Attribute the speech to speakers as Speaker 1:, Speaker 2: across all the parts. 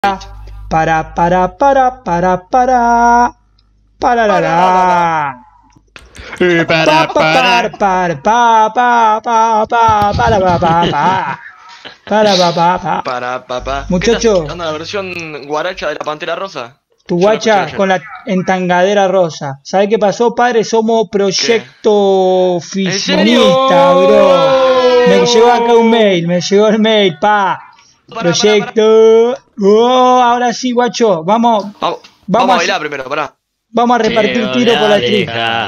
Speaker 1: Muchacho,
Speaker 2: ¿Anda la versión guaracha de la Pantera Rosa?
Speaker 1: tu guacha con la entangadera rosa. ¿Sabes qué pasó, padre? Somos proyecto fisionista, bro. Me llegó acá un mail, me llegó el mail, pa. Proyecto. Oh, ahora sí, guacho. Vamos
Speaker 2: a bailar primero, pará.
Speaker 1: Vamos a repartir tiro por la street.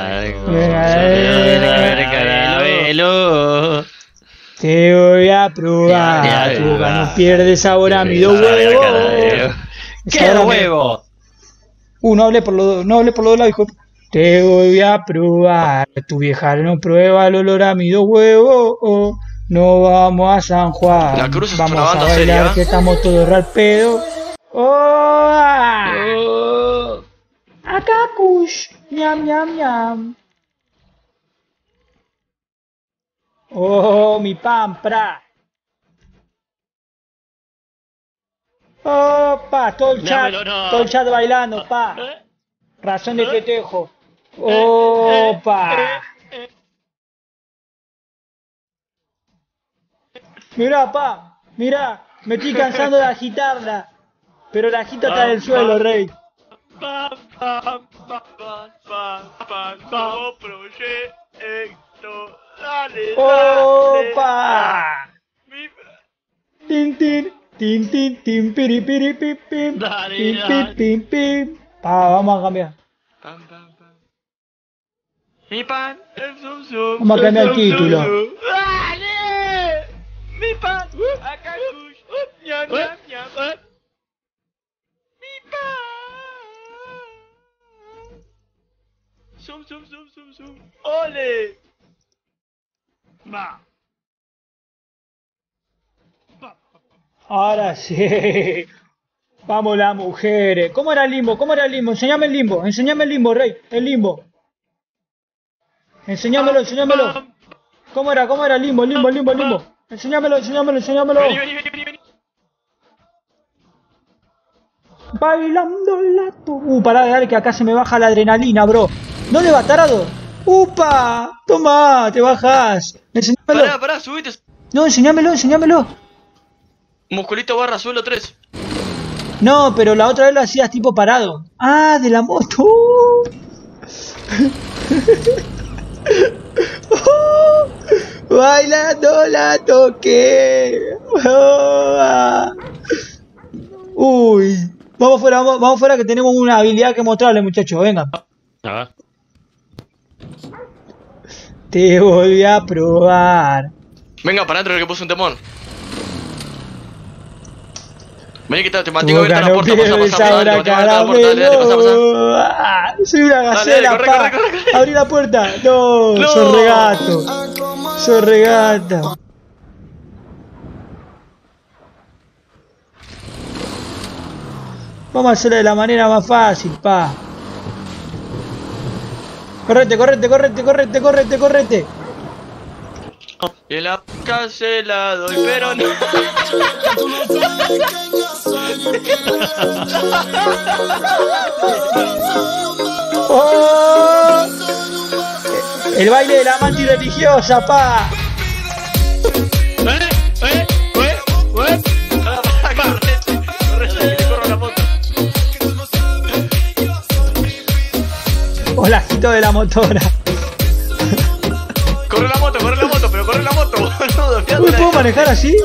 Speaker 1: Te voy a probar. Tu no pierde sabor a mi dos huevos.
Speaker 3: ¿Qué huevo?
Speaker 1: No hablé por los dos lados, hijo. Te voy a probar. Tu vieja no prueba el olor a mi dos huevos. No vamos a San Juan.
Speaker 2: La Cruz es
Speaker 1: vamos
Speaker 2: una banda
Speaker 1: a bailar
Speaker 2: seria.
Speaker 1: que estamos todos real pedo. Acá kush. Ñam, ñam, ñam. Oh, mi pan, pra. Opa, todo el chat bailando, pa. Razón de festejo. Opa. Mirá, pa, mirá, me estoy cansando de agitarla. Pero la agita está en el suelo, rey. Opa. Tin, tin, tin, tin, tin, piri, piri, pim, pim. Pim, pim, pim, pim. Pa, vamos a cambiar.
Speaker 2: Mi pan,
Speaker 1: Vamos a cambiar el título.
Speaker 2: mi pan, acá kush, ñam, ñam, ñam. Mi pan. Zum. Ole.
Speaker 1: Ahora sí. Vamos las mujeres. ¿Cómo era el limbo? Enseñame el limbo, rey. El limbo. Enseñámelo. ¿Cómo era el limbo? Enseñámelo.
Speaker 2: Vení.
Speaker 1: Bailando la pará, dale que acá se me baja la adrenalina, bro. ¿Dónde va, tarado? ¡Upa! Toma, te bajas. Enseñámelo.
Speaker 2: Pará, subite.
Speaker 1: No, enseñámelo.
Speaker 2: Musculito barra suelo 3.
Speaker 1: No, pero la otra vez lo hacías tipo parado. Ah, de la moto. Bailando la toqué. Uy. Vamos fuera que tenemos una habilidad que mostrarle, muchachos. Venga.
Speaker 3: A ver.
Speaker 1: Te voy a probar.
Speaker 2: Venga, para adentro que puse un temón. Vení que te mantengo abierta la puerta, pasa.
Speaker 1: Soy una gacela,
Speaker 2: corre.
Speaker 1: Abrí la puerta. No, soy regata. Vamos a hacerlo de la manera más fácil, pa. Correte.
Speaker 2: Y en la calle la doy, pero no.
Speaker 1: ¡Oh! El baile de la manti religiosa, pa.
Speaker 2: Corre, que corro la moto.
Speaker 1: Hola, agito de la motora.
Speaker 2: Corre la moto, pero corre la moto, boludo.
Speaker 1: Uy, ¿puedo manejar así?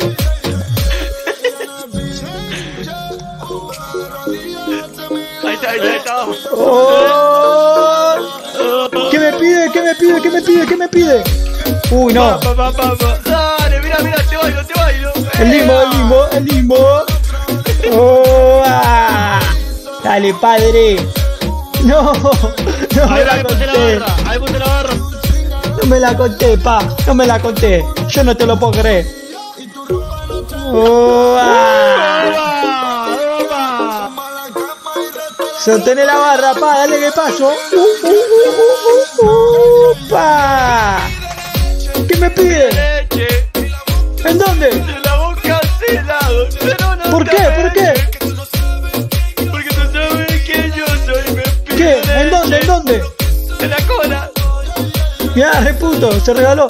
Speaker 2: Ahí está, vamos.
Speaker 1: Oh. ¿Qué me pide? Uy, no.
Speaker 2: Dale, mira, te bailo.
Speaker 1: El limbo. Oh, dale, padre. No me la conté.
Speaker 3: Ahí puse la barra.
Speaker 1: No me la conté, pa. Yo no te lo puedo creer. Sostené la barra, pa. Dale que paso. Pa. ¿Qué me pide? ¿En dónde?
Speaker 2: De la boca al helado, pero no.
Speaker 1: ¿Por qué? ¿Dónde?
Speaker 2: En la cola.
Speaker 1: Mirá, re puto, se regaló.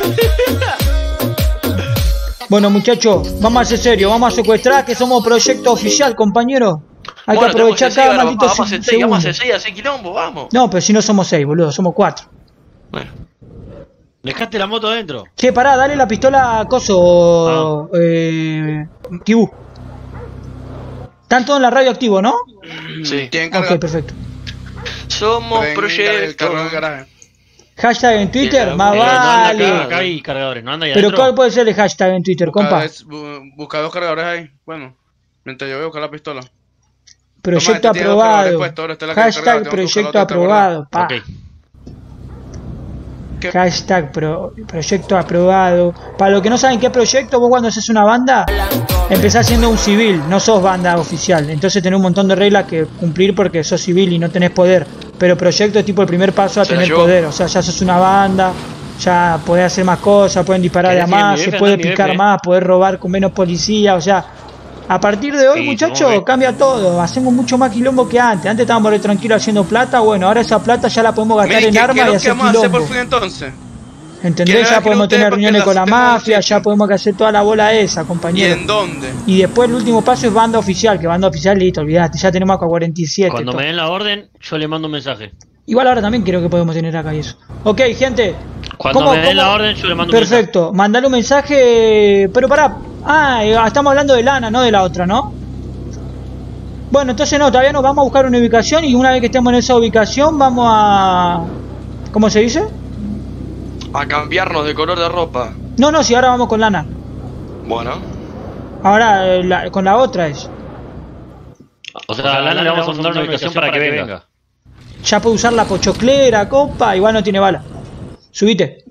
Speaker 1: Bueno, muchachos, vamos a ser serios, vamos a secuestrar, que somos proyecto oficial, compañero. Hay que aprovechar cada maldito segundo.
Speaker 2: Vamos a hacer 6, así quilombo, vamos.
Speaker 1: No, pero si no somos 6, boludo, somos 4.
Speaker 2: Bueno.
Speaker 3: Dejaste la moto adentro.
Speaker 1: Che, pará, dale la pistola a Coso, Kibú. Están todos en la radio activo, ¿no?
Speaker 2: Sí.
Speaker 1: Ok, perfecto.
Speaker 2: Somos proyecto.
Speaker 1: Hashtag en Twitter,
Speaker 2: Bien,
Speaker 1: más
Speaker 3: No anda
Speaker 1: vale.
Speaker 3: acá hay cargadores, no anda ahí
Speaker 1: Pero
Speaker 3: adentro.
Speaker 1: ¿cuál puede ser el hashtag en Twitter, compa?
Speaker 4: Busca 2 cargadores ahí. Bueno, mientras yo voy a buscar la pistola.
Speaker 1: Proyecto
Speaker 4: Toma, este tiene 2
Speaker 1: aprobado.
Speaker 4: cargadores puestos, ahora esta es la que he
Speaker 1: Hashtag
Speaker 4: cargado, tengo que
Speaker 1: proyecto
Speaker 4: buscar la otra,
Speaker 1: aprobado. Pa.
Speaker 3: Ok.
Speaker 4: ¿Qué?
Speaker 1: Hashtag proyecto aprobado. Para los que no saben qué proyecto, vos cuando haces una banda, empezás siendo un civil, no sos banda oficial. Entonces tenés un montón de reglas que cumplir porque sos civil y no tenés poder. Pero proyecto es tipo el primer paso a
Speaker 2: Se la
Speaker 1: tener
Speaker 2: llevó.
Speaker 1: poder. O sea, ya sos una banda, ya podés hacer más cosas, pueden disparar de a
Speaker 3: ¿Querés ir en
Speaker 1: más,
Speaker 3: mi
Speaker 1: se
Speaker 3: F?
Speaker 1: puede
Speaker 3: Anda en mi
Speaker 1: picar
Speaker 3: F.
Speaker 1: más, podés robar con menos policía. O sea, a partir de hoy,
Speaker 3: Sí,
Speaker 1: muchachos,
Speaker 3: supongo que-
Speaker 1: cambia todo. Hacemos mucho más quilombo que antes. Antes estábamos re tranquilos haciendo plata. Bueno, ahora esa plata ya la podemos gastar en armas y
Speaker 4: ¿Qué
Speaker 1: hacer
Speaker 4: vamos a hacer por
Speaker 1: quilombo.
Speaker 4: fin entonces?
Speaker 1: ¿Entendés?
Speaker 4: ¿Quieren
Speaker 1: Ya
Speaker 4: ver
Speaker 1: podemos
Speaker 4: ustedes
Speaker 1: tener
Speaker 4: para que
Speaker 1: reuniones
Speaker 4: la
Speaker 1: con la
Speaker 4: hacemos
Speaker 1: mafia,
Speaker 4: nosotros?
Speaker 1: ya podemos hacer toda la bola esa,
Speaker 4: ¿Y
Speaker 1: compañero.
Speaker 4: en dónde?
Speaker 1: Y después el último paso es banda oficial, que banda oficial, listo, olvidate, ya tenemos acá 47.
Speaker 3: Cuando
Speaker 1: todo.
Speaker 3: me den la orden, yo le mando un mensaje.
Speaker 1: Igual ahora también creo que podemos tener acá y eso. Ok, gente.
Speaker 3: Cuando me den la orden, yo le mando un mensaje.
Speaker 1: Perfecto, mandale un mensaje, pero pará. Ah, estamos hablando de Lana, no de la otra, ¿no? Bueno, entonces no, todavía nos vamos a buscar una ubicación y una vez que estemos en esa ubicación vamos a... ¿Cómo se dice?
Speaker 2: A cambiarnos de color de ropa.
Speaker 1: No, si ahora vamos con Lana.
Speaker 2: Bueno.
Speaker 1: Ahora con la otra es.
Speaker 3: O sea, a Lana le vamos a mandar una ubicación para que venga.
Speaker 1: Ya puede usar la pochoclera, compa, igual no tiene bala. Subite.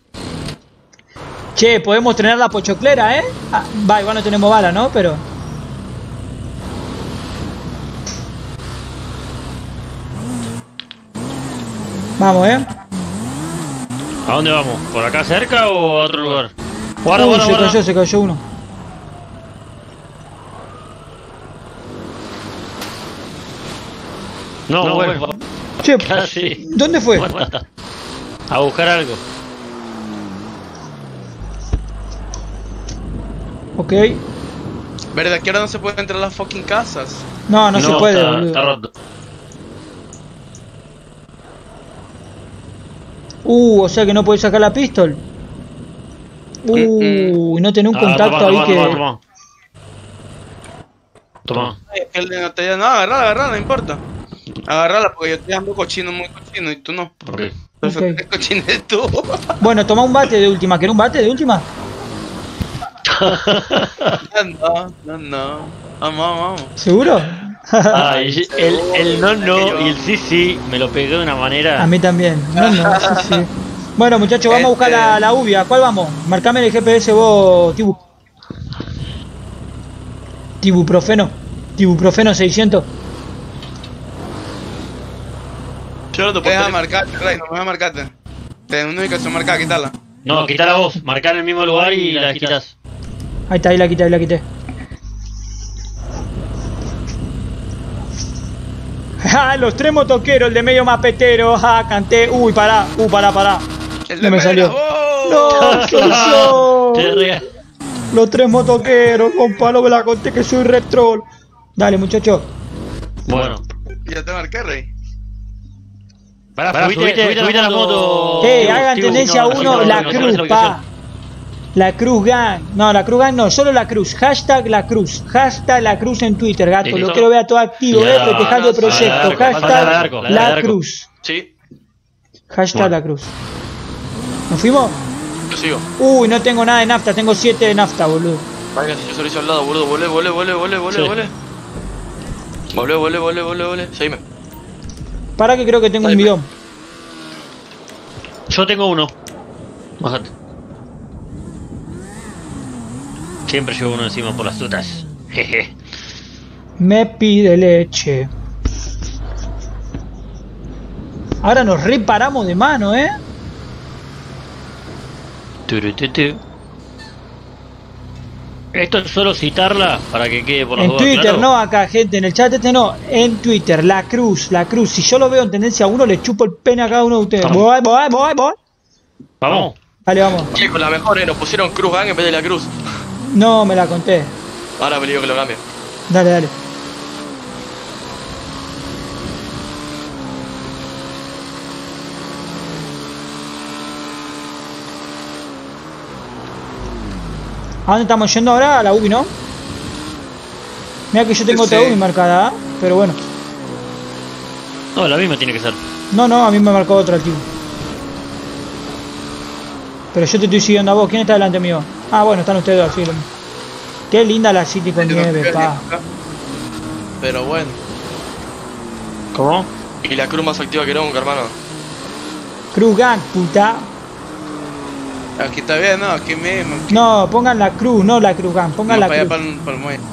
Speaker 1: Che, podemos tener la pochoclera, ¿eh? Ah, va, igual no tenemos bala, ¿no? Pero... Vamos, ¿eh?
Speaker 3: ¿A dónde vamos? ¿Por acá cerca o a otro lugar? Guarda,
Speaker 1: Uy,
Speaker 3: guarda, guarda.
Speaker 1: se cayó uno.
Speaker 3: No, bueno.
Speaker 1: Che,
Speaker 3: Casi.
Speaker 1: ¿dónde fue?
Speaker 3: A buscar algo.
Speaker 1: Ok.
Speaker 4: ¿Verdad que ahora no se puede entrar a las fucking casas?
Speaker 1: No se puede,
Speaker 3: está,
Speaker 1: boludo.
Speaker 3: está roto.
Speaker 1: O sea que no podés sacar la pistol. No tenés un contacto
Speaker 3: toma,
Speaker 1: ahí
Speaker 3: toma,
Speaker 1: que...
Speaker 3: Toma. Toma.
Speaker 4: No, agarrala, no importa. Agarrala porque yo estoy dando cochino, muy cochino y tú no.
Speaker 3: Ok.
Speaker 4: Perfecto, cochino es tú.
Speaker 1: Bueno, toma un bate de última. ¿Querés un bate de última?
Speaker 4: No. Vamos.
Speaker 1: ¿Seguro?
Speaker 3: Ay, el no y el sí me lo pegué de una manera.
Speaker 1: A mí también. No, sí. Bueno, muchachos, vamos a buscar la uvia. ¿Cuál vamos? Marcame el GPS vos, Tibu. Tibuprofeno 600.
Speaker 2: Yo no te
Speaker 4: Me
Speaker 2: puedo
Speaker 4: deja marcarte, Rey, no me deja marcarte. Tenés una ubicación marcada, quítala.
Speaker 3: No, quitala vos, marcar en el mismo lugar y la quitas.
Speaker 1: Ahí está, ahí la quité. ¡Ja! Los 3 motoqueros, el de medio mapetero. ¡Ja! Canté. Uy, pará. Pará.
Speaker 4: El
Speaker 1: No me
Speaker 4: Mera,
Speaker 1: salió.
Speaker 4: ¡oh!
Speaker 1: ¡No! ¡Soy yo!
Speaker 3: Te rías.
Speaker 1: Los 3 motoqueros, compa, no me la conté que soy retrol. Dale, muchachos.
Speaker 3: Bueno.
Speaker 4: Ya te marqué, Rey.
Speaker 3: Pará, subite a la moto.
Speaker 1: Hagan
Speaker 3: Tibu,
Speaker 1: tendencia
Speaker 3: no,
Speaker 1: 1, la
Speaker 3: no,
Speaker 1: cruz,
Speaker 3: no,
Speaker 1: pa. La Cruz Gang. No, la Cruz Gang no, solo la Cruz. Hashtag la Cruz. Hashtag la Cruz en Twitter, gato.
Speaker 3: ¿Listo?
Speaker 1: Lo quiero ver todo activo,
Speaker 3: Ya,
Speaker 1: festejando el
Speaker 2: no,
Speaker 1: proyecto.
Speaker 2: no,
Speaker 1: Hashtag
Speaker 3: no,
Speaker 1: la
Speaker 3: no,
Speaker 1: Cruz.
Speaker 2: Sí,
Speaker 1: Hashtag
Speaker 3: Bueno.
Speaker 1: la Cruz. ¿Nos fuimos?
Speaker 2: yo sigo.
Speaker 1: Uy, no tengo nada de nafta, tengo 7 de nafta, boludo.
Speaker 2: Venga, si yo solo hice al lado, boludo. Volé.
Speaker 3: Sí.
Speaker 2: Volé. Seguime.
Speaker 1: Para que creo que tengo un
Speaker 2: Dale,
Speaker 1: bidón.
Speaker 3: Yo tengo uno. Bájate. Siempre llevo uno encima por las tutas. Jeje.
Speaker 1: Me pide leche. Ahora nos reparamos de mano, ¿eh?
Speaker 3: Esto es solo citarla para que quede por los
Speaker 1: En
Speaker 3: dos,
Speaker 1: Twitter,
Speaker 3: claro.
Speaker 1: no acá, gente, en el chat este no, en Twitter, la cruz. Si yo lo veo en tendencia a uno, le chupo el pene a cada uno de ustedes.
Speaker 3: Vamos.
Speaker 1: Voy.
Speaker 3: Vamos.
Speaker 1: Dale, vamos.
Speaker 2: Che, con la mejor, nos pusieron Cruz Gang en vez de la Cruz.
Speaker 1: No, me la conté.
Speaker 2: Ahora me digo que lo cambie.
Speaker 1: Dale. ¿A dónde estamos yendo ahora? A la UBI, ¿no? Mira que yo tengo otra UBI marcada, ¿eh? Pero bueno.
Speaker 3: No, la misma tiene que ser.
Speaker 1: No, a mí me marcó otra el tío. Pero yo te estoy siguiendo a vos. ¿Quién está delante mío? Ah, bueno, están ustedes dos, sí. Qué linda la City con nieve, pa.
Speaker 4: Pero bueno.
Speaker 3: ¿Cómo?
Speaker 2: Y la Cruz más activa que nunca, hermano.
Speaker 1: Cruz Gang, puta.
Speaker 4: Aquí está bien, ¿no? Aquí mismo.
Speaker 1: No, pongan la Cruz, no la Cruz Gang. Pongan la
Speaker 4: para
Speaker 1: Cruz.
Speaker 4: allá para el muelle.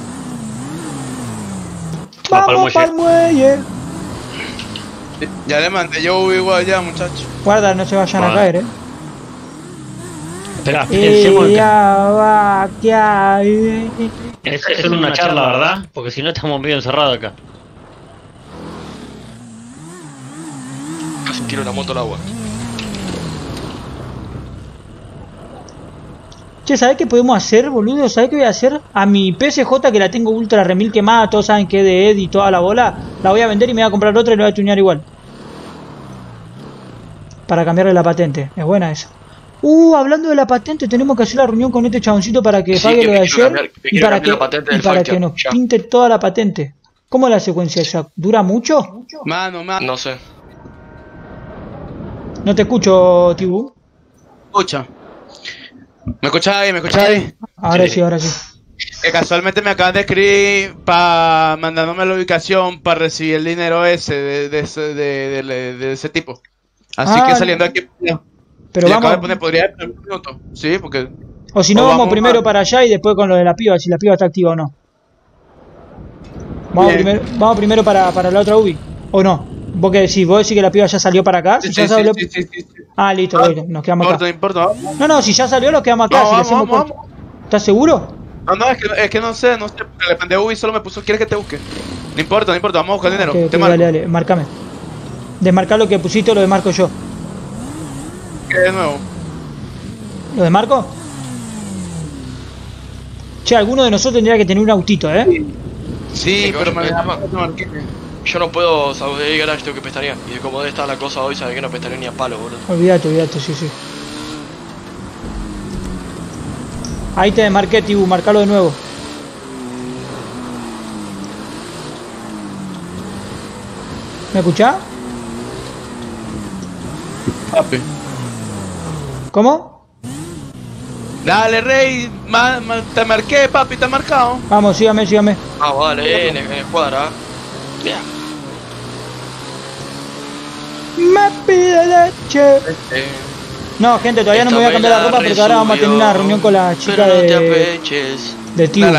Speaker 1: Vamos para el muelle.
Speaker 4: Ya le mandé yo igual ya, muchachos.
Speaker 1: Guarda, no se vayan a caer,
Speaker 3: Espera, pensemos en que
Speaker 1: va, ¿qué hay?
Speaker 3: es una charla, ¿verdad? Porque si no estamos medio encerrados acá.
Speaker 2: Casi tiro la moto al agua.
Speaker 1: Che, ¿sabés qué podemos hacer, boludo? ¿Sabés qué voy a hacer? A mi PSJ, que la tengo ultra remil quemada, todos saben que es de Ed y toda la bola, la voy a vender y me voy a comprar otra y la voy a tunear igual. Para cambiarle la patente. Es buena esa. Hablando de la patente, tenemos que hacer la reunión con este chaboncito para que pague lo de ayer y para que nos pinte toda la patente. ¿Cómo es la secuencia esa? ¿Dura mucho?
Speaker 4: Mano.
Speaker 2: No sé.
Speaker 1: No te escucho, Tibu.
Speaker 4: Escucha. ¿Me escuchas ahí?
Speaker 1: Ahora sí.
Speaker 4: Que casualmente me acaban de escribir para mandándome la ubicación para recibir el dinero ese de ese tipo. Así que saliendo aquí.
Speaker 1: Pero
Speaker 4: y
Speaker 1: vamos.
Speaker 4: acabo de poner, ¿podría esperar un minuto? Sí, porque.
Speaker 1: O si no, vamos primero para allá y después con lo de la piba, si la piba está activa o no. Vamos primero para la otra UBI. ¿O no? ¿Vos qué decís? ¿Vos decís que la piba ya salió para acá?
Speaker 4: Sí.
Speaker 1: Ah, listo, nos quedamos acá.
Speaker 4: No importa.
Speaker 1: No, si ya salió, nos quedamos acá.
Speaker 4: Vamos.
Speaker 1: ¿Estás seguro?
Speaker 4: No, es que no sé, porque le mandé a Ubi y solo me puso, ¿quieres que te busque? No importa, vamos a buscar dinero.
Speaker 1: Okay,
Speaker 4: te marco.
Speaker 1: Dale, marcame. Desmarcar lo que pusiste o lo desmarco yo.
Speaker 4: ¿Qué de nuevo?
Speaker 1: ¿Lo desmarco? Che, alguno de nosotros tendría que tener un autito,
Speaker 4: Sí, pero me marqué.
Speaker 2: Yo no puedo saber ganar esto que pestaría. Y de cómo está la cosa hoy, sabes que no pestaría ni a palo, boludo.
Speaker 1: Olvídate, sí. Ahí te desmarqué, Tibu, marcalo de nuevo. ¿Me escuchás?
Speaker 4: Papi.
Speaker 1: ¿Cómo?
Speaker 4: Dale, Rey, te marqué, papi, te he marcado.
Speaker 1: Vamos, sígame.
Speaker 2: Ah, vale, en escuadra.
Speaker 1: Me pide leche. No, gente, todavía no me voy a cambiar la ropa porque ahora vamos a tener una reunión con la chica de Tibu.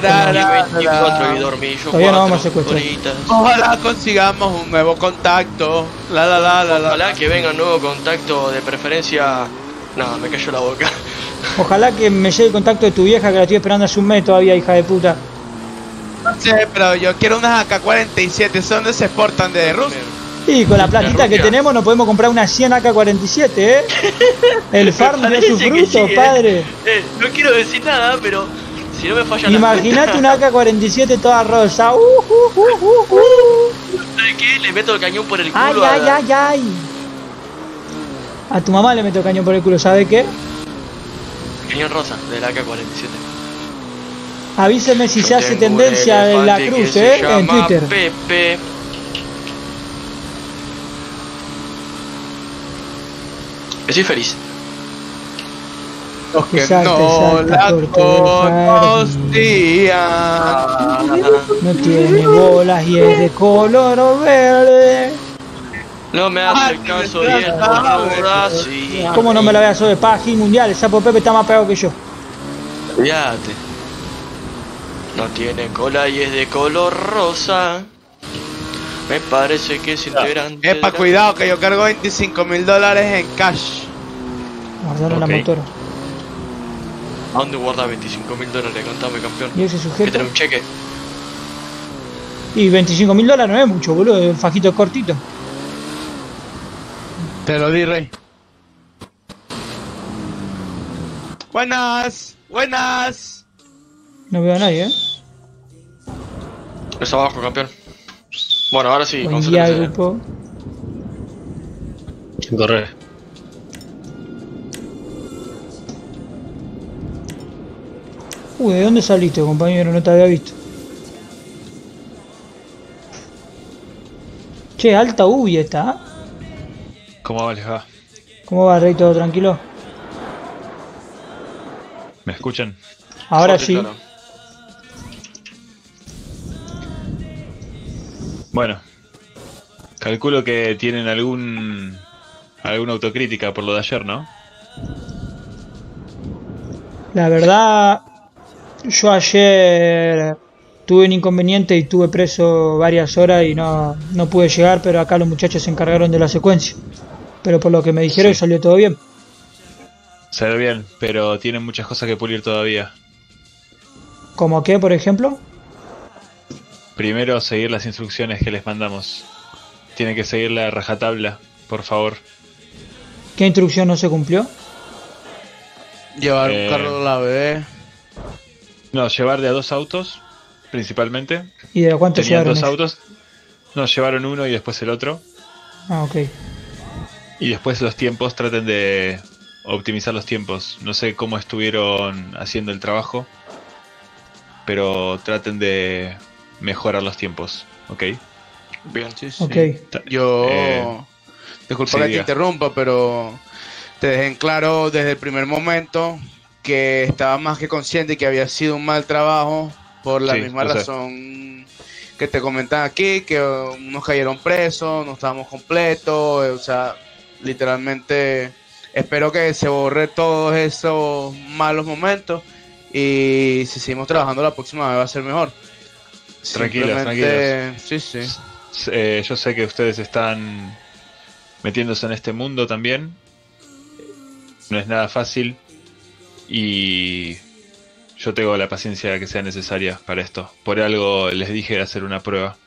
Speaker 1: Todavía no vamos a secuestrar.
Speaker 4: Ojalá consigamos un nuevo contacto.
Speaker 2: Ojalá que venga un nuevo contacto, de preferencia. No, me cayó la boca.
Speaker 1: Ojalá que me llegue el contacto de tu vieja, que la estoy esperando hace un mes todavía, hija de puta.
Speaker 4: No sé, pero yo quiero unas AK-47, ¿son donde se exportan de Rusia?
Speaker 1: Y con la platita que tenemos nos podemos comprar una 100 AK-47, El farm dio su fruto,
Speaker 2: sí,
Speaker 1: padre.
Speaker 2: No quiero decir nada, pero si no me falla la
Speaker 1: Imagínate una AK-47 toda rosa.
Speaker 2: ¿Sabes qué? Le meto el cañón por el culo.
Speaker 1: Ay. A tu mamá le meto el cañón por el culo, ¿sabe qué?
Speaker 2: Cañón rosa, del AK-47.
Speaker 1: Avíseme si se hace tendencia en la cruz, en Twitter.
Speaker 2: Pepe. Estoy feliz.
Speaker 4: Los que
Speaker 1: Salte,
Speaker 4: no la conocían.
Speaker 1: No tiene bolas y es de color verde.
Speaker 2: No me hace caso y es ahora sí.
Speaker 1: ¿Cómo no me la voy a sobre Pagil Mundial? El sapo Pepe está más pegado que yo.
Speaker 2: Fíjate. No tiene cola y es de color rosa. Me parece que es integrante.
Speaker 4: Epa, cuidado que yo cargo $25.000 en cash.
Speaker 1: Guardaron la motora.
Speaker 2: ¿A dónde guarda $25.000? Contame, campeón.
Speaker 1: ¿Y ese
Speaker 2: Que
Speaker 1: sujeto?
Speaker 2: tener un cheque.
Speaker 1: Y $25.000 no es mucho, boludo. El fajito es cortito.
Speaker 4: Te lo di, Rey. Buenas, buenas.
Speaker 1: No veo a nadie,
Speaker 2: Es abajo, campeón. Bueno, ahora sí,
Speaker 1: Buen día,
Speaker 2: concéntrese.
Speaker 1: grupo.
Speaker 3: Sin correr.
Speaker 1: ¿De dónde saliste, compañero? No te había visto. Che, alta ubi está.
Speaker 5: ¿Cómo les va?
Speaker 1: ¿Cómo va, Rey? ¿Todo tranquilo?
Speaker 5: ¿Me escuchan?
Speaker 1: Ahora
Speaker 2: Fuerte,
Speaker 1: sí.
Speaker 2: claro.
Speaker 5: Bueno, calculo que tienen alguna autocrítica por lo de ayer, ¿no?
Speaker 1: La verdad, yo ayer tuve un inconveniente y estuve preso varias horas y no pude llegar, pero acá los muchachos se encargaron de la secuencia. Pero por lo que me dijeron
Speaker 5: Sí.
Speaker 1: salió todo bien.
Speaker 5: Se ve bien, pero tienen muchas cosas que pulir todavía.
Speaker 1: ¿Cómo qué, por ejemplo?
Speaker 5: Primero, seguir las instrucciones que les mandamos. Tienen que seguir la rajatabla, por favor.
Speaker 1: ¿Qué instrucción no se cumplió?
Speaker 4: Llevar un carro de la bebé.
Speaker 5: No, llevar de a 2 autos, principalmente.
Speaker 1: ¿Y de cuánto
Speaker 5: Tenían
Speaker 1: llevaron
Speaker 5: 2
Speaker 1: ellos?
Speaker 5: autos. No, llevaron uno y después el otro.
Speaker 1: Ah, ok.
Speaker 5: Y después los tiempos, traten de optimizar los tiempos. No sé cómo estuvieron haciendo el trabajo, pero traten de mejorar los tiempos, ¿ok?
Speaker 2: Bien.
Speaker 4: Sí, sí.
Speaker 1: Ok.
Speaker 4: Yo... disculpa
Speaker 5: sí,
Speaker 4: que te
Speaker 5: diga.
Speaker 4: interrumpa, pero te dejé en claro desde el primer momento que estaba más que consciente que había sido un mal trabajo por la
Speaker 5: Sí,
Speaker 4: misma
Speaker 5: lo sé.
Speaker 4: razón que te comentan aquí, que unos cayeron presos, no estábamos completos, o sea, literalmente espero que se borre todos esos malos momentos y si seguimos trabajando la próxima vez va a ser mejor.
Speaker 5: Tranquilos,
Speaker 4: Simplemente- Sí, sí.
Speaker 5: Yo sé que ustedes están metiéndose en este mundo también. No es nada fácil. Y yo tengo la paciencia que sea necesaria para esto. Por algo les dije de hacer una prueba.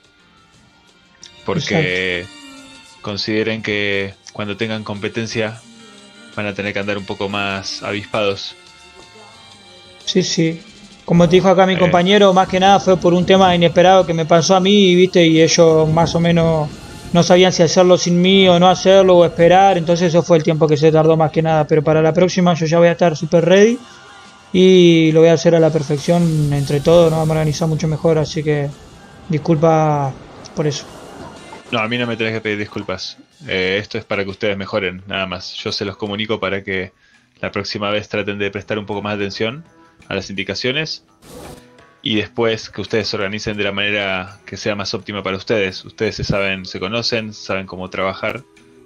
Speaker 5: Porque consideren que cuando tengan competencia van a tener que andar un poco más avispados.
Speaker 1: Sí, sí. Como te dijo acá mi compañero, más que nada fue por un tema inesperado que me pasó a mí, ¿viste? Y ellos más o menos no sabían si hacerlo sin mí o no hacerlo o esperar. Entonces eso fue el tiempo que se tardó más que nada. Pero para la próxima yo ya voy a estar super ready y lo voy a hacer a la perfección entre todos. Nos vamos a organizar mucho mejor. Así que disculpa por eso.
Speaker 5: No, a mí no me tenés que pedir disculpas. Esto es para que ustedes mejoren, nada más. Yo se los comunico para que la próxima vez traten de prestar un poco más de atención a las indicaciones y después que ustedes se organicen de la manera que sea más óptima para ustedes. Ustedes se conocen, saben cómo trabajar.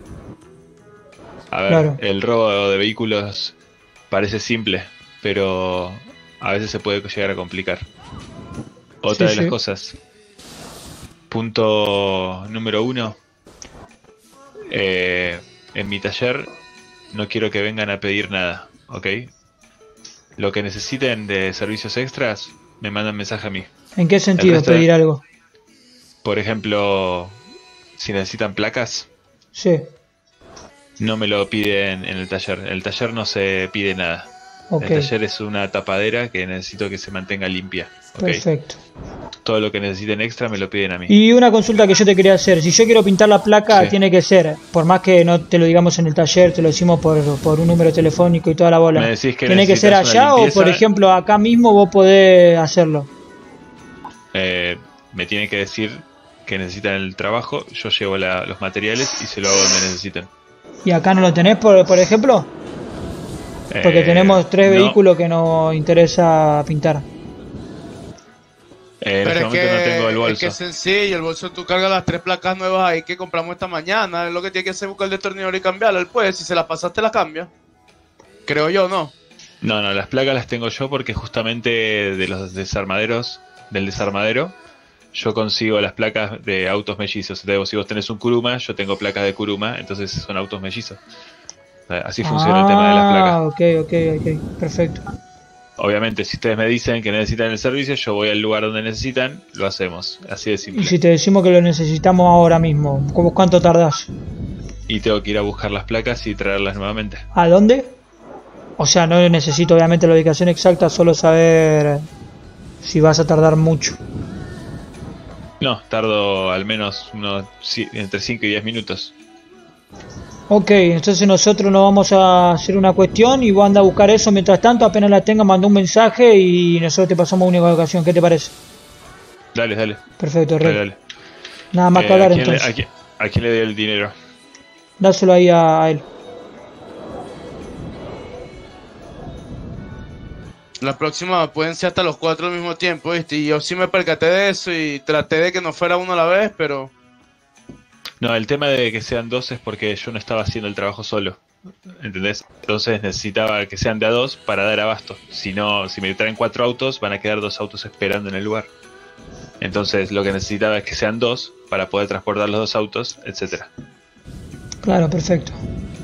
Speaker 5: A ver,
Speaker 1: Claro.
Speaker 5: el robo de vehículos parece simple, pero a veces se puede llegar a complicar. Otra
Speaker 1: Sí,
Speaker 5: de las
Speaker 1: sí.
Speaker 5: cosas. Punto número 1. En mi taller no quiero que vengan a pedir nada, ¿ok? Lo que necesiten de servicios extras, me mandan mensaje a mí.
Speaker 1: ¿En qué sentido
Speaker 5: resto de-
Speaker 1: pedir algo?
Speaker 5: Por ejemplo, si necesitan placas,
Speaker 1: Sí,
Speaker 5: no me lo piden en el taller. En el taller no se pide nada.
Speaker 1: ok.
Speaker 5: El taller es una tapadera que necesito que se mantenga limpia, ¿ok?
Speaker 1: Perfecto.
Speaker 5: Todo lo que necesiten extra me lo piden a mí.
Speaker 1: Y una consulta que yo te quería hacer, si yo quiero pintar la placa,
Speaker 5: Sí.
Speaker 1: tiene que ser, por más que no te lo digamos en el taller, te lo decimos por un número telefónico y toda la bola.
Speaker 5: Me decís que
Speaker 1: ¿Tiene que ser
Speaker 5: necesitas una
Speaker 1: allá o,
Speaker 5: limpieza.
Speaker 1: por ejemplo, acá mismo vos podés hacerlo?
Speaker 5: Me tienen que decir que necesitan el trabajo, yo llevo los materiales y se lo hago donde necesiten.
Speaker 1: ¿Y acá no lo tenés, por ejemplo? Porque tenemos 3
Speaker 5: no,
Speaker 1: vehículos que nos interesa pintar.
Speaker 5: En este momento no tengo el
Speaker 4: es
Speaker 5: bolso.
Speaker 4: que es sencillo, el bolso tú cargas las 3 placas nuevas ahí que compramos esta mañana, es lo que tiene que hacer buscar el destornillador y cambiarla, él puede, si se las pasaste la cambia. Creo yo, ¿no?
Speaker 5: No, las placas las tengo yo porque justamente de los desarmaderos, del desarmadero, yo consigo las placas de autos mellizos. Entonces, si vos tenés un Kuruma, yo tengo placas de Kuruma, entonces son autos mellizos. Así funciona el tema de las placas.
Speaker 1: Ok, perfecto.
Speaker 5: Obviamente, si ustedes me dicen que necesitan el servicio, yo voy al lugar donde necesitan, lo hacemos. Así de simple.
Speaker 1: Y si te decimos que lo necesitamos ahora mismo, ¿cuánto tardás?
Speaker 5: Y tengo que ir a buscar las placas y traerlas nuevamente.
Speaker 1: ¿A dónde? O sea, no necesito obviamente la ubicación exacta, solo saber si vas a tardar mucho.
Speaker 5: No, tardo al menos entre 5 y 10 minutos.
Speaker 1: Ok, entonces nosotros nos vamos a hacer una cuestión y vos andás a buscar eso. Mientras tanto, apenas la tenga, manda un mensaje y nosotros te pasamos una ubicación. ¿Qué te parece?
Speaker 5: Dale.
Speaker 1: Perfecto, Rey.
Speaker 5: Dale.
Speaker 1: Nada más que hablar
Speaker 5: ¿a quién
Speaker 1: entonces.
Speaker 5: ¿A quién le doy el dinero?
Speaker 1: Dáselo ahí a él.
Speaker 4: La próxima pueden ser hasta los 4 al mismo tiempo, ¿viste? Y yo sí me percaté de eso y traté de que no fuera uno a la vez, pero...
Speaker 5: No, el tema de que sean 2 es porque yo no estaba haciendo el trabajo solo. ¿Entendés? Entonces necesitaba que sean de a 2 para dar abasto. Si no, si me traen 4 autos, van a quedar 2 autos esperando en el lugar. Entonces lo que necesitaba es que sean 2 para poder transportar los 2 autos, etcétera.
Speaker 1: Claro, perfecto.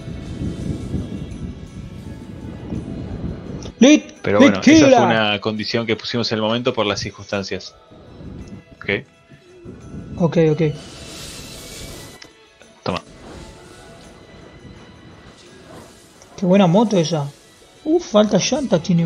Speaker 1: Lit,
Speaker 5: Pero bueno,
Speaker 1: Litquila.
Speaker 5: esa fue una condición que pusimos en el momento por las circunstancias. ¿Ok?
Speaker 1: Ok.
Speaker 5: Toma.
Speaker 1: Qué buena moto esa. Falta llanta tiene.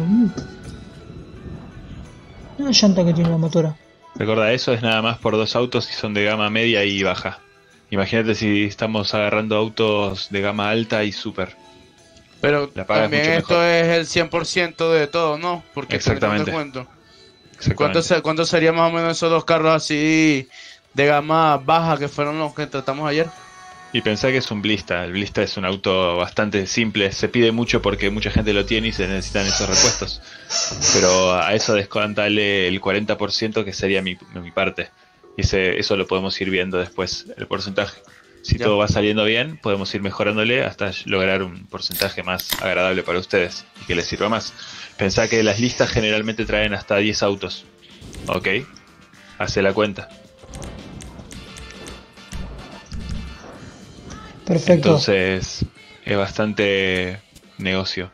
Speaker 1: Una llanta que tiene la motora.
Speaker 5: Recuerda, eso es nada más por 2 autos y son de gama media y baja. Imagínate si estamos agarrando autos de gama alta y super.
Speaker 4: Pero
Speaker 5: La paga
Speaker 4: también
Speaker 5: es mucho
Speaker 4: esto
Speaker 5: mejor.
Speaker 4: es el 100% de todo, ¿no? Porque
Speaker 5: Exactamente.
Speaker 4: cuento.
Speaker 5: Exactamente.
Speaker 4: ¿Cuánto sería más o menos esos 2 carros así de gama baja que fueron los que tratamos ayer?
Speaker 5: Y pensá que es un Blista. El Blista es un auto bastante simple. Se pide mucho porque mucha gente lo tiene y se necesitan esos repuestos. Pero a eso descontale el 40% que sería mi parte. Y eso lo podemos ir viendo después, el porcentaje. Si
Speaker 4: Ya.
Speaker 5: todo va saliendo bien, podemos ir mejorándole hasta lograr un porcentaje más agradable para ustedes y que les sirva más. Pensá que las listas generalmente traen hasta 10 autos. ¿Ok? Hace la cuenta.
Speaker 1: Perfecto.
Speaker 5: Entonces es bastante negocio.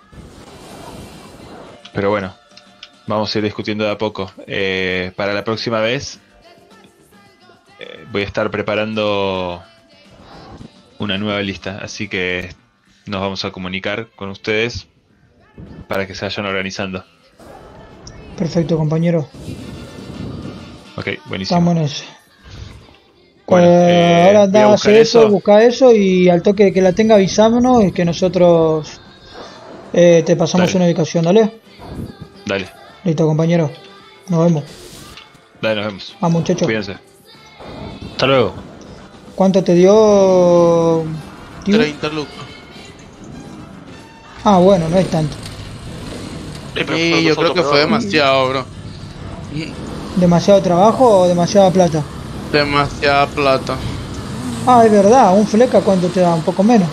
Speaker 5: Pero bueno, vamos a ir discutiendo de a poco. Para la próxima vez voy a estar preparando una nueva lista, así que nos vamos a comunicar con ustedes para que se vayan organizando.
Speaker 1: Perfecto, compañero.
Speaker 5: Ok, buenísimo.
Speaker 1: Estamos en eso.
Speaker 5: Bueno,
Speaker 1: Ahora
Speaker 5: voy a
Speaker 1: anda a
Speaker 5: buscar
Speaker 1: hacer eso,
Speaker 5: eso.
Speaker 1: busca eso y al toque de que la tenga avisámonos y que nosotros te pasamos
Speaker 5: Dale.
Speaker 1: una ubicación, ¿dale?
Speaker 5: Dale,
Speaker 1: Listo, compañero. Nos vemos.
Speaker 5: nos vemos.
Speaker 1: Vamos, muchachos.
Speaker 5: Cuídense.
Speaker 3: Hasta luego.
Speaker 1: ¿Cuánto te dio, tío?
Speaker 4: 30 lucas.
Speaker 1: Ah, bueno, no es tanto.
Speaker 4: Y yo creo que fue demasiado, bro.
Speaker 1: ¿Demasiado trabajo o demasiada plata?
Speaker 4: Demasiada plata.
Speaker 1: Ah, es verdad, un fleca cuánto te da, un poco menos.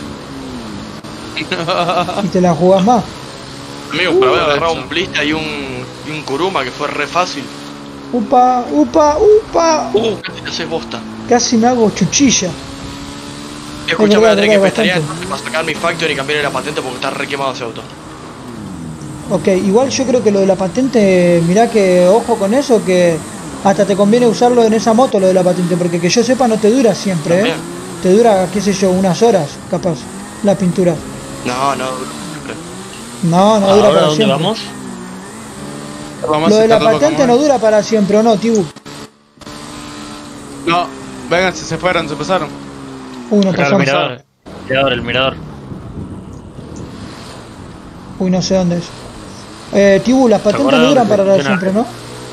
Speaker 1: Y te la jugás más.
Speaker 2: Amigo, pero voy a agarrar un Blista y un Kuruma que fue re fácil.
Speaker 1: Upa.
Speaker 2: Casi te haces bosta.
Speaker 1: Casi me hago chuchilla.
Speaker 2: Escúchame,
Speaker 1: verdad,
Speaker 2: voy a tener que
Speaker 1: verdad,
Speaker 2: pestañear
Speaker 1: bastante.
Speaker 2: para sacar mi Factory y cambiarle la patente porque está re quemado ese auto.
Speaker 1: Ok, igual yo creo que lo de la patente, mirá que ojo con eso, que hasta te conviene usarlo en esa moto, lo de la patente, porque que yo sepa no te dura siempre,
Speaker 2: También.
Speaker 1: Te dura, qué sé yo, unas horas, capaz, la pintura.
Speaker 2: No.
Speaker 1: No dura
Speaker 3: ¿Ahora
Speaker 1: para
Speaker 3: dónde
Speaker 1: siempre.
Speaker 3: vamos?
Speaker 4: Vamos
Speaker 1: Lo
Speaker 4: a
Speaker 1: de la
Speaker 4: citarlo
Speaker 1: patente
Speaker 4: como
Speaker 1: no
Speaker 4: es.
Speaker 1: dura para siempre, ¿o no, Tibu?
Speaker 4: No, vengan, si se fueron, se pasaron.
Speaker 1: Uy, no
Speaker 3: Acá el
Speaker 1: pasamos.
Speaker 3: mirador. El mirador.
Speaker 1: Uy, no sé dónde es. Tibu, las patentes no
Speaker 3: acordás
Speaker 1: duran
Speaker 3: dónde
Speaker 1: para
Speaker 3: funciona?
Speaker 1: siempre, ¿no?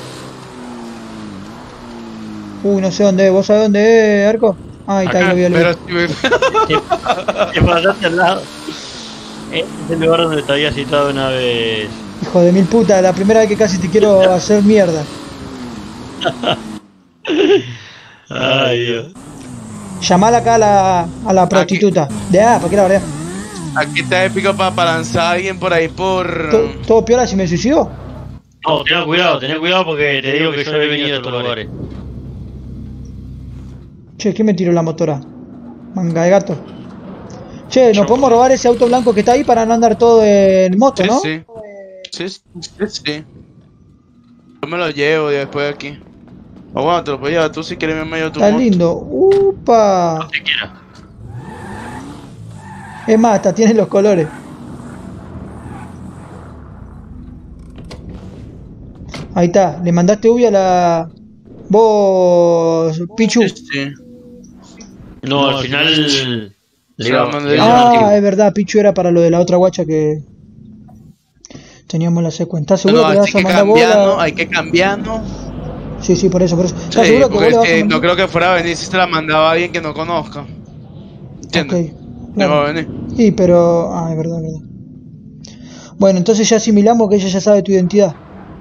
Speaker 1: Uy, no sé dónde es. ¿Vos sabés dónde es, Arco? Ahí está,
Speaker 4: Acá,
Speaker 1: lo vi, lo vi.
Speaker 4: pero sí,
Speaker 3: Es bastante al lado. Es el lugar donde te había citado una vez.
Speaker 1: Hijo de mil puta, la primera vez que casi te quiero hacer mierda.
Speaker 3: Ay, Dios.
Speaker 1: Llamala acá a la prostituta. ¿para qué la verdad?
Speaker 4: aquí está épico para lanzar a alguien por ahí por...
Speaker 1: ¿Todo piola si me suicido?
Speaker 3: No, ten cuidado porque te digo que yo he venido a estos lugares.
Speaker 1: Che, ¿quién me tiró la motora? Manga de gato. Che, nos podemos robar ese auto blanco que está ahí para no andar todo en moto,
Speaker 4: Sí,
Speaker 1: ¿no?
Speaker 4: sí. Sí, sí, sí. Yo me lo llevo después de aquí. O bueno, te lo puedes llevar tú si quieres, me llevo tu
Speaker 1: Está
Speaker 4: moto.
Speaker 1: lindo. ¡Upa!
Speaker 3: Si quiera.
Speaker 1: Es más, hasta tiene los colores. Ahí está. Le mandaste ubi a la... Vos, Pichu.
Speaker 4: Sí, sí.
Speaker 3: No, al final. Le
Speaker 4: Se
Speaker 3: iba
Speaker 4: la mandé yo.
Speaker 1: Ah, es verdad. Pichu era para lo de la otra guacha que... Teníamos la secuencia. ¿Estás seguro
Speaker 4: No,
Speaker 1: que
Speaker 4: hay
Speaker 1: vas a
Speaker 4: que
Speaker 1: mandar vos
Speaker 4: cambiarnos,
Speaker 1: la...
Speaker 4: hay que cambiarnos.
Speaker 1: Sí, sí, por eso, por eso. ¿Estás
Speaker 4: Sí,
Speaker 1: seguro que vos
Speaker 4: porque
Speaker 1: le vas a
Speaker 4: es que
Speaker 1: mandar?
Speaker 4: no creo que fuera a venir si se la mandaba a alguien que no conozca. ¿Entiendes?
Speaker 1: Ok,
Speaker 4: No va a
Speaker 1: claro.
Speaker 4: venir.
Speaker 1: Sí, pero... Ah, es verdad, es verdad. Bueno, entonces ya asimilamos que ella ya sabe tu identidad.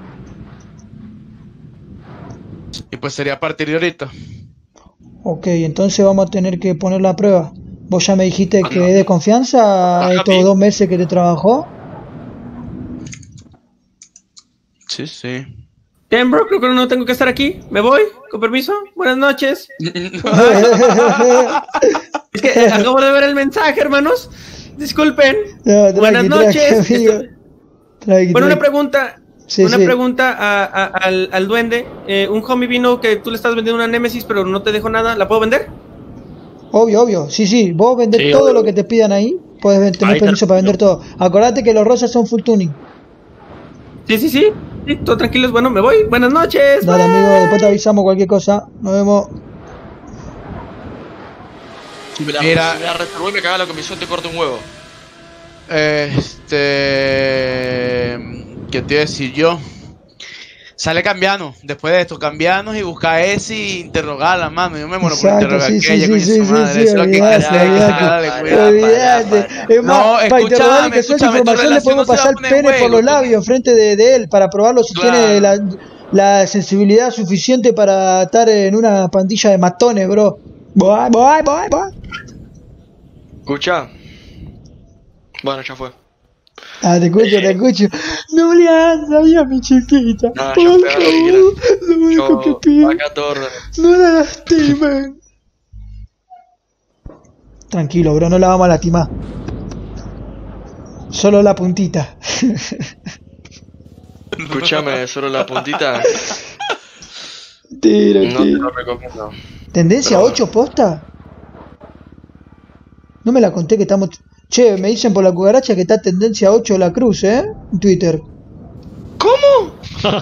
Speaker 4: Y pues sería a partir de ahorita.
Speaker 1: Ok, entonces vamos a tener que poner la prueba. Vos ya me dijiste que es de confianza
Speaker 4: Ajá,
Speaker 1: estos
Speaker 4: bien.
Speaker 1: 2 meses que te trabajó.
Speaker 4: Sí, sí.
Speaker 6: Bien, bro, creo que no tengo que estar aquí. ¿Me voy? ¿Con permiso? Buenas noches. Es que acabo de ver el mensaje, hermanos. Disculpen.
Speaker 1: No, tranqui,
Speaker 6: Buenas noches.
Speaker 1: tranqui, amigo. Tranqui,
Speaker 6: Bueno, una
Speaker 1: tranqui.
Speaker 6: pregunta.
Speaker 1: Sí,
Speaker 6: Una
Speaker 1: sí.
Speaker 6: pregunta al duende. Un homie vino que tú le estás vendiendo una Nemesis, pero no te dejo nada. ¿La puedo vender?
Speaker 1: Obvio, obvio. Sí, sí. Vos vendés
Speaker 3: Sí,
Speaker 1: todo
Speaker 3: obvio.
Speaker 1: lo que te pidan ahí. Puedes tener
Speaker 3: Ahí
Speaker 1: permiso
Speaker 3: está.
Speaker 1: para vender todo. Acordate que los rosas son full tuning.
Speaker 6: Sí, sí, sí. Sí, todo tranquilos. Bueno, me voy. Buenas noches.
Speaker 1: Dale,
Speaker 6: Bye.
Speaker 1: amigo. Después te avisamos cualquier cosa. Nos vemos.
Speaker 2: Si me la,
Speaker 4: Mira.
Speaker 2: si me la reservó y me caga la comisión, te corto un huevo.
Speaker 4: ¿Qué te iba a decir yo? Sale cambiando, después de esto, cambiarnos y buscar a ese y interrogarla, mano. Yo me muero por
Speaker 1: Exacto,
Speaker 4: interrogar
Speaker 1: sí,
Speaker 4: a
Speaker 1: sí,
Speaker 4: aquella,
Speaker 1: sí,
Speaker 4: coño,
Speaker 1: sí,
Speaker 4: su
Speaker 1: sí,
Speaker 4: madre.
Speaker 1: sí,
Speaker 4: Eso es lo que
Speaker 1: olvidate,
Speaker 4: quiere,
Speaker 1: olvidate.
Speaker 4: dale, cuidado.
Speaker 1: Olvídate. Es más,
Speaker 4: No,
Speaker 1: para interrogarle
Speaker 4: escúchame,
Speaker 1: que suelte
Speaker 4: escúchame, tu
Speaker 1: información le
Speaker 4: relación
Speaker 1: podemos
Speaker 4: no se va a
Speaker 1: pasar
Speaker 4: poner en
Speaker 1: pene por
Speaker 4: juego,
Speaker 1: los
Speaker 4: tú-
Speaker 1: labios enfrente de él para probarlo si
Speaker 4: Claro.
Speaker 1: tiene la sensibilidad suficiente para estar en una pandilla de matones, bro. Voy.
Speaker 2: Escucha. Bueno, ya fue.
Speaker 1: Ah, te escucho. No le hagas ahí a mi chiquita.
Speaker 2: No,
Speaker 1: Por
Speaker 2: yo pego lo que quiera.
Speaker 1: favor, lo único que
Speaker 2: Yo
Speaker 1: pido,
Speaker 2: acá todo orden.
Speaker 1: no la lastimen. Tranquilo, bro, no la vamos a lastimar. Solo la puntita.
Speaker 2: Escúchame, solo la puntita.
Speaker 1: Tira,
Speaker 2: No te
Speaker 1: tira.
Speaker 2: lo recomiendo.
Speaker 1: ¿Tendencia
Speaker 2: Pero
Speaker 1: 8 posta? No me la conté que estamos... Che, me dicen por la cucaracha que está tendencia 8 la cruz, ¿eh? En Twitter.
Speaker 2: ¿Cómo?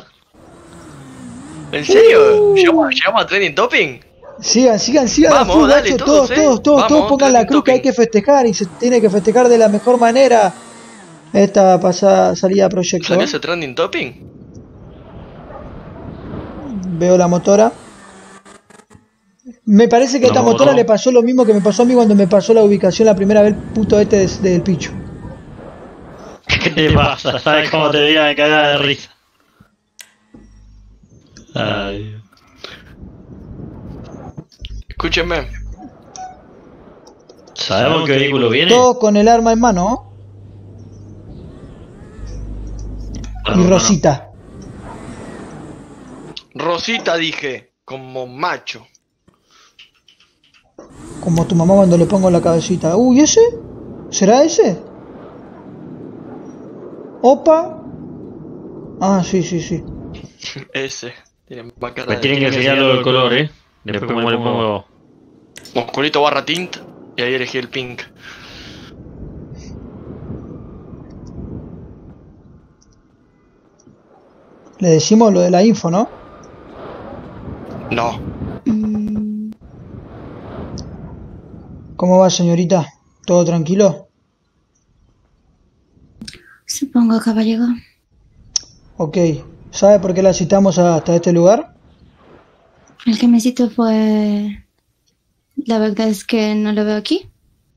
Speaker 2: ¿En serio? ¿Llegamos a trending topping?
Speaker 1: Sigan
Speaker 2: Vamos,
Speaker 1: a full,
Speaker 2: dale,
Speaker 1: guacho,
Speaker 2: todos,
Speaker 1: todos
Speaker 2: Vamos,
Speaker 1: pongan la
Speaker 2: trending
Speaker 1: cruz que hay
Speaker 2: topping.
Speaker 1: que festejar y se tiene que festejar de la mejor manera esta pasada salida a proyecto.
Speaker 2: ¿Salió
Speaker 1: ¿eh?
Speaker 2: ese trending topping?
Speaker 1: Veo la motora. Me parece que a esta
Speaker 3: No,
Speaker 1: motora
Speaker 3: no.
Speaker 1: le pasó lo mismo que me pasó a mí cuando me pasó la ubicación la primera vez, puto del Pichu.
Speaker 3: ¿Qué te pasa? ¿Sabes cómo te diga? Me cagaba de risa. Ay.
Speaker 2: Escúchenme.
Speaker 3: ¿Sabemos qué vehículo viene?
Speaker 1: Todos con el arma en mano, ¿no? Y Rosita.
Speaker 2: Rosita dije, como macho.
Speaker 1: Como tu mamá cuando le pongo la cabecita. Uy, ¿ese? ¿Será ese? Opa. Ah, sí.
Speaker 2: Ese. Tiene más cara
Speaker 3: Me
Speaker 2: de...
Speaker 3: tienen que enseñar lo del color, Después como le pongo...
Speaker 2: Oscurito barra tint. Y ahí elegí el pink.
Speaker 1: Le decimos lo de la info, ¿no?
Speaker 2: No.
Speaker 1: ¿Cómo va, señorita? ¿Todo tranquilo?
Speaker 7: Supongo, caballero.
Speaker 1: Ok. ¿Sabe por qué la citamos hasta este lugar?
Speaker 7: El que me citó fue... La verdad es que no lo veo aquí.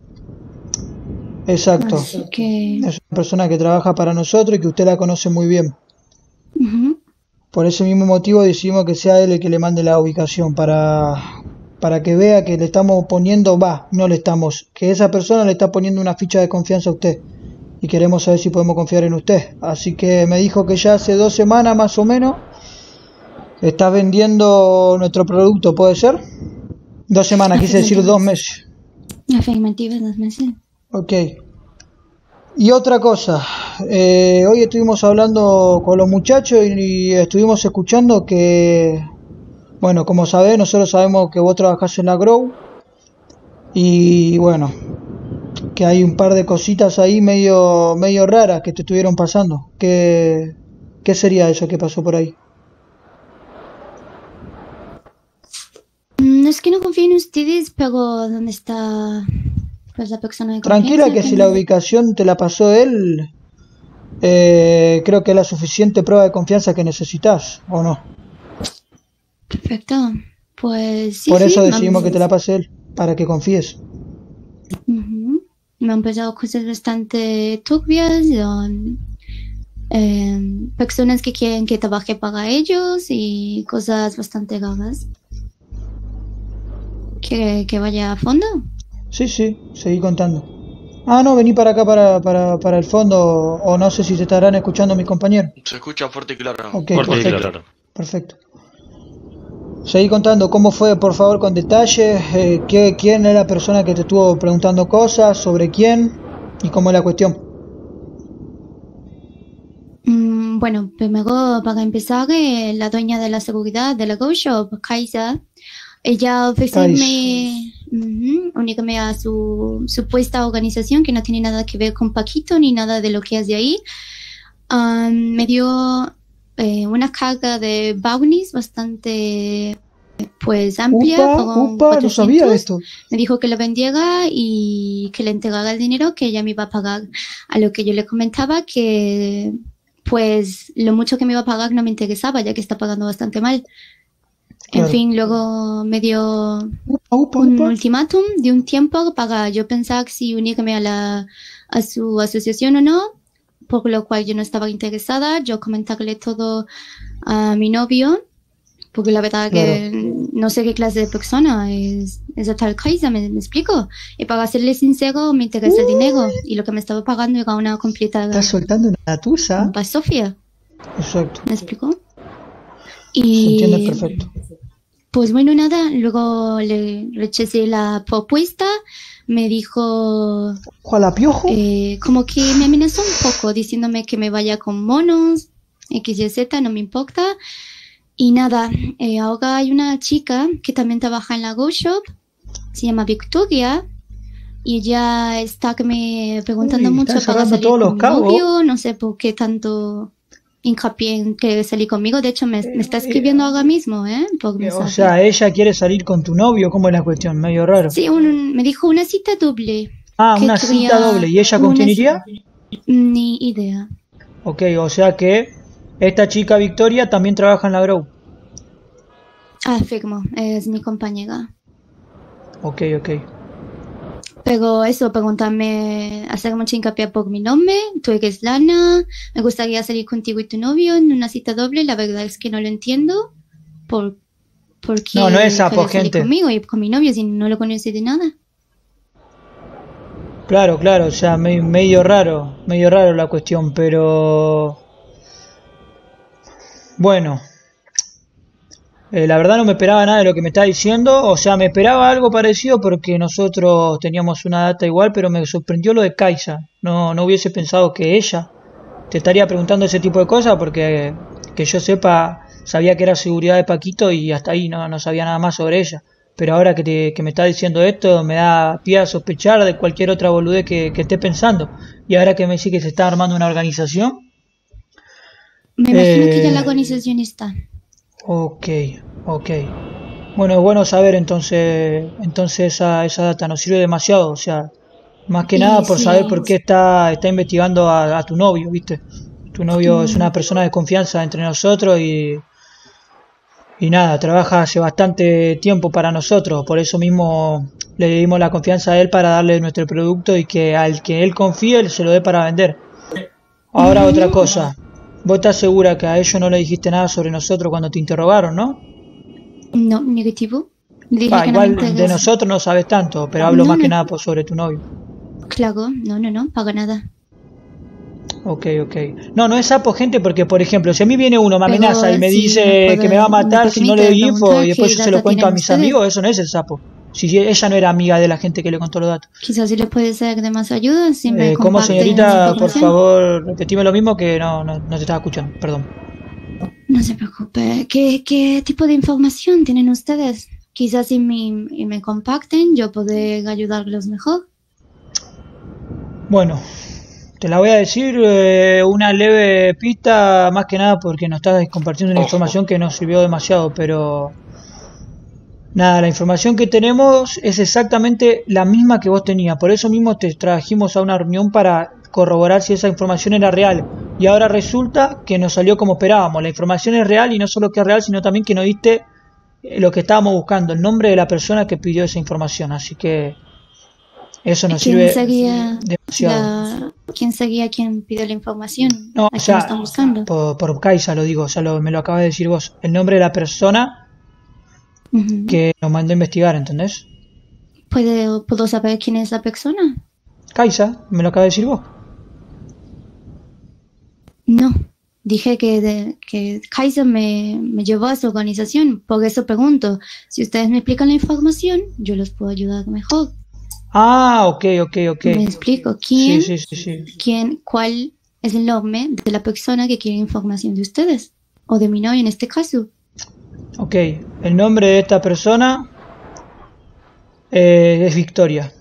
Speaker 1: Exacto.
Speaker 7: Así que...
Speaker 1: Es una persona que trabaja para nosotros y que usted la conoce muy bien.
Speaker 7: Ujú.
Speaker 1: Por ese mismo motivo decidimos que sea él el que le mande la ubicación para que vea que le estamos poniendo, que esa persona le está poniendo una ficha de confianza a usted y queremos saber si podemos confiar en usted. Así que me dijo que ya hace 2 semanas más o menos está vendiendo nuestro producto, ¿puede ser? 2 semanas, quise decir 2 meses.
Speaker 7: Afirmativa, 2 meses.
Speaker 1: Ok. Y otra cosa, hoy estuvimos hablando con los muchachos y estuvimos escuchando que, bueno, como sabés, nosotros sabemos que vos trabajás en la Grow y bueno, que hay un par de cositas ahí medio raras que te estuvieron pasando. ¿Qué sería eso que pasó por ahí?
Speaker 7: No es que no confíe en ustedes, pero ¿dónde está pues la persona de
Speaker 1: Tranquila
Speaker 7: confianza?
Speaker 1: que si la ubicación te la pasó él, creo que es la suficiente prueba de confianza que necesitas, ¿o no?
Speaker 7: Perfecto. Pues sí,
Speaker 1: Por eso
Speaker 7: sí,
Speaker 1: decidimos que te la pase él, para que confíes.
Speaker 7: Ujú. Me han pasado cosas bastante turbias, personas que quieren que trabaje para ellos y cosas bastante raras. ¿Quiere que vaya a fondo?
Speaker 1: Sí, seguí contando. Ah, no, vení para acá, para el fondo, o no sé si se estarán escuchando mis compañeros.
Speaker 2: Se escucha fuerte y claro.
Speaker 1: Ok,
Speaker 3: Fuerte y
Speaker 1: perfecto.
Speaker 3: claro.
Speaker 1: Perfecto. Seguí contando cómo fue, por favor, con detalles, quién es la persona que te estuvo preguntando cosas, sobre quién y cómo es la cuestión.
Speaker 7: Bueno, primero para empezar, la dueña de la seguridad de la Go Shop, Kaisa, ella ofrecerme unirme a su supuesta organización que no tiene nada que ver con Paquito ni nada de lo que hace ahí. Me dio una carga de brownies bastante pues amplia.
Speaker 1: Upa, no sabía esto.
Speaker 7: Me dijo que lo vendiera y que le entregara el dinero que ella me iba a pagar. A lo que yo le comentaba que pues lo mucho que me iba a pagar no me interesaba, ya que está pagando bastante mal.
Speaker 1: Claro.
Speaker 7: En fin, luego me dio un ultimátum de un tiempo para yo pensar si unirme a su asociación o no, por lo cual yo no estaba interesada. Yo comentarle todo a mi novio, porque la verdad que no sé qué clase de persona es esa tal Kaisa, ¿me explico? Y para serle sincero, me interesa el dinero, y lo que me estaba pagando era una completa...
Speaker 1: Estás soltando una tusa.
Speaker 7: Para Sofía.
Speaker 1: Exacto.
Speaker 7: ¿Me explico?
Speaker 1: Se
Speaker 7: Y
Speaker 1: entiende perfecto.
Speaker 7: pues bueno, nada, luego le rechacé la propuesta, me dijo...
Speaker 1: ¿Ojalá piojo?
Speaker 7: Como que me amenazó un poco, diciéndome que me vaya con monos, X y Z, no me importa. Y nada, ahora hay una chica que también trabaja en la Go Shop, se llama Victoria, y ella está que me preguntando mucho para salir
Speaker 1: todos los
Speaker 7: con mi
Speaker 1: cabos.
Speaker 7: novio, no sé por qué tanto hincapié en que salí conmigo. De hecho me está escribiendo ahora mismo, por mensaje.
Speaker 1: O sea, ella quiere salir con tu novio, ¿cómo es la cuestión? Medio raro.
Speaker 7: Sí, me dijo una cita doble.
Speaker 1: Ah,
Speaker 7: que
Speaker 1: una
Speaker 7: quería
Speaker 1: cita doble. ¿Y ella con quién iría?
Speaker 7: Ni idea.
Speaker 1: Ok, o sea que esta chica Victoria también trabaja en la Grow.
Speaker 7: Afirmo, es mi compañera.
Speaker 1: Ok.
Speaker 7: Pero eso, preguntarme, hacer mucho hincapié por mi nombre, tú eres Lana, me gustaría salir contigo y tu novio en una cita doble, la verdad es que no lo entiendo. ¿Por qué
Speaker 1: No es sapo,
Speaker 7: quieres salir
Speaker 1: gente.
Speaker 7: conmigo y con mi novio si no lo conoces de nada?
Speaker 1: Claro, o sea, medio raro la cuestión, pero... Bueno, la verdad no me esperaba nada de lo que me está diciendo, o sea, me esperaba algo parecido porque nosotros teníamos una data igual, pero me sorprendió lo de Kaisa. No hubiese pensado que ella te estaría preguntando ese tipo de cosas porque, que yo sepa, sabía que era seguridad de Paquito y hasta ahí no sabía nada más sobre ella. Pero ahora que me está diciendo esto, me da pie a sospechar de cualquier otra boludez que esté pensando. Y ahora que me dice que se está armando una organización...
Speaker 7: Me imagino que ya la organización está.
Speaker 1: Ok. Bueno, es bueno saber entonces esa data, nos sirve demasiado, o sea, más que nada por
Speaker 7: sí.
Speaker 1: saber por qué está investigando a tu novio, ¿viste? Tu novio es una persona de confianza entre nosotros y nada, trabaja hace bastante tiempo para nosotros, por eso mismo le dimos la confianza a él para darle nuestro producto y que al que él confíe se lo dé para vender. Ahora otra cosa. ¿Vos estás segura que a ellos no le dijiste nada sobre nosotros cuando te interrogaron, no?
Speaker 7: No, negativo. Le dije que
Speaker 1: Igual
Speaker 7: no me
Speaker 1: de nosotros no sabes tanto, pero hablo más que nada sobre tu novio.
Speaker 7: Claro, no, para nada.
Speaker 1: Ok. No es sapo, gente, porque por ejemplo, si a mí viene uno, me amenaza y me
Speaker 7: sí,
Speaker 1: dice
Speaker 7: no
Speaker 1: que me va a matar si no le doy info y después yo se lo
Speaker 7: data
Speaker 1: cuento a
Speaker 7: tienen
Speaker 1: mis
Speaker 7: ustedes.
Speaker 1: amigos, eso no es el sapo. Si ella no era amiga de la gente que le contó los datos.
Speaker 7: Quizás si le puede ser de más ayuda. Si me
Speaker 1: ¿Cómo,
Speaker 7: comparten
Speaker 1: señorita?
Speaker 7: su
Speaker 1: Por
Speaker 7: información.
Speaker 1: favor, repetime lo mismo que no te estaba escuchando. Perdón.
Speaker 7: No se preocupe. ¿Qué tipo de información tienen ustedes? Quizás si me compacten, yo podré ayudarlos mejor.
Speaker 1: Bueno, te la voy a decir una leve pista, más que nada porque nos estás compartiendo una información que nos sirvió demasiado, pero nada, la información que tenemos es exactamente la misma que vos tenías, por eso mismo te trajimos a una reunión para corroborar si esa información era real, y ahora resulta que nos salió como esperábamos, la información es real y no solo que es real, sino también que nos diste lo que estábamos buscando, el nombre de la persona que pidió esa información, así que eso nos sirve demasiado.
Speaker 7: ¿Quién sería quien pidió la información?
Speaker 1: No,
Speaker 7: ¿A quién están buscando?
Speaker 1: por Kaisa lo digo, me lo acabas de decir vos. El nombre de la persona que nos mandó a investigar, ¿entendés?
Speaker 7: ¿Puedo saber quién es la persona?
Speaker 1: Kaisa, me lo acabas de decir vos.
Speaker 7: No, dije que Kaiser me llevó a su organización, por eso pregunto. Si ustedes me explican la información, yo los puedo ayudar mejor.
Speaker 1: Ah, ok.
Speaker 7: Me explico. ¿Cuál es el nombre de la persona que quiere información de ustedes? O de mi novia en este caso.
Speaker 1: Ok, el nombre de esta persona es Victoria.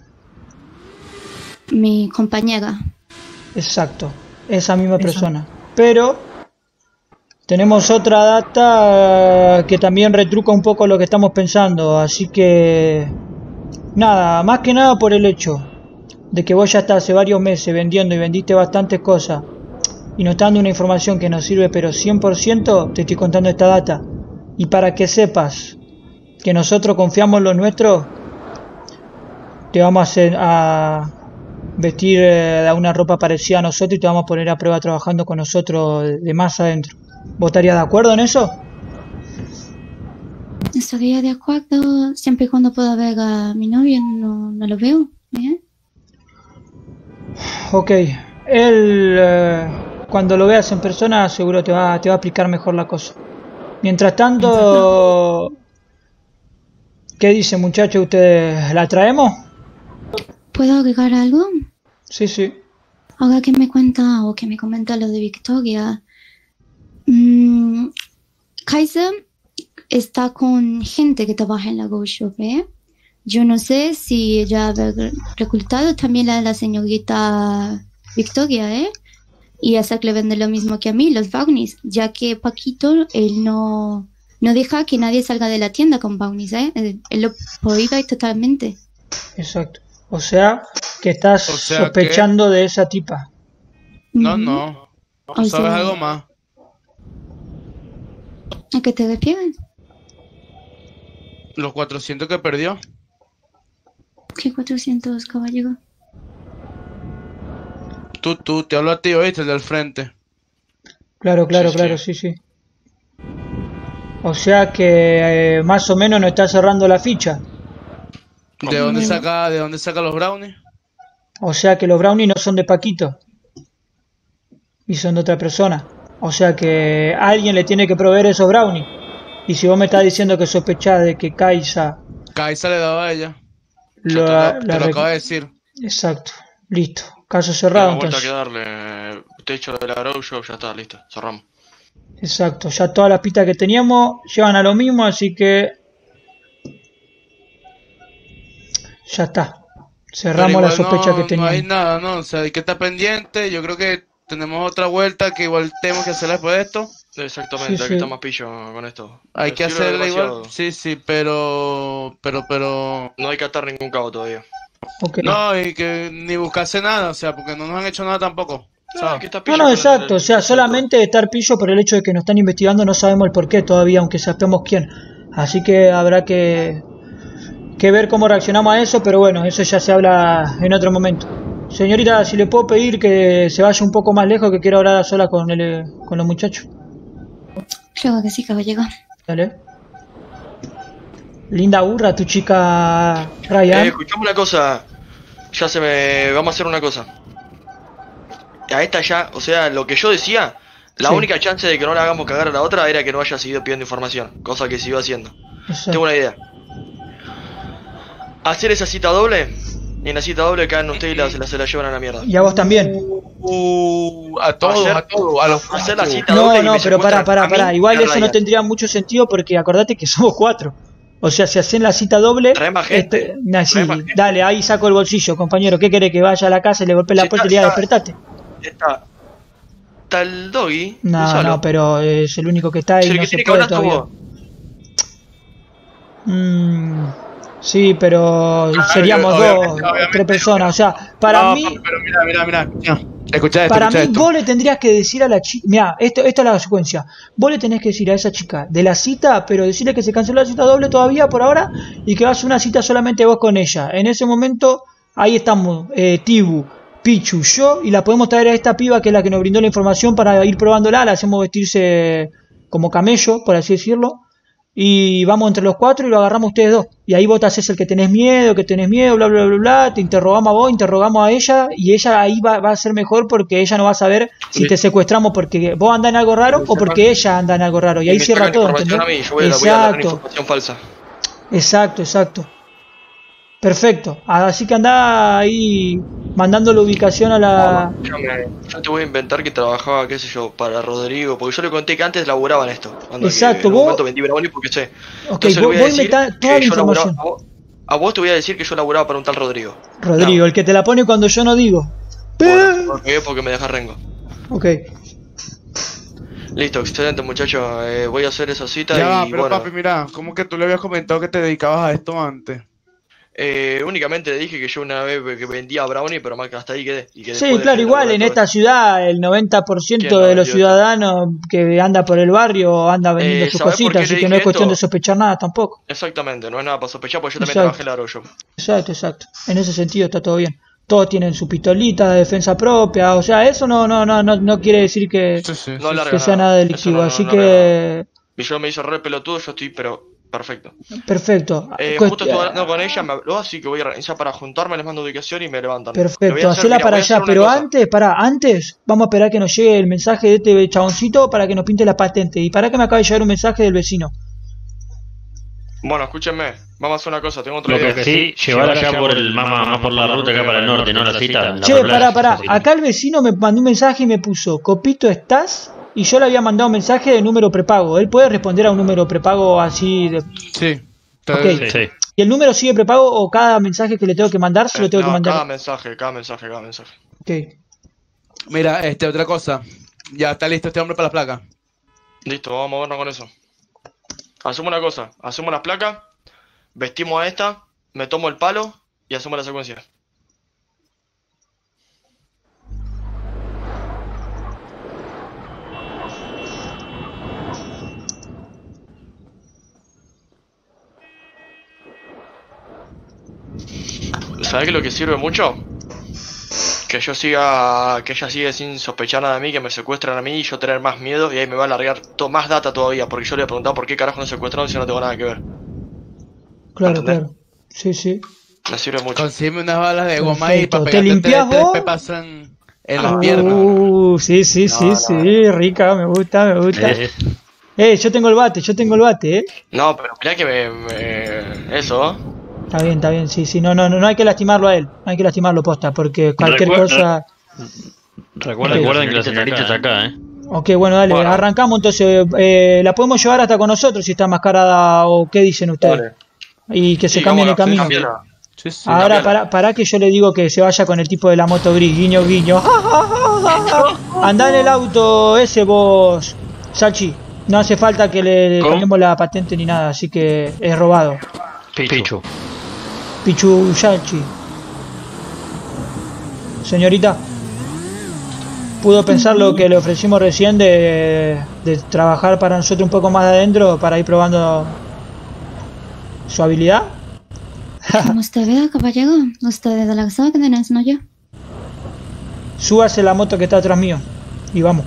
Speaker 7: Mi compañera.
Speaker 1: Exacto, esa misma persona. Pero tenemos otra data que también retruca un poco lo que estamos pensando, así que nada, más que nada por el hecho de que vos ya estás hace varios meses vendiendo y vendiste bastantes cosas y nos está dando una información que nos sirve pero 100%, te estoy contando esta data. Y para que sepas que nosotros confiamos en lo nuestro, te vamos a vestir de una ropa parecida a nosotros y te vamos a poner a prueba trabajando con nosotros de más adentro. ¿Vos estarías de acuerdo en eso?
Speaker 7: Estaría de acuerdo siempre y cuando pueda ver a mi novia, no lo veo.
Speaker 1: Ok, él cuando lo veas en persona seguro te va a explicar mejor la cosa. Mientras tanto, ¿qué dice muchachos? ¿Ustedes la traemos?
Speaker 7: ¿Puedo agregar algo?
Speaker 1: Sí.
Speaker 7: Ahora que me cuenta o que me comenta lo de Victoria, Kaiser está con gente que trabaja en la Go Shop, ¿eh? Yo no sé si ella ha reclutado también a la señorita Victoria, ¿eh? Y hacerle vender lo mismo que a mí, los brownies, ya que Paquito, él no deja que nadie salga de la tienda con brownies, ¿eh? Él lo prohíbe totalmente.
Speaker 1: Exacto. O sea, que estás sospechando de esa tipa.
Speaker 4: No. ¿Tú sabes algo más?
Speaker 7: ¿A qué te refieres?
Speaker 4: Los 400 que perdió.
Speaker 7: ¿Qué 400, caballero?
Speaker 4: Tú, te hablo a ti, ¿oíste? El del frente.
Speaker 1: Claro, sí. O sea que más o menos no está cerrando la ficha.
Speaker 4: ¿De dónde saca los brownies?
Speaker 1: O sea que los brownies no son de Paquito. Y son de otra persona. O sea que alguien le tiene que proveer esos brownies. Y si vos me estás diciendo que sospechás de que Kaisa
Speaker 4: le daba a ella. Te lo acabo de decir.
Speaker 1: Exacto. Listo. Caso cerrado.
Speaker 2: Vuelta a quedarle techo de la Grow Shop, ya está, listo. Cerramos.
Speaker 1: Exacto. Ya todas las pistas que teníamos llevan a lo mismo, así que ya está. Cerramos la sospecha que teníamos.
Speaker 4: No hay nada, ¿no? O sea, hay que estar pendiente. Yo creo que tenemos otra vuelta que igual tenemos que hacer después de esto.
Speaker 2: Exactamente,
Speaker 1: Sí,
Speaker 2: hay que estar más pillo con esto.
Speaker 4: Hay que hacerla igual. Sí, pero
Speaker 2: no hay que atar ningún cabo todavía.
Speaker 1: Okay.
Speaker 4: No, y que ni buscarse nada, o sea, porque no nos han hecho nada tampoco.
Speaker 1: No, exacto, o sea, solamente estar pillo por el hecho de que nos están investigando, no sabemos el porqué todavía, aunque sepamos quién. Así que habrá que ver cómo reaccionamos a eso, pero bueno, eso ya se habla en otro momento. Señorita, si le puedo pedir que se vaya un poco más lejos, que quiero hablar a solas con los muchachos.
Speaker 7: Claro que sí, caballero.
Speaker 1: Dale. Linda burra tu chica Ryan.
Speaker 2: Escuchame una cosa. Vamos a hacer una cosa. A esta ya, o sea, lo que yo decía, la única chance de que no la hagamos cagar a la otra era que no haya seguido pidiendo información, cosa que siguió haciendo.
Speaker 1: Exacto.
Speaker 2: Tengo una idea. hacer esa cita doble. Y en la cita doble caen ustedes y se la llevan a la mierda.
Speaker 1: Y a vos también.
Speaker 4: A todos, a los
Speaker 2: hacer la cita doble.
Speaker 1: No, pero pará. Igual eso no tendría mucho sentido porque acordate que somos 4. O sea, si hacen la cita doble.
Speaker 2: Trae más gente.
Speaker 1: Sí, dale, ahí saco el bolsillo, compañero. ¿Qué querés? Que vaya a la casa y le golpee la puerta y le diga despertate.
Speaker 2: Está el doggy.
Speaker 1: No, pero es el único que está ahí.
Speaker 2: Si
Speaker 1: no
Speaker 2: que
Speaker 1: se
Speaker 2: tiene que
Speaker 1: puede
Speaker 2: hablar
Speaker 1: todavía. Sí, pero seríamos 2, 3 personas. O sea, para mí.
Speaker 4: Pero mira. Escuchá esto.
Speaker 1: Para mí, vos le tendrías que decir a la chica. Mira, esta es la secuencia. Vos le tenés que decir a esa chica de la cita, pero decirle que se canceló la cita doble todavía por ahora y que vas a una cita solamente vos con ella. En ese momento, ahí estamos, Tibu, Pichu, yo, y la podemos traer a esta piba que es la que nos brindó la información para ir probándola. La hacemos vestirse como camello, por así decirlo. Y vamos entre los 4 y lo agarramos ustedes 2. Y ahí vos te haces el que tenés miedo, bla, bla, bla, bla. Te interrogamos a vos, interrogamos a ella. Y ella ahí va a ser mejor porque ella no va a saber si te secuestramos porque vos andás en algo raro o porque ella anda en algo raro. Y ahí cierra todo, ¿entendés?
Speaker 2: Voy a dar información falsa.
Speaker 1: Exacto. Perfecto. Así que andá ahí mandando la ubicación a la...
Speaker 2: Yo te voy a inventar que trabajaba, qué sé yo, para Rodrigo, porque yo le conté que antes laburaba en esto.
Speaker 1: Exacto,
Speaker 2: en un momento vendí Brownie porque sé.
Speaker 1: Ok, vos inventás toda la información.
Speaker 2: A vos te voy a decir que yo laburaba para un tal Rodrigo.
Speaker 1: Rodrigo, el que te la pone cuando yo no digo.
Speaker 2: Bueno, porque me deja rengo.
Speaker 1: Ok.
Speaker 2: Listo, excelente muchachos. Voy a hacer esa cita
Speaker 4: pero
Speaker 2: bueno.
Speaker 4: Papi, mira, ¿cómo que tú le habías comentado que te dedicabas a esto antes?
Speaker 2: Únicamente le dije que yo una vez que vendía brownie, pero más que hasta ahí quedé.
Speaker 1: Sí, claro, igual en esta ciudad el 90% de los ciudadanos que anda por el barrio anda vendiendo sus cositas, así que no es cuestión de sospechar nada tampoco.
Speaker 2: Exactamente, no es nada para sospechar, porque yo también trabajé en la Arroyo.
Speaker 1: Exacto. En ese sentido está todo bien. Todos tienen su pistolita de defensa propia, o sea, eso no quiere decir que sea nada delictivo, así que...
Speaker 2: Y yo me hizo re pelotudo, yo estoy, pero... Perfecto. Justo estuve hablando con ella, me habló, así que voy a organizar para juntarme, les mando ubicación y me levantan.
Speaker 1: Perfecto, hacela para allá, pero antes vamos a esperar que nos llegue el mensaje de este chaboncito para que nos pinte la patente. Y para que me acabe de llegar un mensaje del vecino.
Speaker 2: Bueno, escúchenme, vamos a hacer una cosa, tengo otra idea.
Speaker 3: Lo que sí, llevar allá más por la ruta acá para el norte, no la cita.
Speaker 1: Che, pará, acá el vecino me mandó un mensaje y me puso, Copito, ¿estás? Y yo le había mandado un mensaje de número prepago. ¿Él puede responder a un número prepago así de...?
Speaker 4: Sí.
Speaker 1: Okay. Sí. ¿Y el número sigue prepago o cada mensaje que le tengo que mandar se lo tengo que mandar?
Speaker 2: Cada mensaje.
Speaker 1: Ok.
Speaker 4: Mira, otra cosa. Ya está listo este hombre para las placas.
Speaker 2: Listo, vamos a movernos con eso. Hacemos una cosa. Hacemos las placas, vestimos a esta, me tomo el palo y hacemos la secuencia. ¿Sabes qué es lo que sirve mucho? Que ella sigue sin sospechar nada de mí, que me secuestran a mí y yo tener más miedo y ahí me va a largar más data todavía, porque yo le he preguntado por qué carajo no secuestraron si no tengo nada que ver.
Speaker 1: Claro. Sí.
Speaker 2: Me sirve mucho.
Speaker 4: Consígueme unas balas de goma y para
Speaker 1: ¿Te limpias vos?
Speaker 4: Te pasan en las piernas.
Speaker 1: Sí, rica, me gusta. Yo tengo el bate,
Speaker 2: No, pero mirá que eso,
Speaker 1: Está bien, sí, no hay que lastimarlo a él, no hay que lastimarlo posta, porque cualquier cosa...
Speaker 3: Recuerden que la señorita está acá,
Speaker 1: Ok, bueno, dale, arrancamos entonces, la podemos llevar hasta con nosotros si está enmascarada o qué dicen ustedes.
Speaker 2: Vale.
Speaker 1: Y que se cambien el camino.
Speaker 4: Sí,
Speaker 1: ahora para que yo le digo que se vaya con el tipo de la moto gris, guiño. Andá en el auto ese vos, Sachi, no hace falta que le cambiemos la patente ni nada, así que es robado. Pichu Yachi. Señorita, ¿pudo pensar lo que le ofrecimos recién de trabajar para nosotros un poco más de adentro para ir probando su habilidad?
Speaker 7: Como usted vea, caballero, usted es de las órdenes, no yo.
Speaker 1: Súbase la moto que está atrás mío y vamos.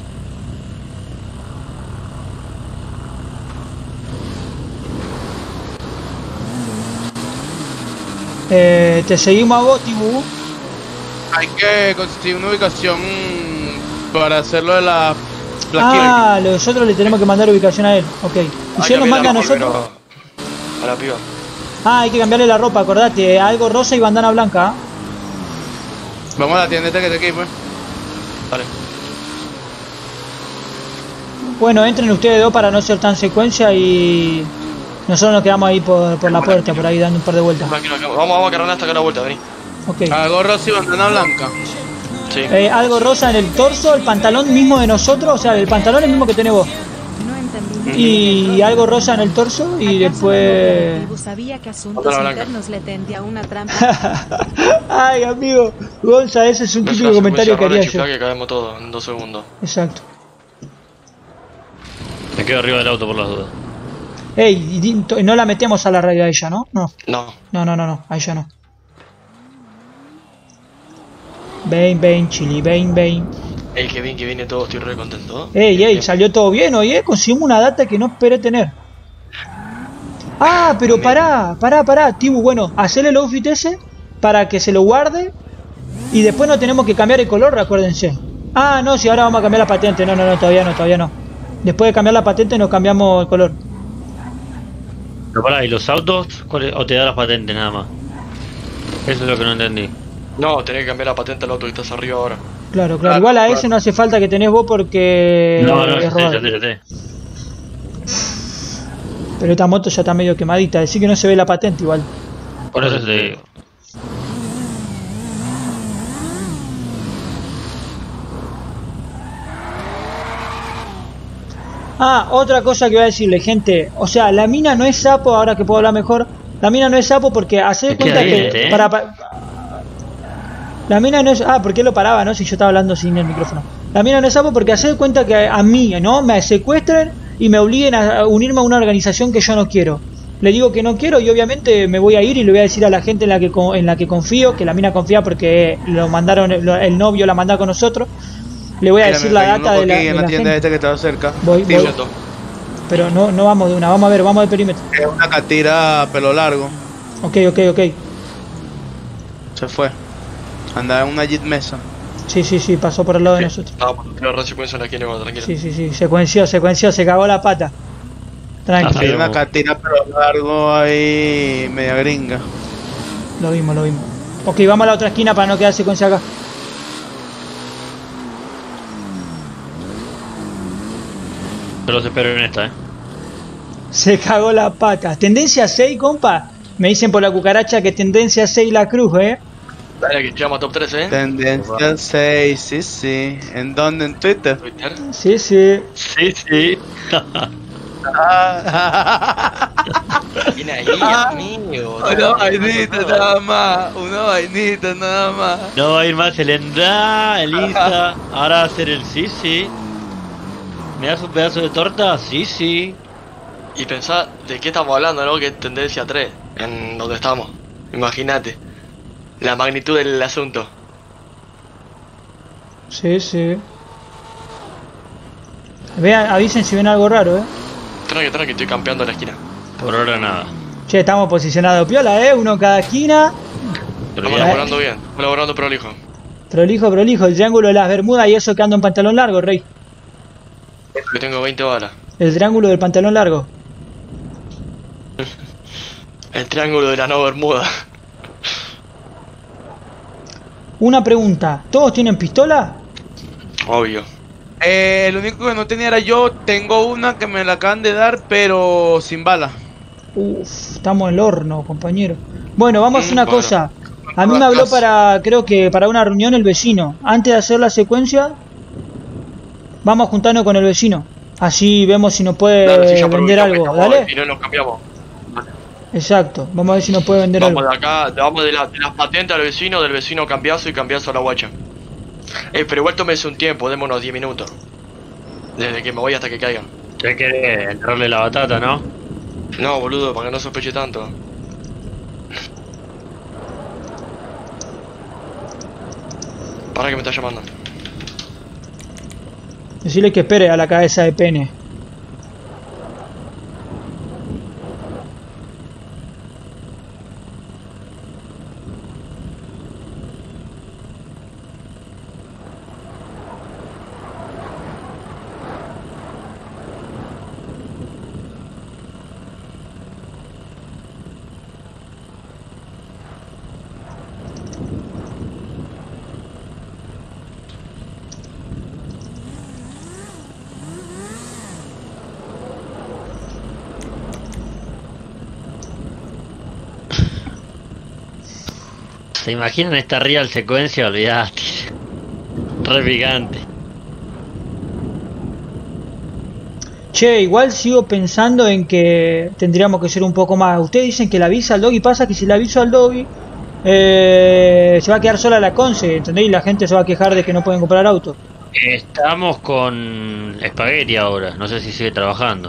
Speaker 1: Te seguimos a vos, Tibu.
Speaker 4: Hay que conseguir una ubicación para hacerlo de la plaquilla.
Speaker 1: Nosotros le tenemos que mandar ubicación a él. Ok. Y si él nos manda a nosotros.
Speaker 2: A la piba.
Speaker 1: Ah, hay que cambiarle la ropa, acordate. Algo rosa y bandana blanca.
Speaker 4: Vamos a la tiendita que te aquí, pues.
Speaker 2: Vale.
Speaker 1: Bueno, entren ustedes dos para no ser tan secuencia y nosotros nos quedamos ahí por la puerta, por ahí dando un par de vueltas.
Speaker 2: Vamos a cargar hasta acá la vuelta, vení.
Speaker 1: Ok.
Speaker 4: Algo rosa y bandana blanca.
Speaker 2: Sí.
Speaker 1: Algo rosa en el torso, el pantalón mismo de nosotros, o sea, el pantalón es el mismo que tenés vos. Y algo rosa en el torso y después...
Speaker 8: Sabía que asuntos internos le tendía una trampa.
Speaker 1: Ay, amigo, Gonza, ese es un típico comentario que haría yo.
Speaker 2: Que caemos todos en 2 segundos.
Speaker 1: Exacto.
Speaker 3: Me quedo arriba del auto por las dudas.
Speaker 1: Ey, no la metemos a la radio a ella, ¿no? No.
Speaker 2: No.
Speaker 1: A ella no. Ven, chili, ven.
Speaker 2: Ey, que bien que viene todo, estoy re contento.
Speaker 1: Ey, salió todo bien hoy, conseguimos una data que no esperé tener. Ah, pero pará, Tibu, bueno, hacerle el outfit ese para que se lo guarde y después no tenemos que cambiar el color, acuérdense. Ah, no, si ahora vamos a cambiar la patente, no, todavía no. Después de cambiar la patente nos cambiamos el color.
Speaker 3: Pero pará, ¿y los autos o te da las patentes nada más? Eso es lo que no entendí.
Speaker 2: No, tenés que cambiar la patente al auto que estás arriba ahora.
Speaker 1: Claro. Igual a ese no hace falta que tenés vos porque...
Speaker 3: No,
Speaker 1: es robado.
Speaker 3: ya sé.
Speaker 1: Pero esta moto ya está medio quemadita, decir que no se ve la patente igual.
Speaker 3: Por eso te digo.
Speaker 1: Ah, otra cosa que voy a decirle, gente. O sea, la mina no es sapo, ahora que puedo hablar mejor. La mina no es sapo porque hace cuenta que... La mina no es... Ah, ¿por qué lo paraba, no? Si yo estaba hablando sin el micrófono. La mina no es sapo porque hace cuenta que a mí, ¿no? Me secuestren y me obliguen a unirme a una organización que yo no quiero. Le digo que no quiero y obviamente me voy a ir y le voy a decir a la gente en la que confío, que la mina confía porque lo mandaron, el novio la mandó con nosotros. Le voy a decir la data de la
Speaker 4: tienda
Speaker 1: gente.
Speaker 4: esta que estaba cerca.
Speaker 1: Voy. Pero no vamos de una, vamos a ver, vamos de perímetro.
Speaker 4: Es una catira pelo largo.
Speaker 1: Ok.
Speaker 4: Se fue. Andaba en una Jeep Mesa.
Speaker 1: Sí, pasó por el lado de nosotros.
Speaker 2: La secuencia la quiere, tranquilo.
Speaker 1: Sí, secuenció, se cagó la pata. Tranquilo.
Speaker 4: Hay una catira pelo largo ahí, media gringa.
Speaker 1: Lo vimos. Ok, vamos a la otra esquina para no quedar secuencia acá.
Speaker 3: Yo los espero en esta,
Speaker 1: Se cagó la pata. Tendencia 6, compa. Me dicen por la cucaracha que tendencia 6 la cruz,
Speaker 2: Dale, que llama top 3,
Speaker 4: Tendencia 6, sí. ¿En dónde? ¿En Twitter?
Speaker 1: Sí.
Speaker 2: Viene ahí, amigo.
Speaker 4: Una vainita nada más.
Speaker 3: No va a ir más el Endra, el Isa. Ahora va a ser el sí. ¿Me das un pedazo de torta? Sí.
Speaker 2: Y pensá de qué estamos hablando, ¿no? Que es tendencia 3, en donde estamos. Imagínate la magnitud del asunto.
Speaker 1: Sí. Vean, avisen si ven algo raro,
Speaker 2: Tranqui, estoy campeando en la esquina.
Speaker 3: Por ahora nada.
Speaker 1: Che, estamos posicionados piola, uno en cada esquina.
Speaker 2: Estamos elaborando bien, elaborando prolijo.
Speaker 1: Prolijo, el triángulo de las Bermudas y eso que ando en pantalón largo, rey.
Speaker 2: Yo tengo 20 balas.
Speaker 1: El triángulo del pantalón largo.
Speaker 2: El triángulo de la no bermuda.
Speaker 1: Una pregunta, ¿todos tienen pistola?
Speaker 2: Obvio.
Speaker 4: El único que no tenía era yo. Tengo una que me la acaban de dar, pero sin bala.
Speaker 1: Estamos en el horno, compañero. Bueno, vamos a hacer una cosa. A mí me habló creo que para una reunión el vecino. Antes de hacer la secuencia, vamos a juntarnos con el vecino. Así vemos si nos puede vender algo, dale.
Speaker 2: Y no nos cambiamos.
Speaker 1: Exacto, vamos a ver si nos puede vender algo.
Speaker 2: Vamos de las patentes al vecino, del vecino cambiazo y cambiazo a la guacha. Pero igual tómese un tiempo, demos unos 10 minutos. Desde que me voy hasta que caigan.
Speaker 3: ¿Qué querés? ¿Entrarle la batata, no?
Speaker 2: No, boludo, para que no sospeche tanto. Para que me está llamando.
Speaker 1: Decirle que espere a la cabeza de pene.
Speaker 3: ¿Se imaginan esta real secuencia? Olvidaste. Re picante.
Speaker 1: Che, igual sigo pensando en que tendríamos que ser un poco más. Ustedes dicen que le avisa al Doggy, pasa que si le aviso al Doggy se va a quedar sola la Conce, ¿entendéis? La gente se va a quejar de que no pueden comprar auto.
Speaker 3: Estamos con Spaghetti ahora, no sé si sigue trabajando.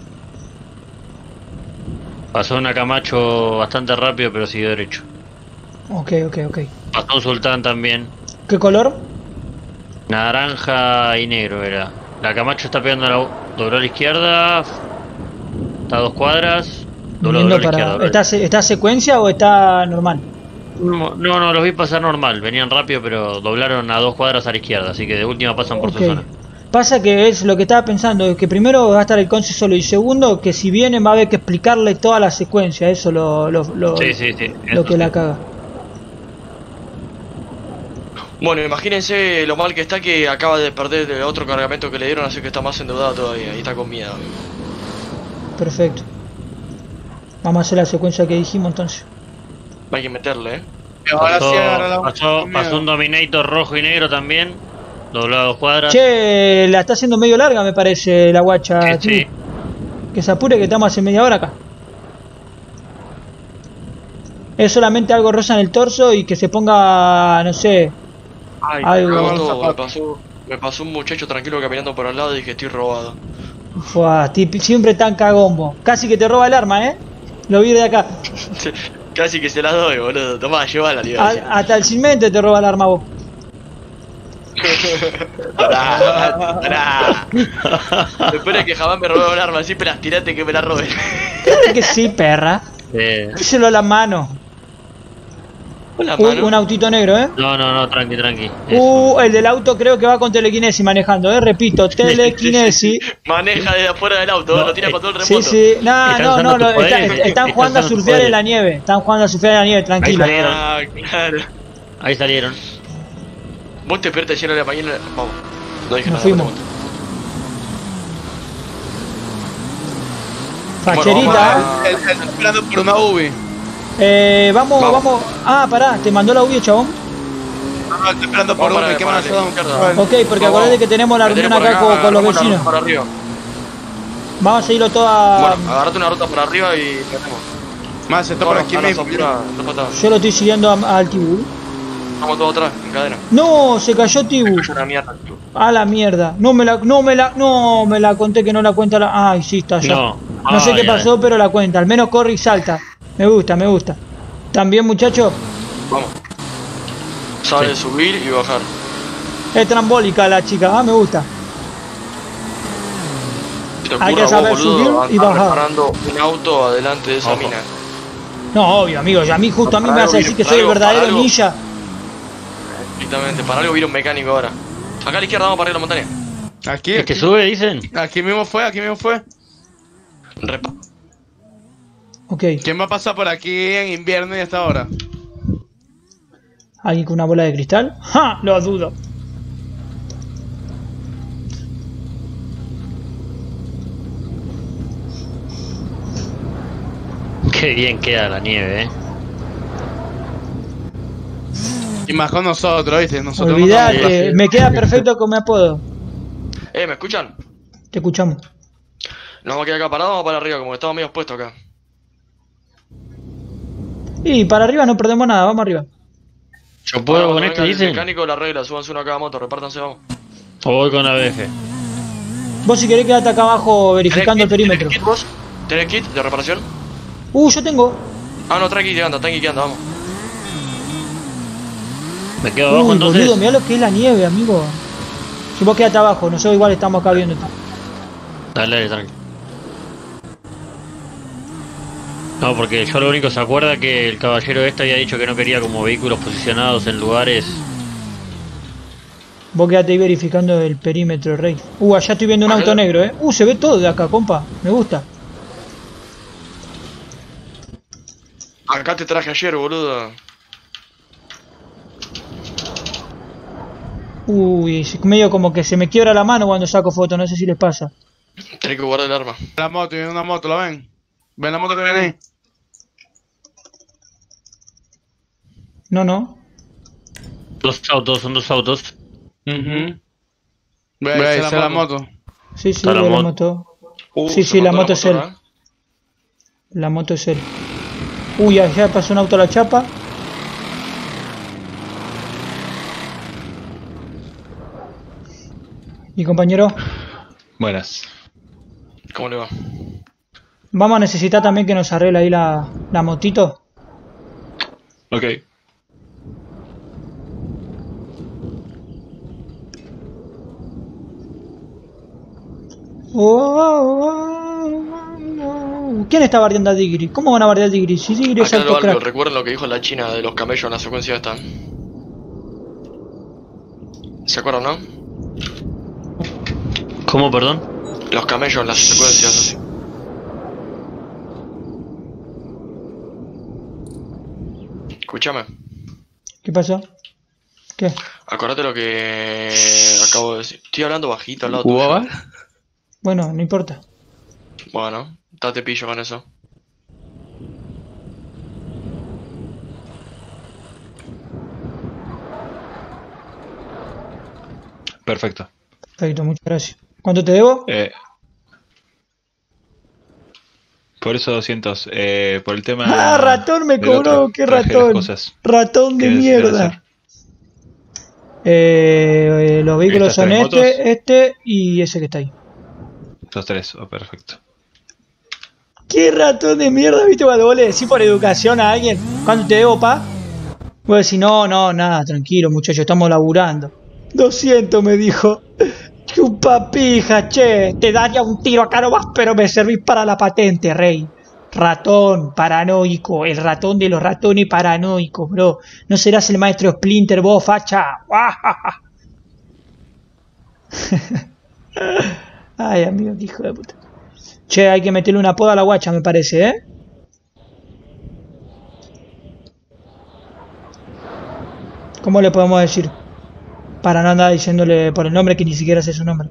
Speaker 3: Pasó una Camacho bastante rápido, pero siguió derecho.
Speaker 1: Ok.
Speaker 3: Pasó un Sultán también.
Speaker 1: ¿Qué color?
Speaker 3: Naranja y negro era. La Camacho está pegando dobló a la izquierda. Está a 2 cuadras. Dobló a la izquierda.
Speaker 1: ¿Está secuencia o está normal?
Speaker 3: No, los vi pasar normal. Venían rápido, pero doblaron a 2 cuadras a la izquierda. Así que de última pasan por su zona.
Speaker 1: Pasa que es lo que estaba pensando, es que primero va a estar el Conce solo y segundo que si viene va a haber que explicarle toda la secuencia, eso
Speaker 3: sí,
Speaker 1: lo que la caga.
Speaker 2: Bueno, imagínense lo mal que está, que acaba de perder el otro cargamento que le dieron, así que está más endeudado todavía y está con miedo.
Speaker 1: Perfecto. Vamos a hacer la secuencia que dijimos entonces.
Speaker 2: Hay que meterle,
Speaker 3: Pasó un Dominator rojo y negro también. Doblado a 2 cuadras.
Speaker 1: Che, la está haciendo medio larga me parece la guacha.
Speaker 3: Sí.
Speaker 1: Que se apure que estamos hace media hora acá. Es solamente algo rosa en el torso y que se ponga, no sé.
Speaker 2: Ay,
Speaker 1: algo.
Speaker 2: Me pasó un muchacho tranquilo caminando por al lado y dije estoy robado.
Speaker 1: Siempre tan cagombo. Casi que te roba el arma, Lo vi de acá.
Speaker 2: Casi que se la doy, boludo. Tomá, llévala,
Speaker 1: hasta el cimiento te roba el arma vos.
Speaker 2: Espera que jamás me robé un arma así, pero tirate que me la robe.
Speaker 1: Claro que sí, perra. Díselo a la mano. Un autito negro,
Speaker 3: No, tranqui.
Speaker 1: El del auto creo que va con telequinesis manejando, repito, telequinesis.
Speaker 2: Maneja desde afuera del auto, lo tira control remoto.
Speaker 1: Sí. Están jugando a surfear en la nieve. Tranquilo.
Speaker 2: Claro.
Speaker 3: Ahí salieron.
Speaker 2: Vos te despiertas lleno de la mañana. Vamos. No dije
Speaker 1: Nos
Speaker 2: nada.
Speaker 1: fuimos. Facherita.
Speaker 4: Está esperando por una UBI.
Speaker 1: Vamos. Ah, pará, ¿te mandó la UBI, chabón?
Speaker 4: No, estoy esperando por UBI. ¿Qué más?
Speaker 1: Ok, porque acordate que tenemos la reunión acá con los vecinos. Vamos a seguirlo toda.
Speaker 2: Bueno, agarrate una ruta por arriba y metemos.
Speaker 4: Más, se está por aquí mismo.
Speaker 1: Yo lo estoy siguiendo al Tibu.
Speaker 2: Estamos todos atrás, en cadena.
Speaker 1: No, se cayó Tibu. A la mierda. No me la conté que no la cuenta la. Ay, sí, está allá. No sé qué pasó, pero la cuenta. Al menos corre y salta. Me gusta. ¿También, muchachos?
Speaker 2: Vamos. Sabe subir y bajar.
Speaker 1: Es trambólica la chica, me gusta. Hay que saber subir y bajar.
Speaker 2: Preparando un auto adelante de esa mina.
Speaker 1: No, obvio, amigo. A mí me hace decir que soy el verdadero ninja.
Speaker 2: Exactamente, para algo viene un mecánico ahora. Acá a la izquierda vamos para arriba de la montaña.
Speaker 4: Aquí.
Speaker 3: ¿Es que sube, dicen?
Speaker 4: Aquí mismo fue.
Speaker 2: Repa.
Speaker 1: Ok.
Speaker 4: ¿Quién va a pasar por aquí en invierno y a esta hora?
Speaker 1: ¿Alguien con una bola de cristal? ¡Ja! Lo dudo.
Speaker 3: Qué bien queda la nieve,
Speaker 4: Y más con nosotros, ¿viste? Nosotros
Speaker 1: olvidate, me queda perfecto con mi apodo.
Speaker 2: ¿Me escuchan?
Speaker 1: Te escuchamos.
Speaker 2: Nos vamos a quedar acá parados, vamos para arriba, como que estamos medio puestos acá.
Speaker 1: Y para arriba no perdemos nada, vamos arriba.
Speaker 3: Yo puedo con este, dicen.
Speaker 2: Mecánico la regla, súbanse uno a cada moto, repártanse, vamos.
Speaker 3: O voy con la BG.
Speaker 1: Vos si querés quedate acá abajo verificando el perímetro.
Speaker 2: ¿Tenés kit vos? ¿Tenés kit de reparación?
Speaker 1: Yo tengo.
Speaker 2: No, tranqui que anda, vamos.
Speaker 3: Me quedo abajo entonces.
Speaker 1: Boludo, mirá lo que es la nieve, amigo. Si vos quedate abajo, nosotros igual estamos acá viendo.
Speaker 3: Dale, tranqui. No, porque yo lo único se acuerda que el caballero había dicho que no quería como vehículos posicionados en lugares.
Speaker 1: Vos quedate ahí verificando el perímetro, rey. Allá estoy viendo un auto negro, se ve todo de acá, compa. Me gusta.
Speaker 2: Acá te traje ayer, boludo.
Speaker 1: Medio como que se me quiebra la mano cuando saco fotos, no sé si les pasa.
Speaker 2: Tenés que guardar el arma.
Speaker 4: La moto, viene una moto, ¿la ven? ¿Ven la moto que viene ahí?
Speaker 1: No.
Speaker 3: Dos autos, son dos autos.
Speaker 4: Ve, ahí está la moto.
Speaker 1: Sí,
Speaker 3: Está la
Speaker 1: la
Speaker 3: moto.
Speaker 1: moto. Sí, la moto es él. La moto es él. Uy, allá pasó un auto a la chapa. ¿Y compañero?
Speaker 5: Buenas.
Speaker 2: ¿Cómo le va?
Speaker 1: Vamos a necesitar también que nos arregle ahí la motito.
Speaker 5: Ok.
Speaker 1: ¿Quién está bardeando a Digri? ¿Cómo van a bardear a Digri? Si Digri es
Speaker 2: Aclaro
Speaker 1: alto
Speaker 2: algo,
Speaker 1: crack.
Speaker 2: recuerden lo que dijo la china de los camellos en la secuencia esta. ¿Se acuerdan, no?
Speaker 3: ¿Cómo, perdón?
Speaker 2: Los camellos en las secuencias así. Escúchame.
Speaker 1: ¿Qué pasó? ¿Qué?
Speaker 2: Acordate lo que acabo de decir. Estoy hablando bajito al lado tuyo.
Speaker 4: ¿Jugaba?
Speaker 1: Bueno, no importa.
Speaker 2: Bueno, date pillo con eso.
Speaker 5: Perfecto.
Speaker 1: Perfecto, muchas gracias. ¿Cuánto te debo?
Speaker 5: Por eso 200. Por el tema.
Speaker 1: ¡Ah, ratón me
Speaker 5: del
Speaker 1: cobró!
Speaker 5: otro,
Speaker 1: ¡Qué
Speaker 5: traje las
Speaker 1: ratón!
Speaker 5: cosas.
Speaker 1: ¡Ratón de
Speaker 5: ¿Qué debe
Speaker 1: mierda! Los vehículos
Speaker 5: ¿Estas
Speaker 1: son
Speaker 5: tres motos?
Speaker 1: este y ese que está ahí.
Speaker 5: Los tres, perfecto.
Speaker 1: ¡Qué ratón de mierda! ¿Viste cuando vos le decís por educación a alguien? ¿Cuánto te debo, pa? Vos decís, no, nada, tranquilo, muchacho, estamos laburando. 200 me dijo. Chupa pija, che. Te daría un tiro acá nomás, pero me servís para la patente, rey. Ratón, paranoico. El ratón de los ratones paranoicos, bro. No serás el maestro Splinter, vos, facha. Ay, amigo, qué hijo de puta. Che, hay que meterle una poda a la guacha, me parece, ¿eh? ¿Cómo le podemos decir? Para no andar diciéndole por el nombre que ni siquiera sé su nombre.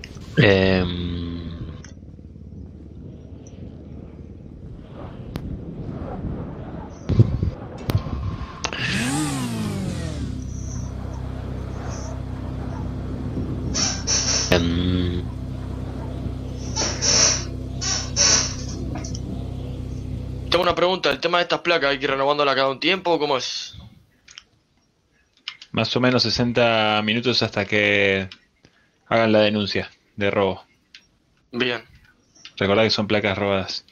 Speaker 2: Tengo una pregunta, ¿el tema de estas placas hay que ir renovándola cada un tiempo o cómo es?
Speaker 5: Más o menos 60 minutos hasta que hagan la denuncia de robo.
Speaker 2: Bien.
Speaker 5: Recordá que son placas robadas.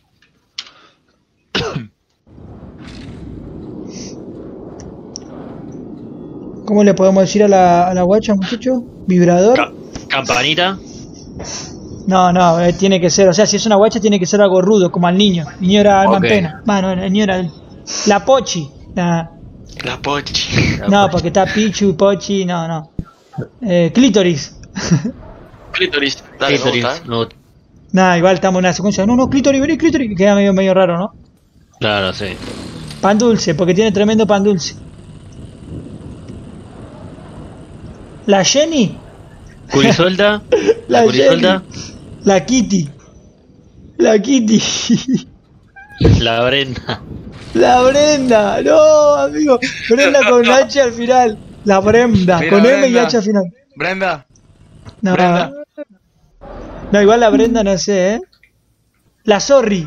Speaker 1: ¿Cómo le podemos decir a la guacha, muchacho? ¿Vibrador?
Speaker 3: Campanita.
Speaker 1: No, tiene que ser, o sea, si es una guacha tiene que ser algo rudo, como al niño. El niño era alma en
Speaker 3: Ok.
Speaker 1: pena. Bueno, el niño era la Pochi.
Speaker 2: La pochi.
Speaker 1: No, porque está Pichu, Pochi, no. Clítoris.
Speaker 2: Clítoris. Dale, me
Speaker 3: Clítoris,
Speaker 2: gusta, ¿eh?
Speaker 3: no.
Speaker 1: Nada, igual estamos en una secuencia. No, Clítoris, vení, Clítoris. Queda medio raro, ¿no?
Speaker 3: Claro, sí.
Speaker 1: Pan dulce, porque tiene tremendo pan dulce. La Jenny.
Speaker 3: Curisuelta.
Speaker 1: La
Speaker 3: Curisuelta.
Speaker 1: La Kitty. La Kitty.
Speaker 3: La Brenda.
Speaker 1: La Brenda. No, amigo. Brenda con H al final. La Brenda.
Speaker 4: Mira,
Speaker 1: Con M y
Speaker 4: Brenda.
Speaker 1: H al final.
Speaker 4: Brenda.
Speaker 1: No,
Speaker 4: Brenda.
Speaker 1: no, igual la Brenda no sé, ¿eh? La Zorri.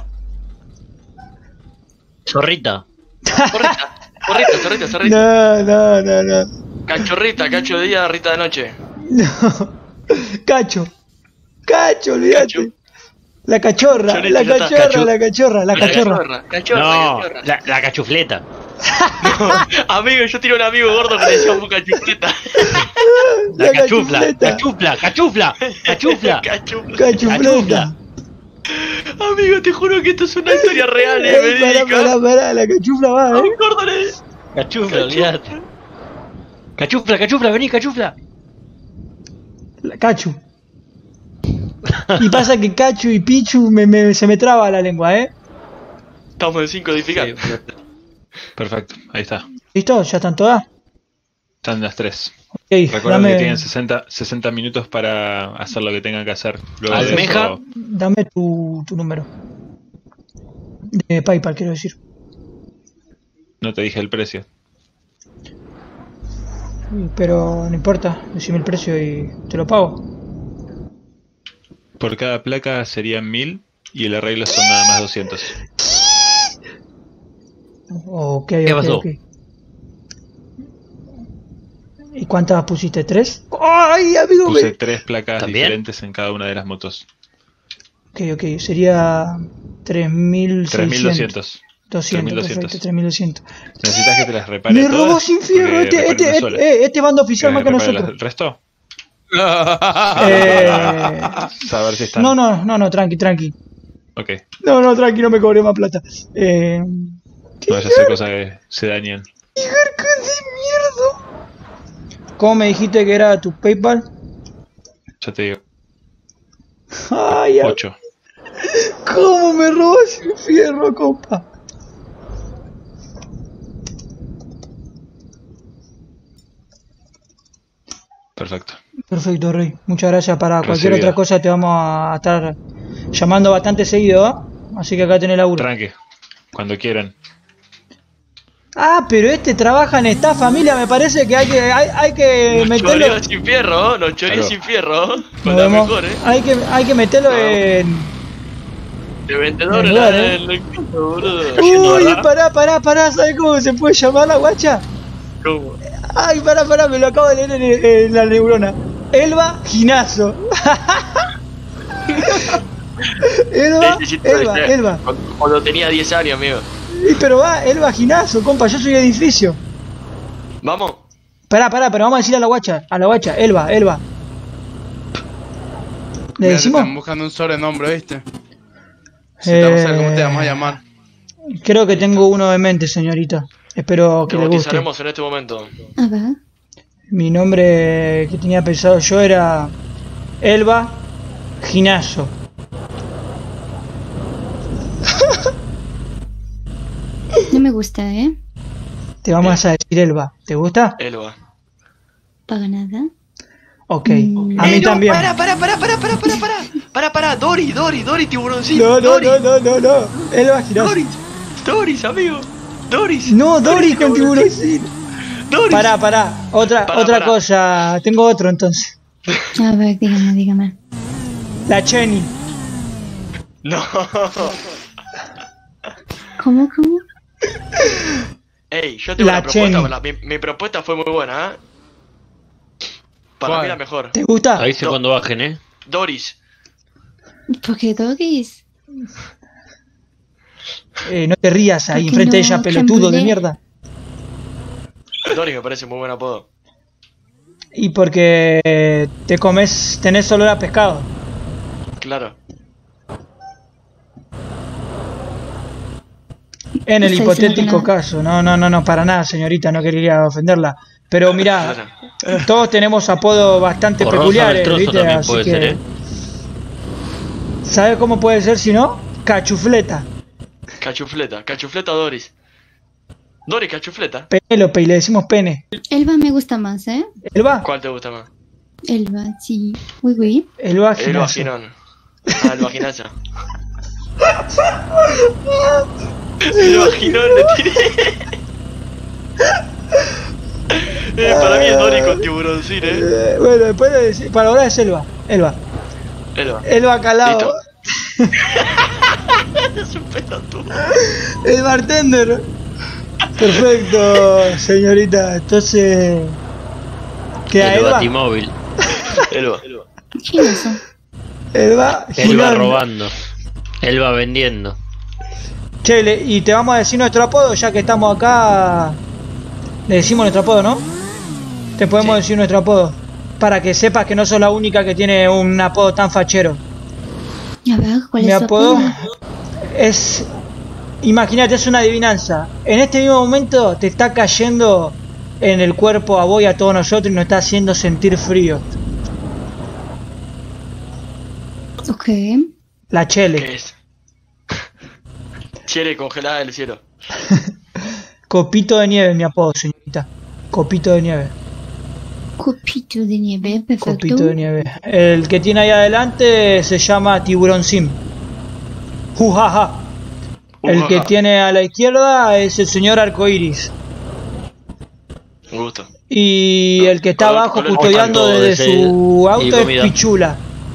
Speaker 3: Zorrita.
Speaker 2: Zorrita.
Speaker 1: No.
Speaker 2: Cachorrita, cacho de día, Rita de noche.
Speaker 1: No. Cacho, olvídate.
Speaker 2: Cacho.
Speaker 1: La cachorra,
Speaker 2: Chorrito,
Speaker 1: la
Speaker 2: ya está.
Speaker 1: cachorra, la cachorra, la cachorra.
Speaker 3: No, la cachufleta.
Speaker 2: Amigo, yo tenía un amigo gordo que le decíamos cachufleta.
Speaker 3: La cachufla.
Speaker 1: cachufleta.
Speaker 3: Cachufla.
Speaker 1: Cachufleta.
Speaker 2: Amigo, te juro que esto es una historia real,
Speaker 1: Ey,
Speaker 2: verídica.
Speaker 1: pará, la cachufla va,
Speaker 2: A un gordo le...
Speaker 3: Cachufla, olvídate. Cachufla, vení, cachufla.
Speaker 1: La Cachu. Y pasa que Cachu y Pichu se me traba la lengua, ¿eh?
Speaker 2: Estamos en 5 edificando.
Speaker 5: Perfecto, ahí está.
Speaker 1: ¿Listo? ¿Ya están todas?
Speaker 5: Están las tres.
Speaker 1: Ok,
Speaker 5: Recuerden que tienen 60 minutos para hacer lo que tengan que hacer. Luego de
Speaker 3: Almeja.
Speaker 5: eso,
Speaker 1: dame tu número. De PayPal, quiero decir.
Speaker 5: no te dije el precio.
Speaker 1: Pero no importa, decime el precio y te lo pago.
Speaker 5: Por cada placa serían 1000 y el arreglo son nada más 200.
Speaker 1: Ok,
Speaker 3: ¿Qué pasó?
Speaker 1: ok. ¿Y cuántas pusiste? ¿3? ¡Ay, amigo!
Speaker 5: Puse 3 placas
Speaker 3: ¿También?
Speaker 5: diferentes en cada una de las motos.
Speaker 1: Ok, sería 3600.
Speaker 5: 3200.
Speaker 1: 200,
Speaker 5: 3200.
Speaker 1: perfecto, 3200.
Speaker 5: ¿Necesitas que te las repare
Speaker 1: Me robó
Speaker 5: todas?
Speaker 1: sin fierro,
Speaker 5: Porque reparo una sola.
Speaker 1: este bando oficial más que
Speaker 5: ¿Querés reparar
Speaker 1: nosotros.
Speaker 5: ¿El resto? Saber si están.
Speaker 1: No, tranqui.
Speaker 5: Ok.
Speaker 1: No, tranqui, no me cobré más plata.
Speaker 5: No vaya a ser cosa que se dañen.
Speaker 1: ¿Cómo me dijiste que era tu PayPal?
Speaker 5: Ya te digo.
Speaker 1: Ay,
Speaker 5: 8.
Speaker 1: ¿cómo me robó sin fierro, compa?
Speaker 5: Perfecto.
Speaker 1: Perfecto, Rey. Muchas gracias. Para cualquier
Speaker 5: Recibido.
Speaker 1: otra cosa te vamos a estar llamando bastante seguido, ¿eh? Así que acá tenés laburo.
Speaker 5: Tranque. Cuando quieran.
Speaker 1: Ah, pero este trabaja en esta familia, me parece que hay que meterlo.
Speaker 2: Choreo sin fierro, los choreos
Speaker 5: Aló.
Speaker 2: sin fierro.
Speaker 1: Nos
Speaker 2: Con la
Speaker 1: vemos.
Speaker 2: mejor,
Speaker 1: Hay que meterlo
Speaker 2: Vamos.
Speaker 1: en.
Speaker 2: De vendedor
Speaker 1: En
Speaker 2: en
Speaker 1: lugar,
Speaker 2: el boludo.
Speaker 1: Uy, pará, ¿sabes cómo se puede llamar la guacha?
Speaker 2: ¿Cómo?
Speaker 1: Ay, pará, me lo acabo de leer en la neurona. Elba Ginazo. Elba.
Speaker 2: Cuando tenía 10 años, amigo.
Speaker 1: Pero va, Elba Ginazo, compa, yo soy edificio.
Speaker 2: Vamos.
Speaker 1: Pará, pero vamos a decir a la guacha, Elba. ¿Le
Speaker 4: Mira, te
Speaker 1: decimos?
Speaker 4: están buscando un sobrenombre, ¿viste? Necesitamos saber cómo te vamos a llamar.
Speaker 1: Creo que tengo uno de mente, señorita. Espero que
Speaker 2: Te
Speaker 1: le guste.
Speaker 2: bautizaremos en este momento.
Speaker 7: A ver.
Speaker 1: Mi nombre que tenía pensado yo era Elba Ginazo.
Speaker 7: No me gusta, ¿eh?
Speaker 1: Te vamos a decir Elba. ¿Te gusta?
Speaker 2: Elba.
Speaker 7: Para nada.
Speaker 1: Ok. A mí también.
Speaker 2: Para, Dori, tiburoncito.
Speaker 1: No. Elba Ginazo.
Speaker 2: Doris, amigo. Doris.
Speaker 1: No, Doris con tiburoncito.
Speaker 2: Doris.
Speaker 1: Pará. Otra cosa. Tengo otro entonces.
Speaker 7: A ver, dígame.
Speaker 1: La Chenny.
Speaker 2: No.
Speaker 7: ¿Cómo?
Speaker 2: Ey, yo tengo
Speaker 1: La
Speaker 2: una propuesta.
Speaker 1: Chenny.
Speaker 2: Mi propuesta fue muy buena, ¿eh? Para
Speaker 4: ¿Cuál?
Speaker 2: mí la mejor.
Speaker 1: ¿Te gusta?
Speaker 3: Avise
Speaker 2: No.
Speaker 3: cuando bajen, ¿eh?
Speaker 2: Doris.
Speaker 7: ¿Por qué Doris?
Speaker 1: No te rías ahí
Speaker 7: ¿Por qué
Speaker 1: enfrente de
Speaker 7: no
Speaker 1: ella, pelotudo de
Speaker 7: Chamberlain?
Speaker 1: mierda.
Speaker 2: Doris me parece muy buen apodo.
Speaker 1: Y porque tenés olor a pescado.
Speaker 2: Claro.
Speaker 1: En el
Speaker 7: Está diciendo que
Speaker 1: hipotético
Speaker 7: no.
Speaker 1: caso. No, para nada, señorita, no quería ofenderla. Pero mirá, todos tenemos apodos bastante
Speaker 3: O Rosa
Speaker 1: peculiares,
Speaker 3: Beltroso
Speaker 1: ¿viste?
Speaker 3: también
Speaker 1: Así
Speaker 3: puede
Speaker 1: que...
Speaker 3: ser, ¿eh?
Speaker 1: ¿Sabes cómo puede ser si no? Cachufleta.
Speaker 2: Cachufleta Doris. Doris, cachufleta.
Speaker 1: Penélope, y le decimos pene.
Speaker 7: Elba me gusta más, ¿eh?
Speaker 1: ¿Elba?
Speaker 2: ¿Cuál te gusta más?
Speaker 7: Elba, sí. Oui.
Speaker 1: Elba
Speaker 2: El
Speaker 1: Ginazo.
Speaker 2: vaginón. El vaginazo. El vaginón le tiré. Para mí es Doris con tiburoncín,
Speaker 1: Bueno, después de decir, para ahora es Elba.
Speaker 2: Elba.
Speaker 1: Elba Calado.
Speaker 2: Listo. Es un pelotudo.
Speaker 1: El bartender. Perfecto, señorita. Entonces... ¿Queda
Speaker 3: El
Speaker 1: Elba?
Speaker 3: batimóvil.
Speaker 2: Elba.
Speaker 7: Ginazo.
Speaker 1: Elba
Speaker 3: Él va
Speaker 1: Ginón.
Speaker 3: robando. Él va vendiendo.
Speaker 1: Che, y te vamos a decir nuestro apodo, ya que estamos acá. Le decimos nuestro apodo, ¿no? Te podemos decir nuestro apodo. Para que sepas que no sos la única que tiene un apodo tan fachero.
Speaker 7: A ver, ¿cuál
Speaker 1: Mi
Speaker 7: es su
Speaker 1: apodo
Speaker 7: apodo?
Speaker 1: es... Imagínate, es una adivinanza. En este mismo momento te está cayendo en el cuerpo a vos y a todos nosotros y nos está haciendo sentir frío.
Speaker 7: Ok.
Speaker 1: La Chele.
Speaker 2: ¿Qué es? Chile congelada del cielo.
Speaker 1: Copito de nieve, mi apodo, señorita. Copito de nieve.
Speaker 7: Copito de nieve, perfecto.
Speaker 1: Copito de nieve. El que tiene ahí adelante se llama Tiburón Sim. Jujaja. El que tiene a la izquierda es el señor Arcoiris.
Speaker 2: Un gusto.
Speaker 1: Y el que está abajo custodiando desde su auto es Pichula.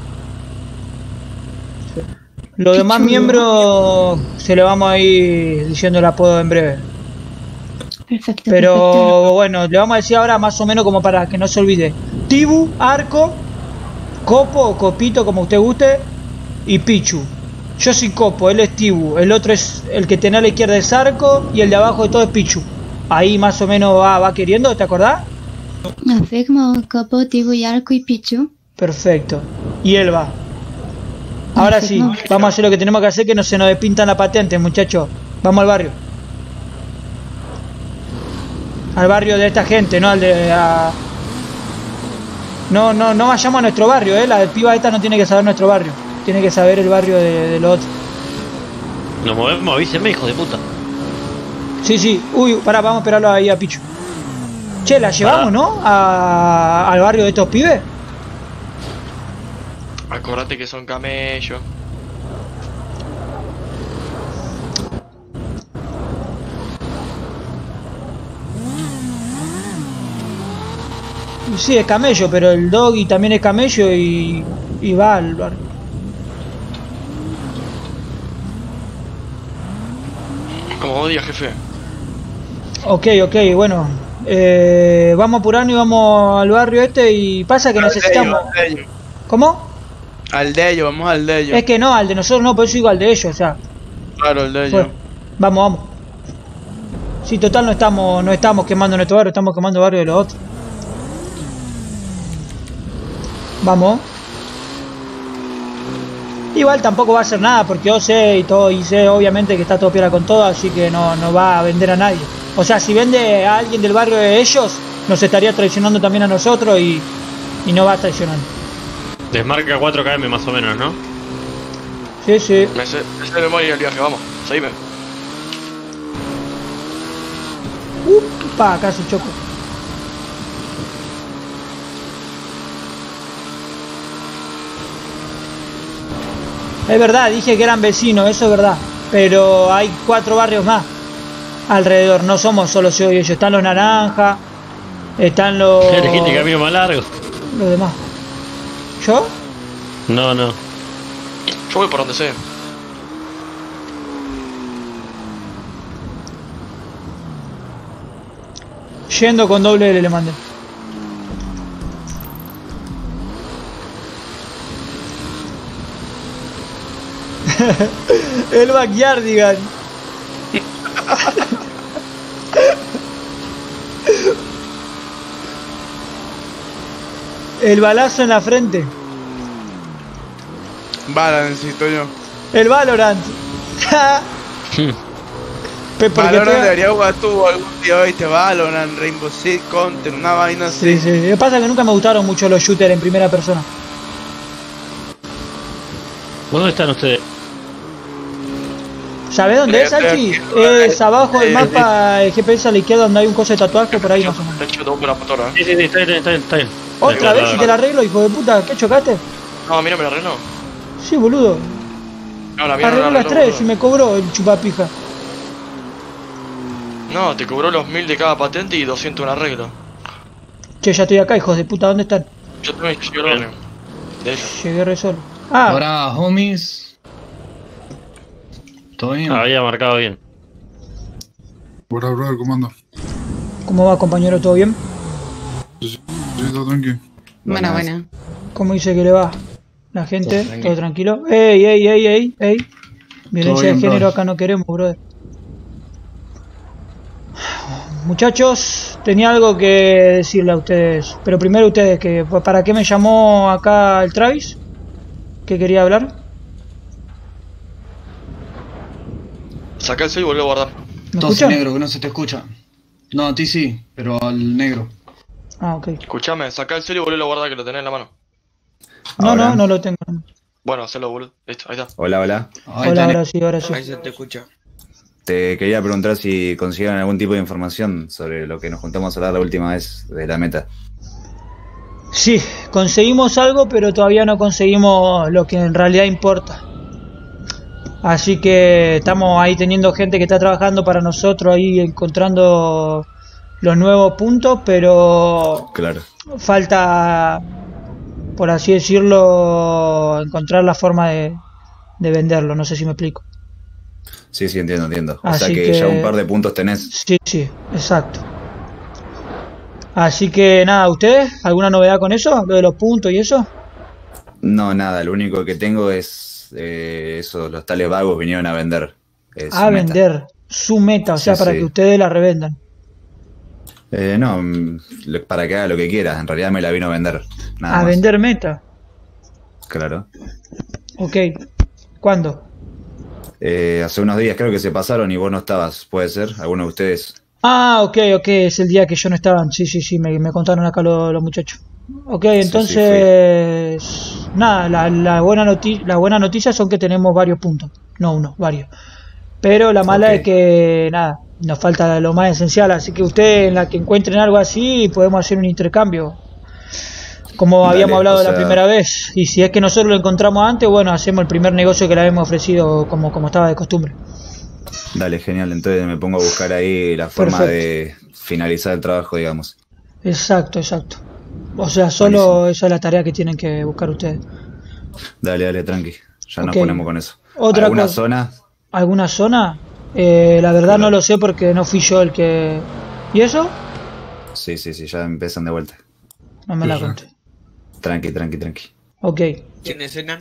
Speaker 1: Los demás miembros se le vamos a ir diciendo el apodo en breve.
Speaker 7: Perfecto.
Speaker 1: Pero
Speaker 7: perfecto.
Speaker 1: bueno, le vamos a decir ahora más o menos como para que no se olvide. Tibu, Arco, Copo o Copito, como usted guste, y Pichu. Yo soy Copo, él es Tibu, el otro es el que tiene a la izquierda es Arco y el de abajo de todo es Pichu. Ahí más o menos va queriendo, ¿te acordás?
Speaker 7: Afirmo, Copo, Tibu, Arco y Pichu.
Speaker 1: Perfecto. Y él va. Ahora sí, vamos a hacer lo que tenemos que hacer, que no se nos despintan la patente, muchachos. Vamos al barrio. Al barrio de esta gente, no al de... No vayamos a nuestro barrio, la piba esta no tiene que saber nuestro barrio. Tiene que saber el barrio de los otros.
Speaker 3: Nos movemos, avíseme, hijo de puta.
Speaker 1: Sí. Uy, pará, vamos a esperarlo ahí a Pichu. Che, la llevamos, ¿no? Al barrio de estos pibes.
Speaker 2: Acordate que son camellos.
Speaker 1: Sí, es camello, pero el doggy también es camello y va al barrio.
Speaker 2: Como vos digas, jefe.
Speaker 1: Ok, bueno. Vamos apurando y vamos al barrio este y pasa que necesitamos... ¿Cómo?
Speaker 4: Al de ellos, vamos al de ellos.
Speaker 1: Es que no, al de nosotros no, por eso digo al de ellos, o sea.
Speaker 4: Claro, el de ellos.
Speaker 1: Bueno, vamos. Sí, total no estamos quemando nuestro barrio, estamos quemando el barrio de los otros. Vamos. Igual tampoco va a hacer nada porque yo sé y todo, y sé obviamente que está todo piola con todo, así que no va a vender a nadie. O sea, si vende a alguien del barrio de ellos, nos estaría traicionando también a nosotros y no va a traicionar.
Speaker 3: Desmarca 4 km más o menos, ¿no?
Speaker 1: Sí.
Speaker 2: Me sé de memoria el viaje, vamos, seguime.
Speaker 1: Casi choco. Es verdad, dije que eran vecinos, eso es verdad. Pero hay 4 barrios más alrededor, no somos solo yo y ellos. Están los naranjas, están los...
Speaker 3: Elegiste el camino más largo.
Speaker 1: Los demás. ¿Yo?
Speaker 3: No.
Speaker 2: Yo voy por donde sé.
Speaker 1: Yendo con doble L le mandé. El backyardigan. El balazo en la frente.
Speaker 4: Bala necesito yo.
Speaker 1: El Valorant.
Speaker 4: Valorant debería jugar tú algún día, ¿viste? Valorant, Rainbow Six, Counter, una vaina así.
Speaker 1: Sí. Lo que pasa es que nunca me gustaron mucho los shooters en primera persona.
Speaker 3: ¿Dónde están ustedes?
Speaker 1: ¿Sabés dónde es, Alchi? Es abajo del mapa, el GPS a la izquierda donde hay un coso de tatuaje, por ahí más o menos.
Speaker 2: De hecho, tengo una motora.
Speaker 3: Sí, está bien.
Speaker 1: ¿Otra vez si te la arreglo, hijo de puta? ¿Qué chocaste?
Speaker 2: No, a mí no me la arregló.
Speaker 1: Sí, boludo.
Speaker 2: No, la mía no
Speaker 1: Arregló
Speaker 2: la
Speaker 1: las
Speaker 2: arregló,
Speaker 1: 3 y me cobró el chupapija.
Speaker 2: No, te cobró los 1000 de cada patente y 200 un arreglo.
Speaker 1: Che, ya estoy acá, hijos de puta, ¿dónde están?
Speaker 2: Yo también llegué al barrio. De ellos.
Speaker 1: Llegué re solo.
Speaker 9: Ahora, homies. ¿Todo bien?
Speaker 3: Había marcado bien.
Speaker 10: Buena, brother, ¿cómo anda?
Speaker 1: ¿Cómo va, compañero? ¿Todo bien?
Speaker 10: Sí, todo tranquilo.
Speaker 11: Buena.
Speaker 1: ¿Cómo dice que le va? La gente, todo tranquilo. ¡Ey! Violencia de género acá no queremos, brother. Muchachos, tenía algo que decirle a ustedes. Pero primero ustedes, que ¿para qué me llamó acá el Travis? ¿Qué quería hablar?
Speaker 2: Saca el cel y volví a guardar.
Speaker 1: ¿Me
Speaker 9: Tos
Speaker 1: escuchan?
Speaker 9: negro, que no se te escucha. No, a ti sí, pero al negro.
Speaker 1: Ah, ok.
Speaker 2: Escuchame, saca el cel y volví a guardar que lo tenés en la mano.
Speaker 1: No lo tengo.
Speaker 2: Bueno, hacelo, boludo. Listo, ahí está.
Speaker 12: Hola.
Speaker 1: Ahora sí.
Speaker 6: Ahí se te escucha.
Speaker 12: Te quería preguntar si consideran algún tipo de información sobre lo que nos juntamos a hablar la última vez de la meta.
Speaker 1: Sí, conseguimos algo, pero todavía no conseguimos lo que en realidad importa. Así que estamos ahí teniendo gente que está trabajando para nosotros, ahí encontrando los nuevos puntos, pero
Speaker 12: Claro.
Speaker 1: falta, por así decirlo, encontrar la forma de venderlo. No sé si me explico.
Speaker 12: Sí, entiendo. O sea
Speaker 1: Así
Speaker 12: que ya un par de puntos tenés.
Speaker 1: Sí, exacto. Así que nada, ¿ustedes? ¿Alguna novedad con eso? ¿Lo de los puntos y eso?
Speaker 12: No, nada, lo único que tengo es eso, los tales vagos vinieron a vender. Su meta.
Speaker 1: Vender su meta, o sea, para que ustedes la revendan.
Speaker 12: No, para que haga lo que quiera, en realidad me la vino a vender. Nada más.
Speaker 1: Vender meta.
Speaker 12: Claro.
Speaker 1: Ok. ¿Cuándo?
Speaker 12: Hace unos días creo que se pasaron y vos no estabas, ¿puede ser? ¿Alguno de ustedes?
Speaker 1: Ok, es el día que yo no estaba. Sí, me contaron acá los muchachos. Ok, entonces, nada, la buena noticia son que tenemos varios puntos. No uno, varios. Pero la mala es que, nada, nos falta lo más esencial. Así que ustedes, en la que encuentren algo así, podemos hacer un intercambio. Como habíamos hablado la primera vez. Y si es que nosotros lo encontramos antes, bueno, hacemos el primer negocio que le habíamos ofrecido como estaba de costumbre.
Speaker 12: Dale, genial. Entonces me pongo a buscar ahí la forma de finalizar el trabajo, digamos.
Speaker 1: Exacto. O sea, solo esa es la tarea que tienen que buscar ustedes.
Speaker 12: Dale, tranqui. Ya nos ponemos con eso.
Speaker 1: ¿Alguna
Speaker 12: zona?
Speaker 1: ¿Alguna zona? La verdad no lo sé porque no fui yo el que... ¿Y eso?
Speaker 12: Sí, ya empiezan de vuelta.
Speaker 1: No me la conté.
Speaker 12: Tranqui.
Speaker 1: Ok.
Speaker 6: ¿Quiénes cenan?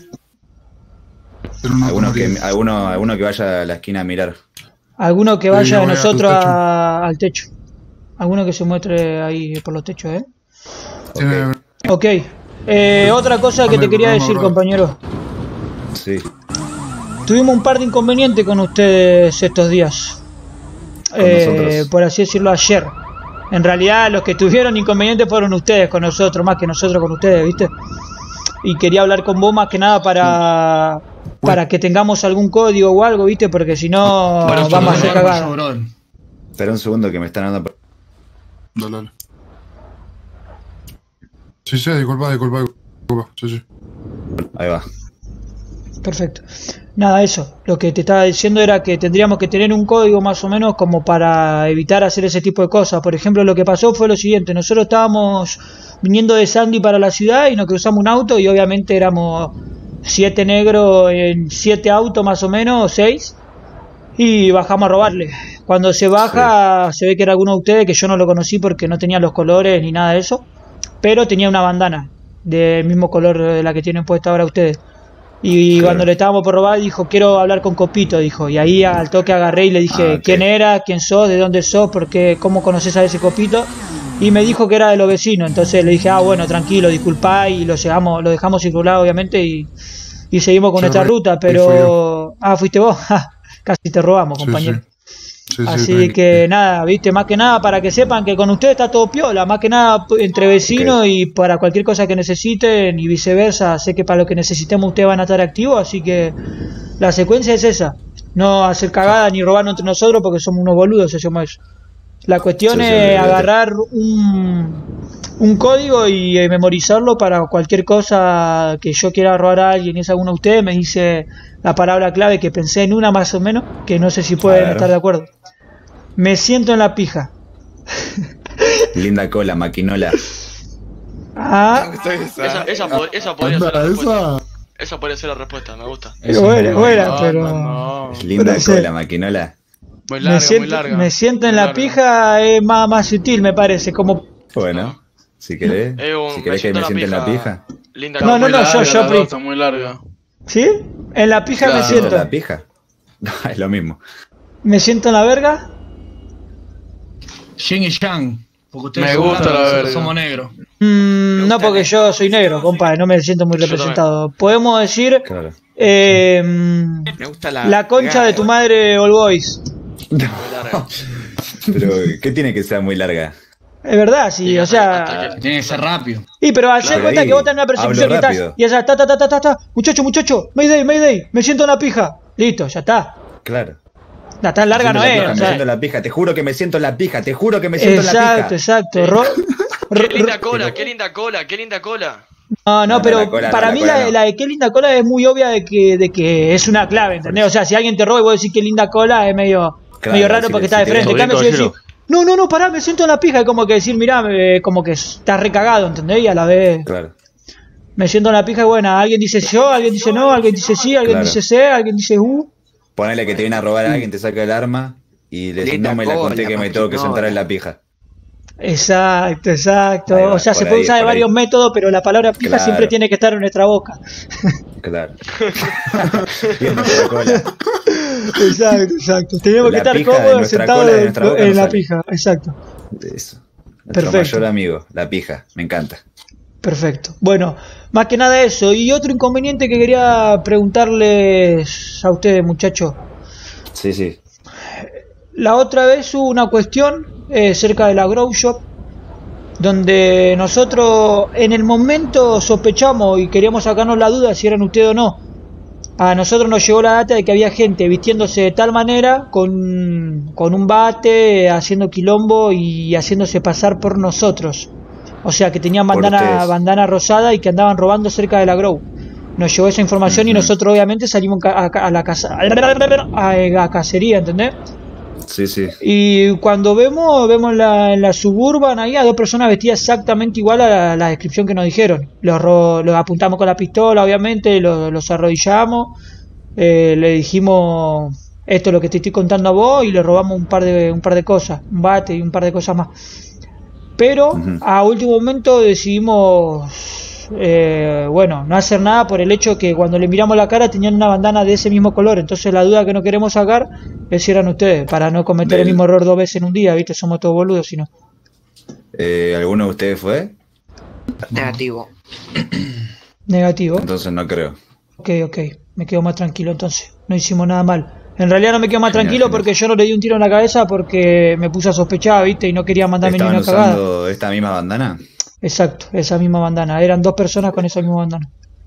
Speaker 12: Alguno que vaya a la esquina a mirar.
Speaker 1: Alguno que vaya de nosotros al techo. Alguno que se muestre ahí por los techos, ¿eh? Ok. Otra cosa que te quería decir, compañero.
Speaker 12: Sí.
Speaker 1: Tuvimos un par de inconvenientes con ustedes estos días. Por así decirlo, ayer. En realidad los que tuvieron inconvenientes fueron ustedes con nosotros, más que nosotros con ustedes, ¿viste? Y quería hablar con vos más que nada para que tengamos algún código o algo, ¿viste? Porque si no vamos a hacer cagada.
Speaker 12: Espera un segundo que me están dando...
Speaker 10: Dale. Sí, disculpa. Sí.
Speaker 12: Ahí va.
Speaker 1: Perfecto. Nada, eso. Lo que te estaba diciendo era que tendríamos que tener un código más o menos como para evitar hacer ese tipo de cosas. Por ejemplo, lo que pasó fue lo siguiente. Nosotros estábamos viniendo de Sandy para la ciudad y nos cruzamos un auto y obviamente éramos 7 negros en 7 autos más o menos, o 6. Y bajamos a robarle. Cuando se baja, se ve que era alguno de ustedes, que yo no lo conocí porque no tenía los colores ni nada de eso. Pero tenía una bandana del mismo color de la que tienen puesta ahora ustedes. Y cuando le estábamos por robar, dijo, quiero hablar con Copito, dijo. Y ahí al toque agarré y le dije, ¿quién era? ¿Quién sos? ¿De dónde sos? ¿Cómo conoces a ese Copito? Y me dijo que era de los vecinos. Entonces le dije, bueno, tranquilo, disculpá. Y lo dejamos circular, obviamente, y seguimos con nuestra ruta. Pero... fuiste vos. Casi te robamos, compañero.
Speaker 10: Sí,
Speaker 1: así que nada, viste, más que nada para que sepan que con ustedes está todo piola, más que nada entre vecinos y para cualquier cosa que necesiten y viceversa. Sé que para lo que necesitemos ustedes van a estar activos, así que la secuencia es esa, no hacer cagada ni robarnos entre nosotros porque somos unos boludos si hacemos eso. La cuestión es agarrar un código y memorizarlo para cualquier cosa que yo quiera robar a alguien. Y es alguno de ustedes me dice la palabra clave, que pensé en una más o menos, que no sé si pueden estar de acuerdo. Me siento en la pija.
Speaker 12: Linda cola, maquinola.
Speaker 2: Esa podría ser la respuesta. Esa podría ser la respuesta, me gusta.
Speaker 1: Buena, pero...
Speaker 12: Linda cola, maquinola.
Speaker 6: Muy larga.
Speaker 1: Me siento en la pija, es más sutil, me parece, como...
Speaker 12: Bueno, si querés que me siente en la pija.
Speaker 2: Linda
Speaker 1: no, yo
Speaker 6: está muy larga.
Speaker 1: ¿Sí? En la pija me siento.
Speaker 12: ¿En la pija? No, es lo mismo.
Speaker 1: ¿Me siento en la verga?
Speaker 9: Yin y Yang. Porque ustedes
Speaker 6: me gusta la verga.
Speaker 9: Somos negros.
Speaker 1: No, porque yo soy negro, compadre, no me siento muy representado. Podemos decir...
Speaker 12: Claro.
Speaker 6: Me gusta
Speaker 1: la concha de tu madre, All Boys.
Speaker 12: No. Pero, ¿qué tiene que ser muy larga?
Speaker 1: Es verdad, sí, o sea...
Speaker 9: Tiene que ser rápido.
Speaker 1: Pero hacer cuenta que vos tenés una persecución que estás... Y esa, muchacho, Mayday, me siento en la pija. Listo, ya está.
Speaker 12: Claro.
Speaker 1: La tan larga no es.
Speaker 12: Me siento en la pija, te juro que me siento en la pija, en la pija.
Speaker 1: Exacto.
Speaker 2: Qué linda cola.
Speaker 1: No, pero para mí la de qué linda cola es muy obvia de que es una clave, ¿entendés? O sea, si alguien te roba y vos decís qué linda cola, es medio raro porque está de frente. En cambio, si decís, no, pará, me siento en la pija. Es como que decir, mirá, como que estás recagado, ¿entendés? Y a la vez
Speaker 12: Claro.
Speaker 1: me siento en la pija y bueno, alguien dice yo, alguien dice no, alguien dice sí, alguien
Speaker 12: Claro.
Speaker 1: dice C, alguien dice
Speaker 12: Ponele que te viene a robar a alguien, te saca el arma y le decís, no me la conté que me tengo que sentar en la pija.
Speaker 1: Exacto.
Speaker 12: Ahí va,
Speaker 1: O sea, se
Speaker 12: por
Speaker 1: puede
Speaker 12: ahí,
Speaker 1: usar de
Speaker 12: por ahí.
Speaker 1: varios métodos, pero la palabra pija
Speaker 12: Claro.
Speaker 1: siempre tiene que estar en nuestra boca.
Speaker 12: Claro. Viendo Coca-Cola.
Speaker 1: Exacto. Tenemos que
Speaker 12: La
Speaker 1: estar
Speaker 12: pija de
Speaker 1: cómodos
Speaker 12: nuestra
Speaker 1: sentados
Speaker 12: cola, de nuestra boca
Speaker 1: en
Speaker 12: no
Speaker 1: la
Speaker 12: sale.
Speaker 1: pija. Exacto.
Speaker 12: Eso. Nuestro
Speaker 1: Perfecto.
Speaker 12: mayor amigo, la pija. Me encanta.
Speaker 1: Perfecto. Bueno, más que nada eso. Y otro inconveniente que quería preguntarles a ustedes, muchachos.
Speaker 12: Sí.
Speaker 1: La otra vez hubo una cuestión cerca de la Grow Shop, donde nosotros en el momento sospechamos y queríamos sacarnos la duda si eran ustedes o no. A nosotros nos llegó la data de que había gente vistiéndose de tal manera, con un bate, haciendo quilombo y haciéndose pasar por nosotros. O sea, que tenían
Speaker 12: Por ustedes.
Speaker 1: bandana rosada y que andaban robando cerca de la Grow. Nos llegó esa información y nosotros obviamente salimos a la casa, a cacería, ¿entendés?
Speaker 12: Sí.
Speaker 1: Y cuando vemos en la suburban ahí a dos personas vestidas exactamente igual a la descripción que nos dijeron. Los apuntamos con la pistola, obviamente, los arrodillamos, le dijimos esto es lo que te estoy contando a vos y le robamos un par de cosas, un bate y un par de cosas más. Pero a último momento decidimos no hacer nada por el hecho que cuando le miramos la cara tenían una bandana de ese mismo color. Entonces la duda que no queremos sacar es si eran ustedes, para no cometer el mismo error dos veces en un día, ¿viste? Somos todos boludos, si no.
Speaker 12: ¿Alguno de ustedes fue?
Speaker 11: Negativo.
Speaker 1: Negativo.
Speaker 12: Entonces no creo.
Speaker 1: Ok, me quedo más tranquilo entonces. No hicimos nada mal. En realidad no me quedo más tranquilo porque yo no le di un tiro en la cabeza porque me puse a sospechar, ¿viste? Y no quería mandarme ni
Speaker 12: ¿Estaban
Speaker 1: una cagada.
Speaker 12: usando esta misma bandana?
Speaker 1: Exacto, esa misma bandana. Eran dos personas con esa misma bandana.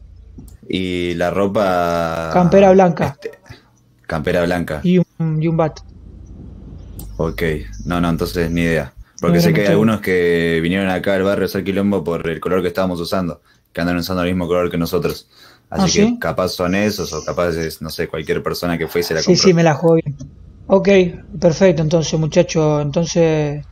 Speaker 12: Y la ropa...
Speaker 1: Campera blanca
Speaker 12: Campera blanca.
Speaker 1: y un bat.
Speaker 12: Ok. No, entonces ni idea. Porque
Speaker 1: No
Speaker 12: sé
Speaker 1: eran
Speaker 12: que hay
Speaker 1: ustedes.
Speaker 12: algunos que vinieron acá al barrio a hacer quilombo por el color que estábamos usando. Que andan usando el mismo color que nosotros. Así que
Speaker 1: ¿sí?
Speaker 12: capaz son esos o capaz es, no sé, cualquier persona que fue y se la
Speaker 1: Sí,
Speaker 12: compró.
Speaker 1: sí, me la juego bien. Ok, perfecto, entonces, muchachos. Entonces,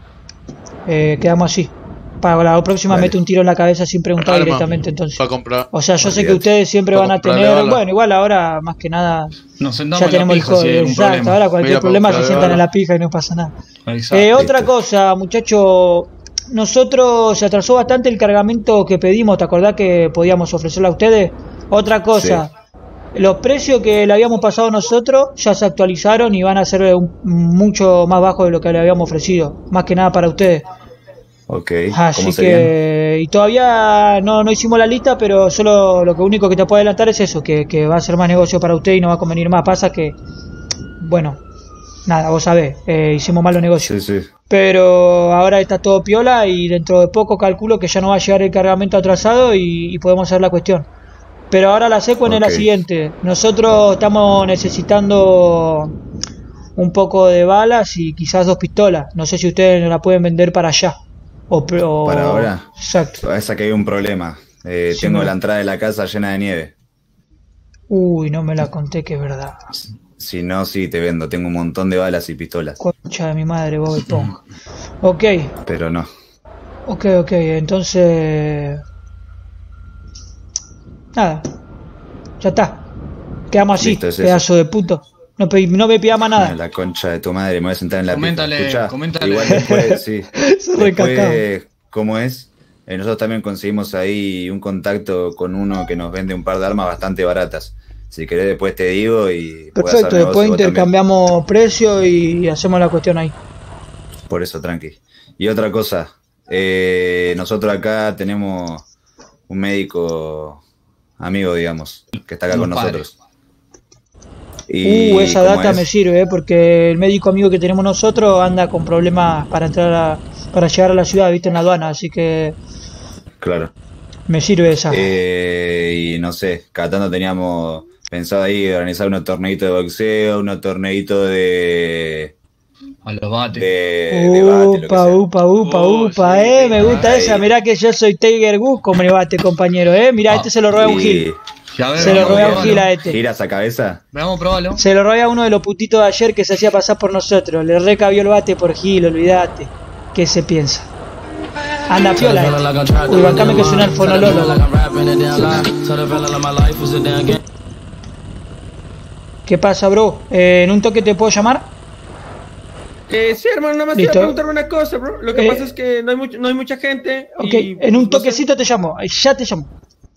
Speaker 1: quedamos así. Para la próxima
Speaker 12: Dale.
Speaker 1: mete un tiro en la cabeza sin preguntar
Speaker 4: Arma.
Speaker 1: directamente, entonces.
Speaker 4: Para comprar.
Speaker 1: O sea, yo sé que
Speaker 12: Olvídate.
Speaker 1: ustedes siempre
Speaker 4: Para
Speaker 1: van a
Speaker 4: comprarle
Speaker 1: tener...
Speaker 4: bala.
Speaker 1: Bueno, igual ahora, más que nada,
Speaker 9: Nos sentamos
Speaker 1: ya
Speaker 9: en la
Speaker 1: tenemos el
Speaker 9: pija si hay algún
Speaker 1: exacto,
Speaker 9: problema.
Speaker 1: ahora cualquier
Speaker 4: Mira, para
Speaker 1: problema se
Speaker 4: comprarle
Speaker 1: sientan en
Speaker 4: bala.
Speaker 1: la pija y no pasa nada.
Speaker 9: Exacto.
Speaker 1: Otra
Speaker 12: Listo.
Speaker 1: cosa, muchachos, nosotros se atrasó bastante el cargamento que pedimos, ¿te acordás que podíamos ofrecerle a ustedes? Otra cosa, los precios que le habíamos pasado nosotros ya se actualizaron y van a ser mucho más bajos de lo que le habíamos ofrecido, más que nada para ustedes.
Speaker 12: Ok.
Speaker 1: Así
Speaker 12: ¿Cómo serían?
Speaker 1: que, y todavía no hicimos la lista, pero solo lo único que te puedo adelantar es eso, que va a ser más negocio para usted y no va a convenir más. Pasa que, bueno, nada, vos sabés, hicimos mal los negocios.
Speaker 12: Sí.
Speaker 1: Pero ahora está todo piola y dentro de poco calculo que ya no va a llegar el cargamento atrasado y podemos hacer la cuestión. Pero ahora la secuencia es la
Speaker 12: Ok.
Speaker 1: siguiente. Nosotros estamos necesitando un poco de balas y quizás 2 pistolas. No sé si ustedes nos la pueden vender para allá.
Speaker 12: ¿Para ahora?
Speaker 1: Exacto.
Speaker 12: Esa que hay un problema.
Speaker 1: Sí,
Speaker 12: Tengo
Speaker 1: no.
Speaker 12: la entrada de la casa llena de nieve.
Speaker 1: Uy, no me la conté que es verdad.
Speaker 12: Si no, sí, te vendo. Tengo un montón de balas y pistolas.
Speaker 1: Concha de mi madre, Bob Esponja. Ok,
Speaker 12: Pero no.
Speaker 1: ok, entonces... Nada, ya está. Quedamos así,
Speaker 12: Listo, es eso.
Speaker 1: pedazo de puto. No me pidas más nada.
Speaker 12: La concha de tu madre, me voy a sentar en la
Speaker 9: Coméntale,
Speaker 12: pista. Escuchá,
Speaker 9: coméntale.
Speaker 12: igual después, sí.
Speaker 1: Se recacao.
Speaker 12: Después, ¿cómo es? Nosotros también conseguimos ahí un contacto con uno que nos vende un par de armas bastante baratas. Si querés después te digo y... puedes hacer
Speaker 1: Perfecto,
Speaker 12: negocio
Speaker 1: después
Speaker 12: vos también.
Speaker 1: intercambiamos precios y hacemos la cuestión ahí.
Speaker 12: Por eso, tranqui. Y otra cosa, nosotros acá tenemos un médico amigo, digamos, que está acá
Speaker 9: Un
Speaker 12: con
Speaker 9: padre.
Speaker 12: nosotros. Y
Speaker 1: Esa
Speaker 12: ¿cómo
Speaker 1: data
Speaker 12: es?
Speaker 1: me sirve, porque el médico amigo que tenemos nosotros anda con problemas para entrar para llegar a la ciudad, viste, en la aduana, así que
Speaker 12: Claro.
Speaker 1: me sirve esa.
Speaker 12: Y no sé, cada tanto teníamos pensado ahí organizar unos torneitos de boxeo, unos torneitos de...
Speaker 9: A los bates.
Speaker 12: de bate, lo que
Speaker 1: Upa,
Speaker 12: sea.
Speaker 1: upa,
Speaker 2: sí,
Speaker 1: me gusta
Speaker 12: ahí.
Speaker 1: esa, mirá que yo soy Tiger Woods como el bate, compañero, mirá, este se lo roba un gil. Se lo robé a un gila este.
Speaker 12: ¿Gira esa cabeza?
Speaker 9: Vamos a probarlo.
Speaker 1: Se lo robé a uno de los putitos de ayer que se hacía pasar por nosotros. Le recabió el bate por gil, olvidate. ¿Qué se piensa? Anda piola este. Uy, bancame que suena el fonololo. ¿Qué pasa, bro? ¿En un toque te puedo llamar?
Speaker 6: Sí, hermano, nada más te iba a preguntar una cosa, bro. Lo que pasa es que no hay mucha gente.
Speaker 1: Ok,
Speaker 6: y,
Speaker 1: en un toquecito te llamo. Ya te llamo.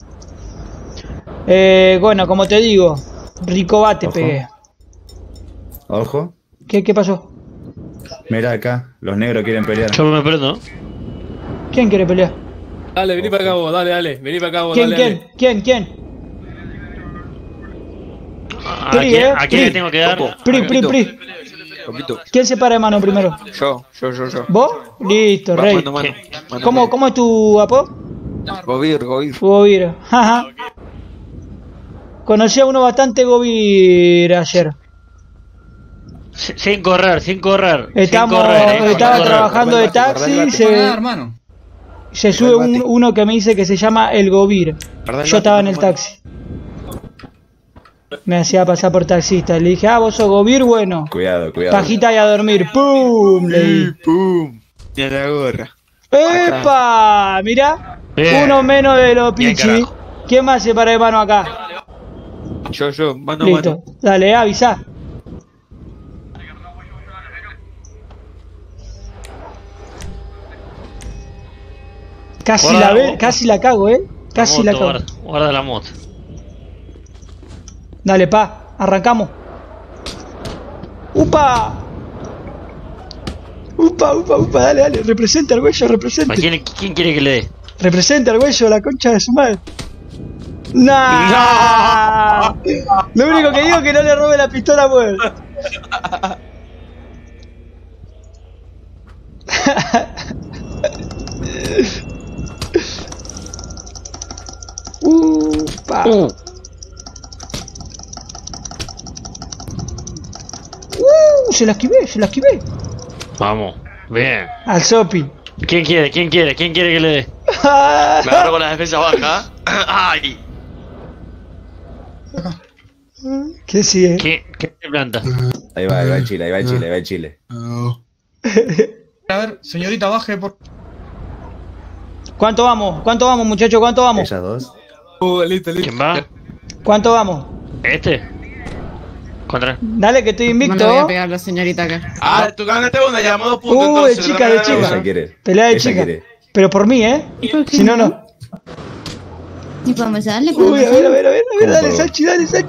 Speaker 1: Bueno, como te digo, rico bate pegué.
Speaker 12: Ojo.
Speaker 1: ¿Qué pasó?
Speaker 12: Mira acá, los negros quieren pelear.
Speaker 3: Yo me prendo.
Speaker 1: ¿Quién quiere pelear?
Speaker 13: Dale, vení para acá vos, dale, vení para acá vos,
Speaker 1: ¿Quién?
Speaker 3: ¿A quién le tengo que dar?
Speaker 1: Pri. ¿Quién se para de mano primero?
Speaker 11: Yo.
Speaker 1: ¿Vos? Listo, rey. ¿Cómo es tu apodo? Govir. Jaja. Conocí a uno bastante Govir ayer.
Speaker 3: Sin correr.
Speaker 1: Estaba trabajando de taxi. Se sube uno que me dice que se llama el Govir. Yo estaba en el taxi. Me hacía pasar por taxista. Le dije, vos sos Govir, bueno.
Speaker 12: Cuidado.
Speaker 1: Pajita y a dormir. ¡Pum! Le di.
Speaker 11: ¡Pum! Ya la gorra.
Speaker 1: ¡Epa! Mirá.
Speaker 3: Bien.
Speaker 1: Uno menos de los pichi. ¿Quién más se para de mano acá?
Speaker 11: Yo, mano.
Speaker 1: Listo. Dale, avisa. Casi la cago, Casi la cago.
Speaker 3: Guarda la moto.
Speaker 1: Dale, arrancamos. ¡Upa! Dale, representa al güello, representa.
Speaker 3: ¿Quién quiere que le dé?
Speaker 1: Representa al güello, la concha de su madre. ¡Nah! Lo único que digo es que no le robe la pistola, pues. Se la esquivé.
Speaker 3: Vamos, bien.
Speaker 1: Al Sopi.
Speaker 3: ¿Quién quiere que le dé?
Speaker 2: Me agarro con la defensa baja. ¡Ay!
Speaker 1: ¿Qué sigue?
Speaker 3: ¿Qué planta?
Speaker 12: Ahí va el Chile.
Speaker 9: A ver, señorita, baje por...
Speaker 1: ¿Cuánto vamos, muchachos? ¿Cuánto vamos?
Speaker 12: Esas dos.
Speaker 11: Listo.
Speaker 3: ¿Quién va?
Speaker 1: ¿Cuánto vamos?
Speaker 3: Contra.
Speaker 1: Dale, que estoy invicto.
Speaker 14: No le voy a pegar a la señorita acá.
Speaker 4: Tú ganaste una, llamó 2 puntos.
Speaker 1: De chica. Pelea de chica. Pero por mí, Si no, no.
Speaker 7: ¿Y podemos darle?
Speaker 1: A ver, dale, Sachi.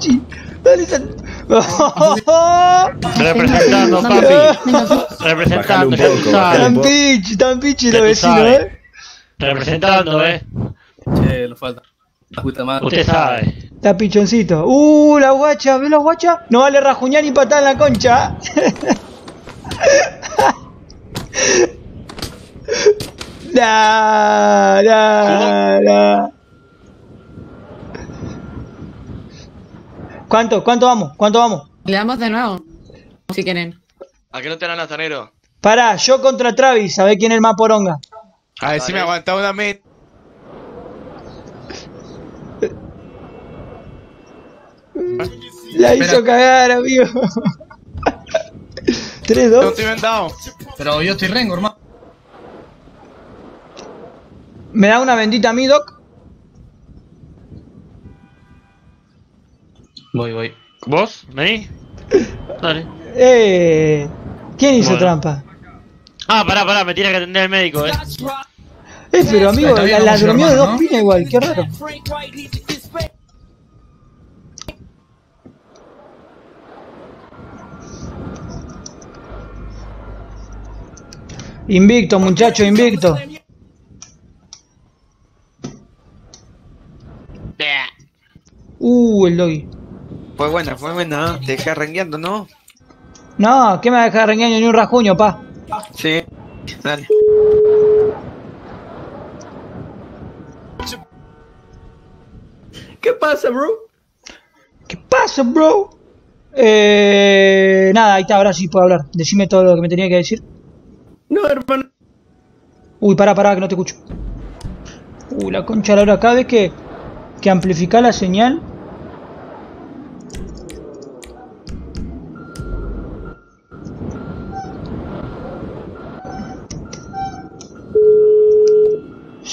Speaker 3: Representando, papi. Representando,
Speaker 1: Tan pichi los vecinos,
Speaker 3: Representando,
Speaker 13: Lo falta. La puta madre.
Speaker 3: Usted sabe.
Speaker 1: Está pichoncito. La guacha, ¿ves la guacha? No vale rajuñar ni patada en la concha. Nah. ¿Cuánto vamos?
Speaker 14: Le damos de nuevo, si quieren.
Speaker 2: ¿A qué no te dan hasta negro?
Speaker 1: Pará, yo contra Travis, a ver quién es el más poronga.
Speaker 4: A ver si me aguantaba una meta.
Speaker 1: La hizo cagar, amigo. 3-2.
Speaker 4: No estoy vendado.
Speaker 9: Pero yo estoy rengo, hermano.
Speaker 1: ¿Me da una bendita a mí, Doc?
Speaker 3: Voy. ¿Vos? ¿Vení? Dale.
Speaker 1: ¿Quién hizo trampa?
Speaker 3: Pará, me tiene que atender el médico,
Speaker 1: pero amigo, la durmió de 2 pinas igual, qué raro. Invicto, muchacho, invicto. El doggy.
Speaker 11: Fue buena, Te dejé rengueando, ¿no?
Speaker 1: No, ¿qué me va a dejar rengueando? Ni un rajuño, pa.
Speaker 11: Sí, dale.
Speaker 6: ¿Qué pasa, bro?
Speaker 1: Nada, ahí está, ahora sí puedo hablar. Decime todo lo que me tenía que decir.
Speaker 6: No, hermano.
Speaker 1: Uy, pará, que no te escucho. La concha de la hora. Cada vez que amplifica la señal,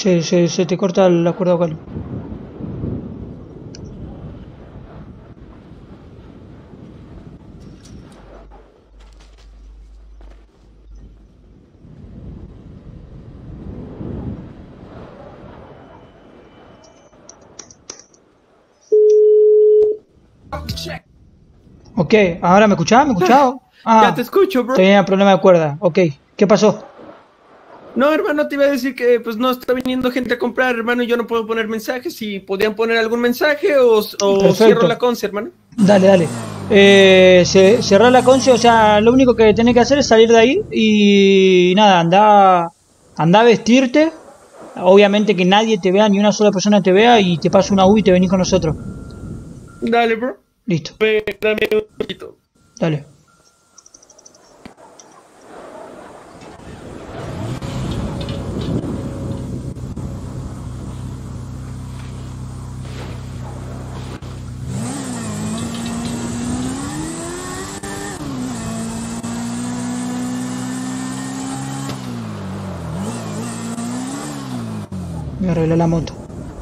Speaker 1: Se te corta la cuerda vocal. Ok, ahora me escuchás,
Speaker 6: Ya te escucho, bro.
Speaker 1: Tenía problema de cuerda. Ok, ¿qué pasó?
Speaker 6: No, hermano, te iba a decir que pues no está viniendo gente a comprar, hermano, y yo no puedo poner mensajes. Si podían poner algún mensaje o cierro la conce, hermano.
Speaker 1: Dale. Cerrar la conce, o sea, lo único que tenés que hacer es salir de ahí y nada, anda a vestirte. Obviamente que nadie te vea, ni una sola persona te vea, y te pasa una U y te venís con nosotros.
Speaker 6: Dale, bro.
Speaker 1: Listo.
Speaker 6: Dame un poquito.
Speaker 1: Dale. Me arreglé la moto.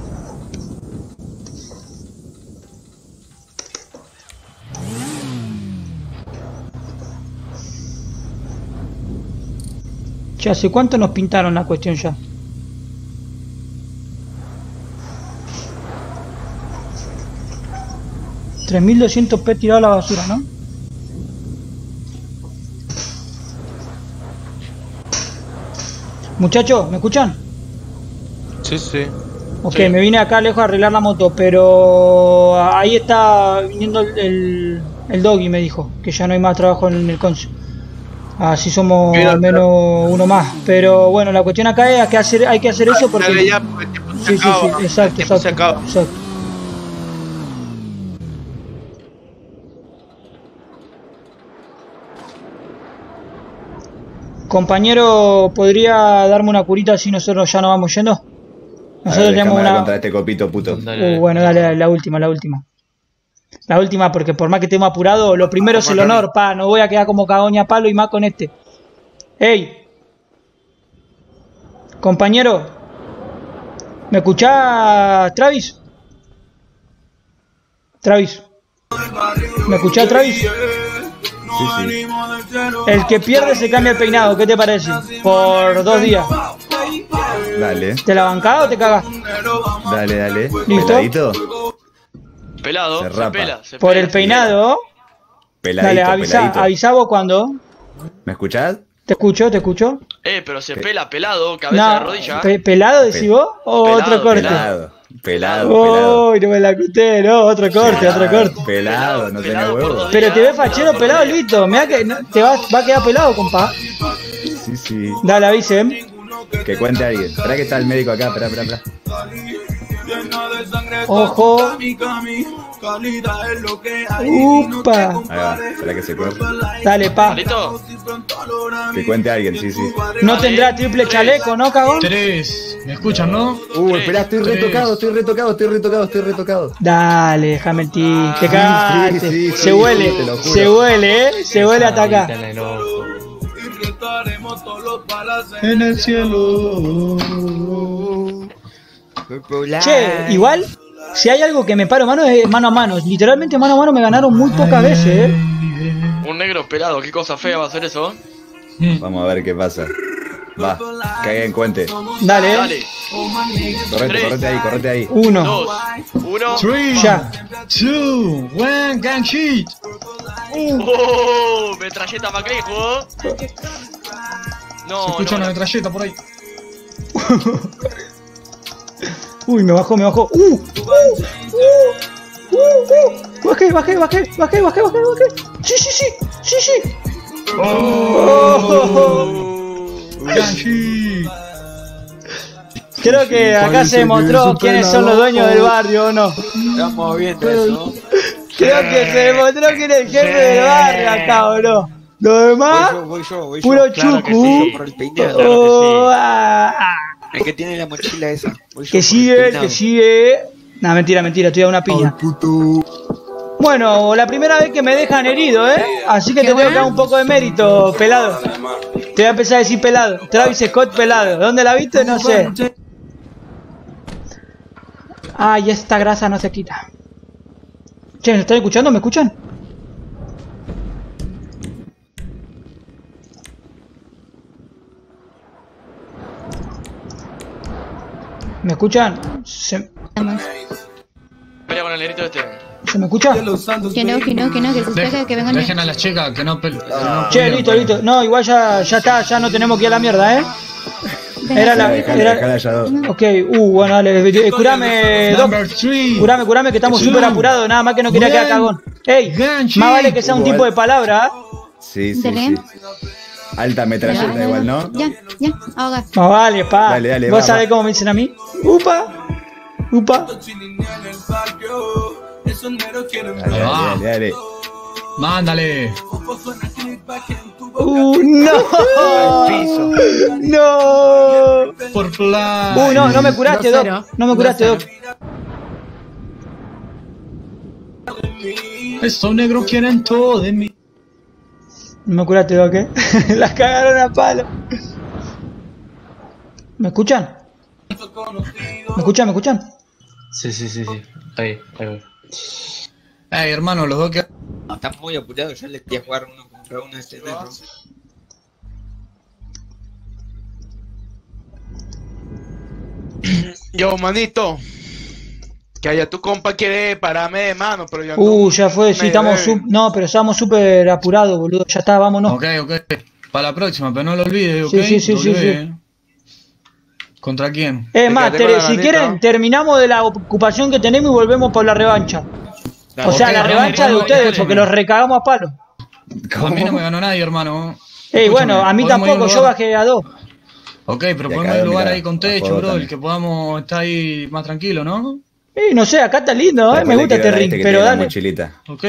Speaker 1: Che, ¿hace cuánto nos pintaron la cuestión ya? $3.200 tirado a la basura, ¿no? Muchachos, ¿me escuchan?
Speaker 4: Sí.
Speaker 1: Ok, sí. Me vine acá lejos a arreglar la moto, pero ahí está viniendo el doggy, me dijo, que ya no hay más trabajo en el conce. Así somos al menos uno más. Pero bueno, la cuestión acá es que hay que hacer eso porque... Sí, exacto. Compañero, ¿podría darme una curita si nosotros ya nos vamos yendo? Nosotros tenemos una...
Speaker 12: contra este copito puto.
Speaker 1: Bueno, dale, la última. La última, porque por más que estemos apurados, lo primero es el honor, pa. No voy a quedar como cagoña palo y más con este. ¡Ey! Compañero, ¿me escuchás, Travis? ¿Me escuchás, Travis?
Speaker 12: Sí.
Speaker 1: El que pierde se cambia el peinado, ¿qué te parece? Por 2 días.
Speaker 12: Dale.
Speaker 1: ¿Te la bancás o te cagás?
Speaker 12: Dale.
Speaker 1: ¿Listo?
Speaker 12: ¿Peladito?
Speaker 2: Pelado,
Speaker 12: se pela.
Speaker 1: Por el peinado.
Speaker 12: Peladito,
Speaker 1: dale, avisa vos cuando.
Speaker 12: ¿Me escuchás?
Speaker 1: Te escucho.
Speaker 2: Pero se pela pelado, cabeza de rodilla.
Speaker 1: ¿Pelado decís vos? ¿O otro corte?
Speaker 12: Pelado.
Speaker 1: Uy, no me la escuché, no, otro corte.
Speaker 12: Pelado, no tenés huevo.
Speaker 1: Pero te ves fachero pelado, listo. Mirá que te va a quedar pelado, compa.
Speaker 12: Sí.
Speaker 1: Dale, avisen.
Speaker 12: Que cuente alguien. Esperá que está el médico acá, esperá.
Speaker 1: Ojo. Upa.
Speaker 12: Ahí va, espera que se corte.
Speaker 1: Dale, pa.
Speaker 12: Que cuente alguien, sí.
Speaker 1: No tendrá triple chaleco, ¿no, cagón?
Speaker 9: 3. ¿Me escuchan, no?
Speaker 12: Esperá, estoy retocado.
Speaker 1: Dale, déjame mentir. Te cagaste. Se huele, Se huele hasta acá.
Speaker 9: En el cielo.
Speaker 1: Che, igual, si hay algo que me paro mano es mano a mano. Literalmente mano a mano me ganaron muy pocas veces,
Speaker 2: Un negro pelado, qué cosa fea va a ser eso.
Speaker 12: Vamos a ver qué pasa. Va, que alguien cuente.
Speaker 1: Dale.
Speaker 12: Correte ahí.
Speaker 1: 1,
Speaker 2: 2, 1.
Speaker 9: 3,
Speaker 1: ya.
Speaker 9: 2, 1, gang shit.
Speaker 2: Metralleta para acá, hijo. No,
Speaker 9: se escucha una metralleta por ahí.
Speaker 1: Uy, me bajó. Bajé. Sí. Creo que acá se demostró quiénes son los dueños del barrio, ¿o no?
Speaker 11: Estamos viendo eso.
Speaker 1: Creo que se demostró quién es el jefe del barrio acá, ¿o no? Lo demás,
Speaker 11: voy yo.
Speaker 1: puro chucu.
Speaker 11: Por el peinado. El que tiene la mochila esa.
Speaker 1: Que sigue. No, mentira, estoy a una piña. Bueno, la primera vez que me dejan herido, así que te voy a dar un poco de mérito, pelado. Te voy a empezar a decir pelado. Travis Scott pelado. ¿Dónde la viste? No sé. Ay, esta grasa no se quita. Che, ¿me están escuchando? ¿Me escuchan? ¿Me escuchan?
Speaker 2: Pelea con el negrito este.
Speaker 1: ¿Se me escucha?
Speaker 7: Que no, que se espera que vengan.
Speaker 9: Dejen a las chicas, que no
Speaker 1: che, listo. No, igual ya está, ya no tenemos que ir a la mierda, ¿eh? Era la... Ok, bueno, dale, curame, Doc. Curame, que estamos súper apurados, nada más que no quería quedar cagón. Ey, más vale que sea un tipo de palabra, ¿eh?
Speaker 12: Sí. Alta metralleta igual, ¿no?
Speaker 7: Ya, ahoga.
Speaker 1: Más vale, pa.
Speaker 12: Dale,
Speaker 1: ¿Vos sabés cómo me dicen a mí? Upa.
Speaker 12: Dale.
Speaker 9: Mándale.
Speaker 1: No. No.
Speaker 9: Por plan.
Speaker 1: No me curaste, Doc. No me curaste, Doc.
Speaker 9: Estos negros quieren todo de mí.
Speaker 1: No me curaste, Doc, ¿eh? Las cagaron a palo. ¿Me escuchan? ¿Me escuchan?
Speaker 11: Sí. Ahí voy.
Speaker 9: Hermano, los dos que...
Speaker 11: No, están muy apurados, ya les quería jugar uno contra uno este negro.
Speaker 4: Yo, manito. Que allá tu compa quiere pararme de mano, pero yo no.
Speaker 1: Ya fue, sí, no, pero estamos súper apurados, boludo. Ya está, vámonos.
Speaker 9: Ok. Para la próxima, pero no lo olvides, ¿ok?
Speaker 1: Sí.
Speaker 9: ¿Contra quién?
Speaker 1: Más, si quieren, terminamos de la ocupación que tenemos y volvemos por la revancha. O sea, la revancha de ustedes, porque los recagamos a palo.
Speaker 9: A mí no me ganó nadie, hermano.
Speaker 1: Bueno, a mí tampoco, yo bajé a 2.
Speaker 9: Ok, pero podemos ir a un lugar ahí con techo, bro, el que podamos estar ahí más tranquilo, ¿no?
Speaker 1: No sé, acá está lindo, me gusta este ring, pero dale.
Speaker 9: Ok.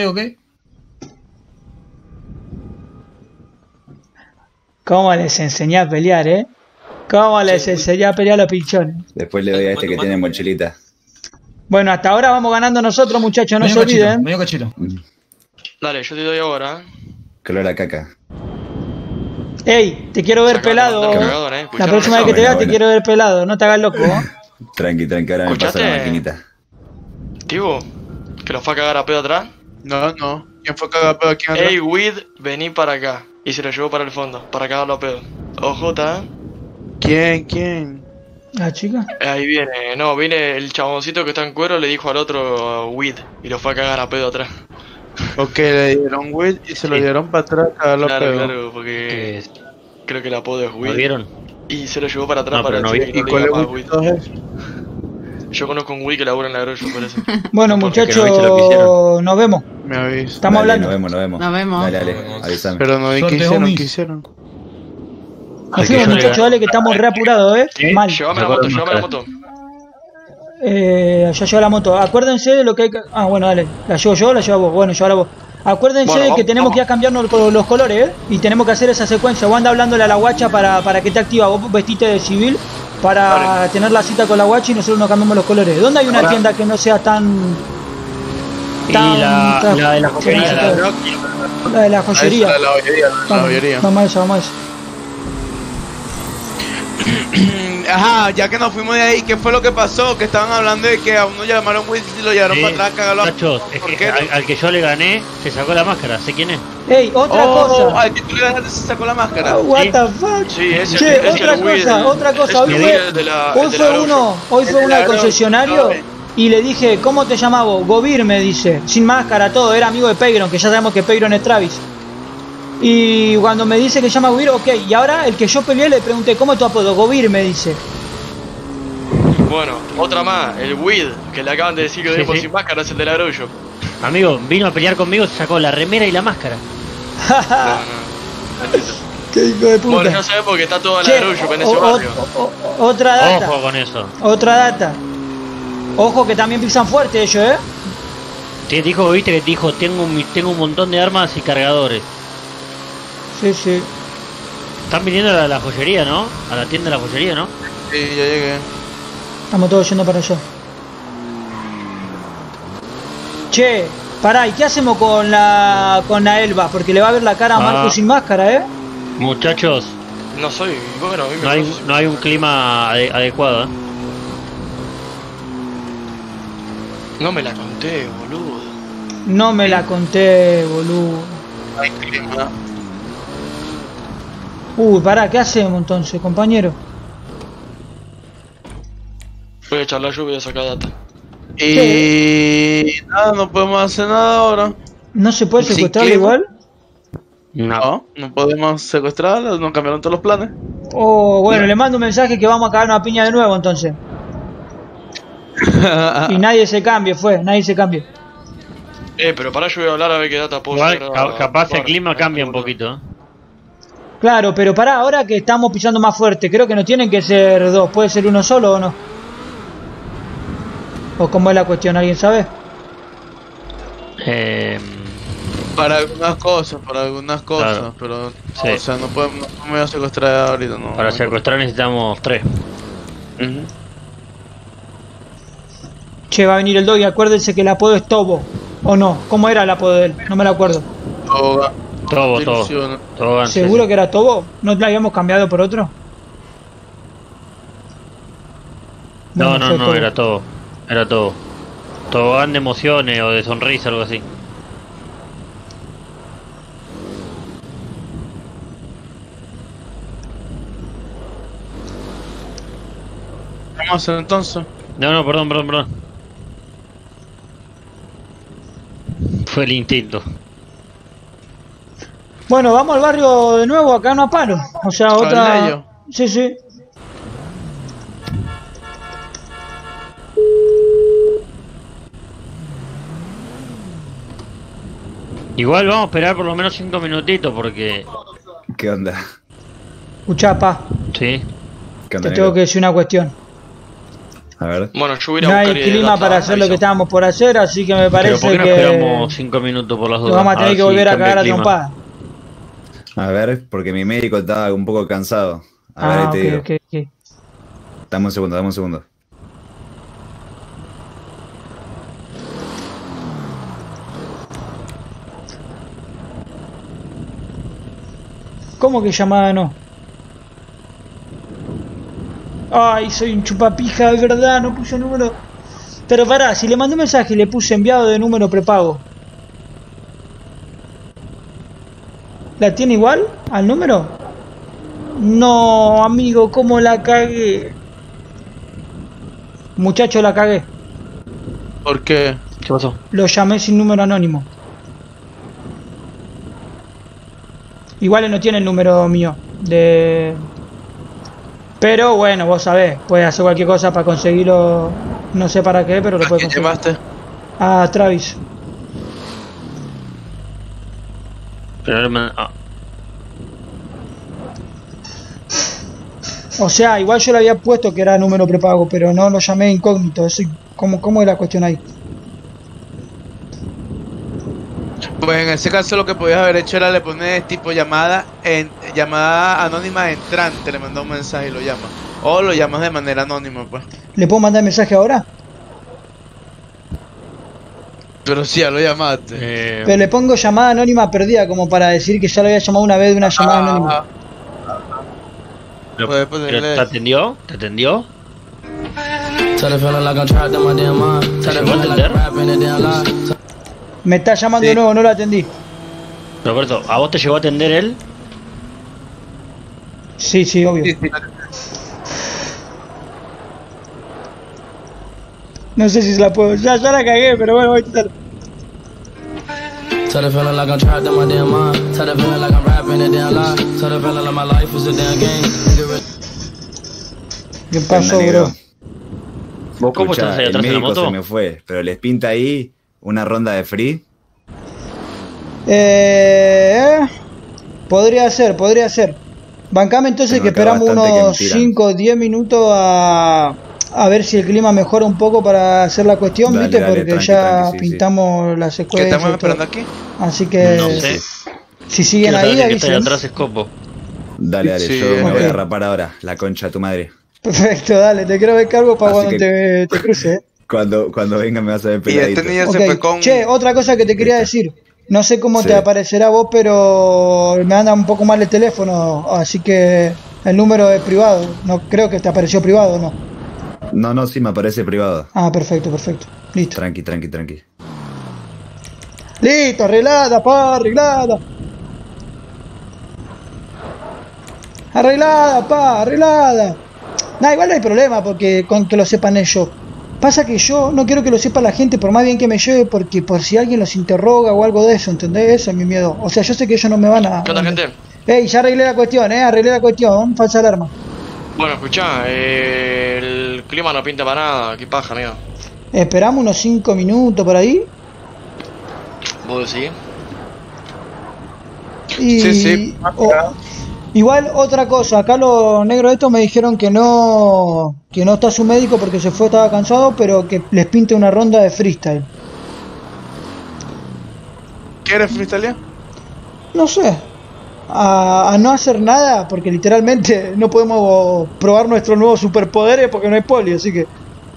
Speaker 1: ¿Cómo les enseñé a pelear, ¿Cómo les enseñé a pelear a los pinchones?
Speaker 12: Después le doy a este que tiene mochilita.
Speaker 1: Bueno, hasta ahora vamos ganando nosotros, muchachos, no se olviden.
Speaker 9: Medio cachito.
Speaker 2: Dale, yo te doy ahora.
Speaker 12: Color a caca.
Speaker 1: Ey, te quiero ver pelado. La próxima vez que te vea te quiero ver pelado, no te hagas loco.
Speaker 12: Tranqui, ahora me pasa la maquinita.
Speaker 2: ¿Tibo? ¿Que lo fue a cagar a pedo atrás?
Speaker 4: No. ¿Quién fue a cagar a pedo aquí atrás?
Speaker 2: Ey, Weed, vení para acá. Y se lo llevó para el fondo, para cagarlo a pedo. Ojota,
Speaker 4: ¿Quién?
Speaker 1: ¿La chica?
Speaker 2: Ahí viene el chaboncito que está en cuero, le dijo al otro Weed y lo fue a cagar a pedo atrás.
Speaker 4: Ok, le dieron Weed y se lo dieron para atrás a cagarlo a pedo.
Speaker 2: Claro, porque creo que el apodo es Weed.
Speaker 3: ¿Lo vieron?
Speaker 2: Y se lo llevó para atrás para
Speaker 4: decir que no le diga más Weed.
Speaker 2: Yo conozco un Weed que labura en la Grollo, por eso.
Speaker 1: Bueno, muchachos, nos vemos.
Speaker 4: Me aviso.
Speaker 1: Estamos hablando.
Speaker 12: Nos vemos.
Speaker 9: Dale,
Speaker 12: avísame.
Speaker 4: Pero no vi qué hicieron.
Speaker 1: Nos fuimos, muchachos, dale que estamos re apurados, Mal.
Speaker 2: Llévame la moto.
Speaker 1: Ya lleva la moto. Acuérdense de lo que hay que... bueno, dale. ¿La llevo yo o la llevo vos? Bueno, llévala vos. Acuérdense de que tenemos que ir a cambiarnos los colores, y tenemos que hacer esa secuencia. Vos anda hablándole a la guacha para que te activa. Vos vestiste de civil para tener la cita con la guacha y nosotros nos cambiamos los colores. ¿Dónde hay una tienda que no sea tan...
Speaker 3: la de la joyería.
Speaker 1: La de la joyería.
Speaker 4: La joyería.
Speaker 1: Vamos a eso.
Speaker 4: Ajá, ya que nos fuimos de ahí, ¿qué fue lo que pasó? Que estaban hablando de que a uno llamaron Will y lo llevaron para atrás, cagarlo.
Speaker 3: Muchachos, es que al que yo le gané, se sacó la máscara, ¿sé quién es?
Speaker 1: Ey, otra cosa.
Speaker 4: Al que tú le ganaste se sacó la máscara.
Speaker 1: What the fuck.
Speaker 2: Sí,
Speaker 1: otra cosa. Hoy fue uno al concesionario y le dije, ¿cómo te llamabas? Govir, me dice, sin máscara, todo, era amigo de Peyron, que ya sabemos que Peyron es Travis. Y cuando me dice que se llama Govir, ok, y ahora el que yo peleé le pregunté, ¿cómo es tu apodo? Govir, me dice.
Speaker 2: Bueno, otra más, el Weed, que le acaban de decir que lo dijo sin máscara, es el de la Grollo.
Speaker 3: Amigo, vino a pelear conmigo, se sacó la remera y la máscara.
Speaker 1: Qué hijo de puta.
Speaker 2: Bueno, no sabemos porque está toda la Grollo en ese barrio.
Speaker 1: Otra data.
Speaker 3: Ojo con eso.
Speaker 1: Otra data. Ojo que también pisan fuerte ellos,
Speaker 3: Te dijo, viste que te dijo, tengo un montón de armas y cargadores.
Speaker 1: Sí.
Speaker 3: Están viniendo a la joyería, ¿no? A la tienda de la joyería, ¿no?
Speaker 4: Sí, ya llegué.
Speaker 1: Estamos todos yendo para allá. Che, pará, ¿y qué hacemos con la Elba? Porque le va a ver la cara a Marco sin máscara,
Speaker 3: Muchachos.
Speaker 2: No soy, bueno,
Speaker 3: no hay un clima adecuado,
Speaker 2: No me la conté, boludo.
Speaker 1: No me la conté, boludo.
Speaker 4: Ay, clima.
Speaker 1: Pará, ¿qué hacemos entonces, compañero?
Speaker 2: Voy a echar la lluvia y sacar data.
Speaker 4: Y nada, no podemos hacer nada ahora.
Speaker 1: ¿No se puede secuestrarlo igual?
Speaker 4: No, no podemos secuestrarlo, nos cambiaron todos los planes.
Speaker 1: Bueno, le mando un mensaje que vamos a cagar una piña de nuevo entonces. Y nadie se cambie, nadie se cambie.
Speaker 2: Pero pará, yo voy a hablar a ver qué data puedo
Speaker 3: Igual,
Speaker 2: llegar a
Speaker 3: capaz
Speaker 2: jugar.
Speaker 3: el clima cambia un poquito.
Speaker 1: Claro, pero pará, ahora que estamos pisando más fuerte, creo que no tienen que ser dos, puede ser uno solo o no. ¿O cómo es la cuestión? ¿Alguien sabe?
Speaker 4: Para algunas cosas, claro. Pero
Speaker 3: sí.
Speaker 4: O sea, no podemos secuestrar ahorita, no.
Speaker 3: Para secuestrar necesitamos 3.
Speaker 1: Che, va a venir el dog y acuérdense que el apodo es Tobo. ¿O no? ¿Cómo era el apodo de él? No me lo acuerdo.
Speaker 3: Tobo.
Speaker 1: ¿Seguro que era Tobo? ¿No la habíamos cambiado por otro?
Speaker 3: No, era Tobo. Era Tobo. Tobogán de emociones o de sonrisa, algo así.
Speaker 4: Vamos a hacer entonces.
Speaker 3: No, perdón. Fue el instinto.
Speaker 1: Bueno, vamos al barrio de nuevo, acá no a paro. O sea, otra... Sí.
Speaker 3: Igual vamos a esperar por lo menos 5 minutitos porque...
Speaker 12: ¿Qué onda?
Speaker 1: Escuchá, pa.
Speaker 3: Sí.
Speaker 12: ¿Qué onda,
Speaker 1: te tengo que decir una cuestión.
Speaker 12: A ver.
Speaker 2: Bueno, yo hubiera
Speaker 1: no hay clima para hacer lo que estábamos por hacer, así que me parece
Speaker 3: ¿Pero por qué no
Speaker 1: que...
Speaker 3: esperamos 5 minutos por las dudas?
Speaker 1: Lo vamos a tener que volver a cagar a trompada.
Speaker 12: A ver, porque mi médico estaba un poco cansado. A ver, te digo.
Speaker 1: Ok.
Speaker 12: Dame un segundo.
Speaker 1: ¿Cómo que llamada no? Ay, soy un chupapija, de verdad, no puse número. Pero pará, si le mandé un mensaje y le puse enviado de número prepago, ¿la tiene igual al número? No, amigo, ¿cómo la cagué? Muchacho, la cagué.
Speaker 4: ¿Por qué?
Speaker 3: ¿Qué pasó?
Speaker 1: Lo llamé sin número anónimo. Igual no tiene el número mío de... Pero bueno, vos sabés, puede hacer cualquier cosa para conseguirlo, no sé para qué, pero lo puede conseguir.
Speaker 4: ¿A quién llamaste?
Speaker 1: A Travis. O sea, igual yo le había puesto que era número prepago, pero no lo llamé incógnito. Eso, ¿cómo es la cuestión ahí?
Speaker 4: Pues en ese caso lo que podías haber hecho era le poner tipo llamada anónima entrante, le mandó un mensaje y lo llama. O lo llamas de manera anónima, pues.
Speaker 1: ¿Le puedo mandar mensaje ahora?
Speaker 4: Pero sí, ya lo llamaste.
Speaker 1: Pero le pongo llamada anónima perdida, como para decir que ya lo había llamado una vez de una llamada anónima.
Speaker 3: ¿Te atendió? ¿Te atendió?
Speaker 1: Me está llamando de nuevo, no lo atendí.
Speaker 3: Roberto, ¿a vos te llegó a atender él?
Speaker 1: Sí, obvio. No sé si se la puedo. Ya la cagué, pero bueno, voy a intentar. ¿Qué pasó, bro?
Speaker 3: ¿Cómo estás ahí atrás de la moto?
Speaker 12: Se me fue, pero les pinta ahí una ronda de free.
Speaker 1: Podría ser. Bancame entonces que esperamos unos 5 o 10 minutos a ver si el clima mejora un poco para hacer la cuestión, ¿viste? Porque tranqui, ya pintamos la secuencia.
Speaker 4: ¿Qué estamos esperando aquí?
Speaker 1: Así que
Speaker 3: no sé.
Speaker 1: Si siguen ahí,
Speaker 3: avisen. Atrás es Copo.
Speaker 12: Dale,
Speaker 4: sí,
Speaker 12: yo me voy a rapar ahora, la concha de tu madre.
Speaker 1: Perfecto, dale, te quiero ver cargo para cuando te cruce.
Speaker 12: Cuando venga me vas a ver peladito.
Speaker 1: Okay. Che, otra cosa que te quería decir. No sé cómo te aparecerá a vos, pero me anda un poco mal el teléfono, así que el número es privado. No creo que te apareció privado, ¿no?
Speaker 12: No, sí, me aparece privado.
Speaker 1: Ah, perfecto, perfecto. Listo.
Speaker 12: Tranqui.
Speaker 1: Listo, arreglada, pa, arreglada. Arreglada, pa, arreglada. Nah, igual no hay problema porque con que lo sepan ellos. Pasa que yo no quiero que lo sepa la gente por más bien que me lleve, porque por si alguien los interroga o algo de eso, ¿entendés? Eso es mi miedo. O sea, yo sé que ellos no me van a...
Speaker 2: ¿Qué onda, gente?
Speaker 1: Ey, ya arreglé la cuestión, falsa alarma.
Speaker 2: Bueno, escuchá, el clima no pinta para nada, qué paja, amigo.
Speaker 1: Esperamos unos 5 minutos por ahí.
Speaker 2: ¿Vos decís?
Speaker 1: Y...
Speaker 4: Sí.
Speaker 1: Igual otra cosa, acá los negros estos me dijeron que no está su médico porque se fue, estaba cansado, pero que les pinte una ronda de freestyle.
Speaker 4: ¿Quieres freestyle?
Speaker 1: No sé, a no hacer nada, porque literalmente no podemos probar nuestros nuevos superpoderes porque no hay poli, así que...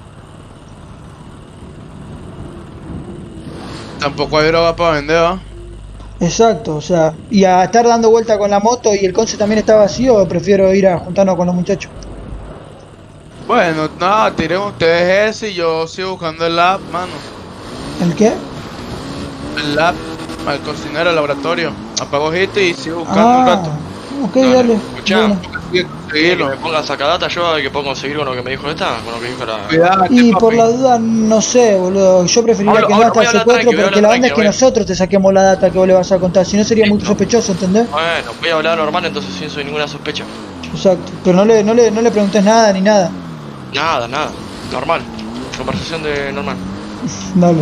Speaker 4: Tampoco hay droga para vender, ¿va?
Speaker 1: Exacto, o sea, y a estar dando vuelta con la moto y el conce también está vacío, prefiero ir a juntarnos con los muchachos.
Speaker 4: Bueno, nada, tiremos ustedes ese y yo sigo buscando el lab, mano.
Speaker 1: ¿El qué?
Speaker 4: El lab, al cocinero, al laboratorio. Apago ojito y sigo buscando un rato.
Speaker 1: Ok, dale.
Speaker 2: Escuchá, que
Speaker 4: me
Speaker 2: ponga sacadata yo a ver que puedo conseguir con lo que me dijo esta, con lo que dijo la...
Speaker 4: Cuidado,
Speaker 1: Y por la duda, no sé, boludo. Yo preferiría que no hasta el secuestro porque la onda es que nosotros te saquemos la data que vos le vas a contar. Si no sería muy sospechoso, ¿entendés?
Speaker 2: Bueno, voy a hablar normal entonces sin ninguna sospecha.
Speaker 1: Exacto. Pero no le preguntes nada ni nada.
Speaker 2: Nada, normal. Conversación de normal.
Speaker 1: Dale.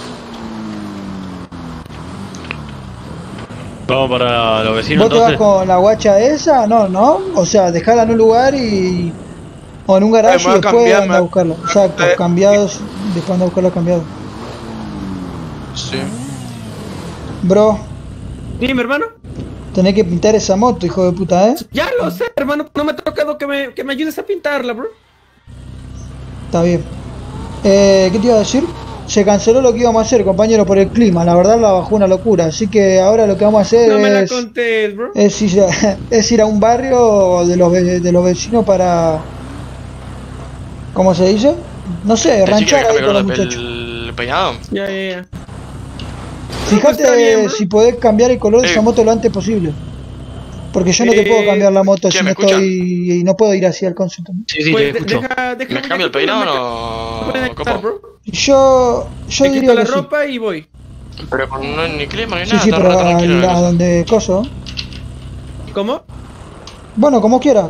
Speaker 3: Vamos para los vecinos.
Speaker 1: ¿Vos te vas con la guacha esa? No. O sea, dejala en un lugar y... O en un garaje y después anda a buscarla. Exacto, cambiados. Después anda a buscarla cambiado.
Speaker 4: Sí.
Speaker 1: Bro.
Speaker 6: Dime, hermano.
Speaker 1: Tenés que pintar esa moto, hijo de puta, ¿eh?
Speaker 6: Ya lo sé, hermano. No me ha tocado que me ayudes a pintarla, bro.
Speaker 1: Está bien. ¿Qué te iba a decir? Se canceló lo que íbamos a hacer, compañero, por el clima. La verdad la bajó una locura. Así que ahora lo que vamos a hacer
Speaker 6: no me la contés, bro.
Speaker 1: es ir a un barrio de los vecinos para... ¿Cómo se dice? No sé, ranchar ahí con los muchachos.
Speaker 2: ¿El peinado?
Speaker 6: Ya.
Speaker 1: Fíjate bien, si podés cambiar el color de esa moto lo antes posible. Porque yo no te puedo cambiar la moto si no estoy... Y no puedo ir así al consulto.
Speaker 3: Sí, te escucho.
Speaker 2: ¿Me cambio el peinado o no? ¿Cómo?
Speaker 1: Yo diría
Speaker 6: la
Speaker 1: que
Speaker 6: ropa y voy.
Speaker 2: Pero no hay ni clima ni nada.
Speaker 1: Sí, pero a donde coso.
Speaker 6: ¿Cómo?
Speaker 1: Bueno, como quiera.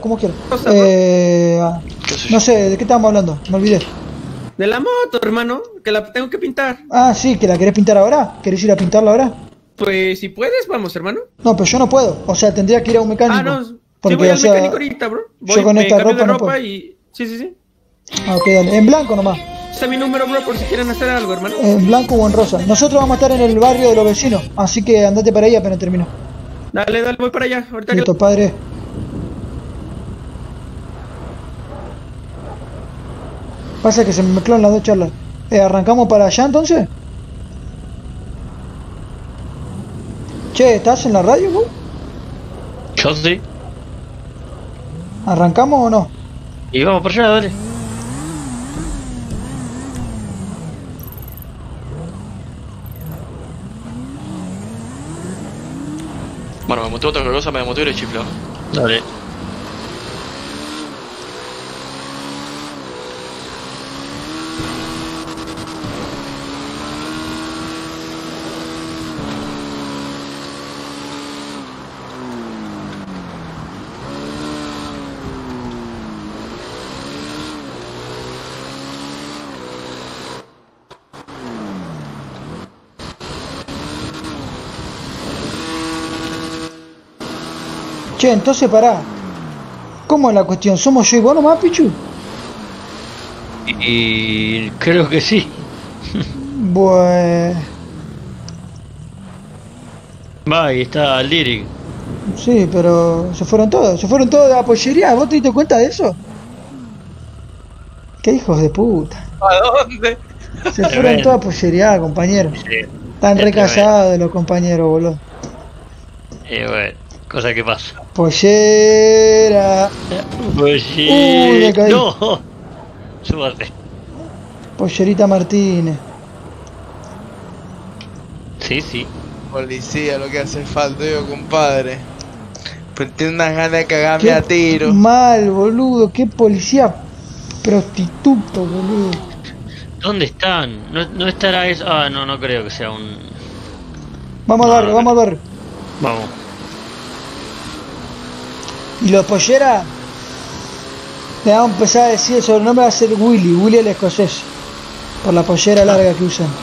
Speaker 1: No sé, ¿de qué estábamos hablando? Me olvidé.
Speaker 6: De la moto, hermano, que la tengo que pintar.
Speaker 1: Ah, sí, ¿que la querés pintar ahora? ¿Querés ir a pintarla ahora?
Speaker 6: Pues si puedes, vamos, hermano.
Speaker 1: No, pero yo no puedo. O sea, tendría que ir a un mecánico.
Speaker 6: Ah, no.
Speaker 1: Porque,
Speaker 6: voy al mecánico ahorita, bro.
Speaker 1: Yo con esta ropa no puedo.
Speaker 6: Y... Sí.
Speaker 1: Ah, ok, dale. En blanco nomás.
Speaker 6: Ese es mi número, bro, por si quieren hacer algo, hermano.
Speaker 1: En blanco o en rosa. Nosotros vamos a estar en el barrio de los vecinos. Así que andate para ahí apenas termino.
Speaker 6: Dale, voy para allá. Ahorita
Speaker 1: listo, padre. Pasa que se me mezclaron las dos charlas. ¿Arrancamos para allá entonces? Che, ¿estás en la radio, vos?
Speaker 3: Yo sí.
Speaker 1: ¿Arrancamos o no?
Speaker 3: Y vamos por allá, dale.
Speaker 2: Bueno, me mutó otra cosa, me mutó y le chiflo.
Speaker 3: Dale.
Speaker 1: Che, entonces pará. ¿Cómo es la cuestión? ¿Somos yo y vos nomás, Pichu?
Speaker 3: Y creo que sí.
Speaker 1: Pues...
Speaker 3: Va, ahí está Lyric.
Speaker 1: Sí, pero se fueron todos de la pollería. ¿Vos te diste cuenta de eso? ¡Qué hijos de puta!
Speaker 4: ¿A dónde?
Speaker 1: Se fueron todos a pollería, compañeros. Están recasados de los compañeros, boludo.
Speaker 3: Bueno, cosa que pasa.
Speaker 1: Pollera.
Speaker 3: Pollera.
Speaker 1: Me caí.
Speaker 3: No. Suerte.
Speaker 1: Pollerita Martínez.
Speaker 3: Sí.
Speaker 4: Policía, lo que hace falta yo, compadre. Pues tiene unas ganas de cagarme a tiro.
Speaker 1: Mal, boludo. Qué policía prostituto, boludo.
Speaker 3: ¿Dónde están? No estará eso. Ah, no creo que sea un...
Speaker 1: Vamos al barrio, vamos al barrio.
Speaker 3: Vamos.
Speaker 1: Y los polleras, le vamos a empezar a decir el sobrenombre, va a ser Willy el escocés, por la pollera larga que usan.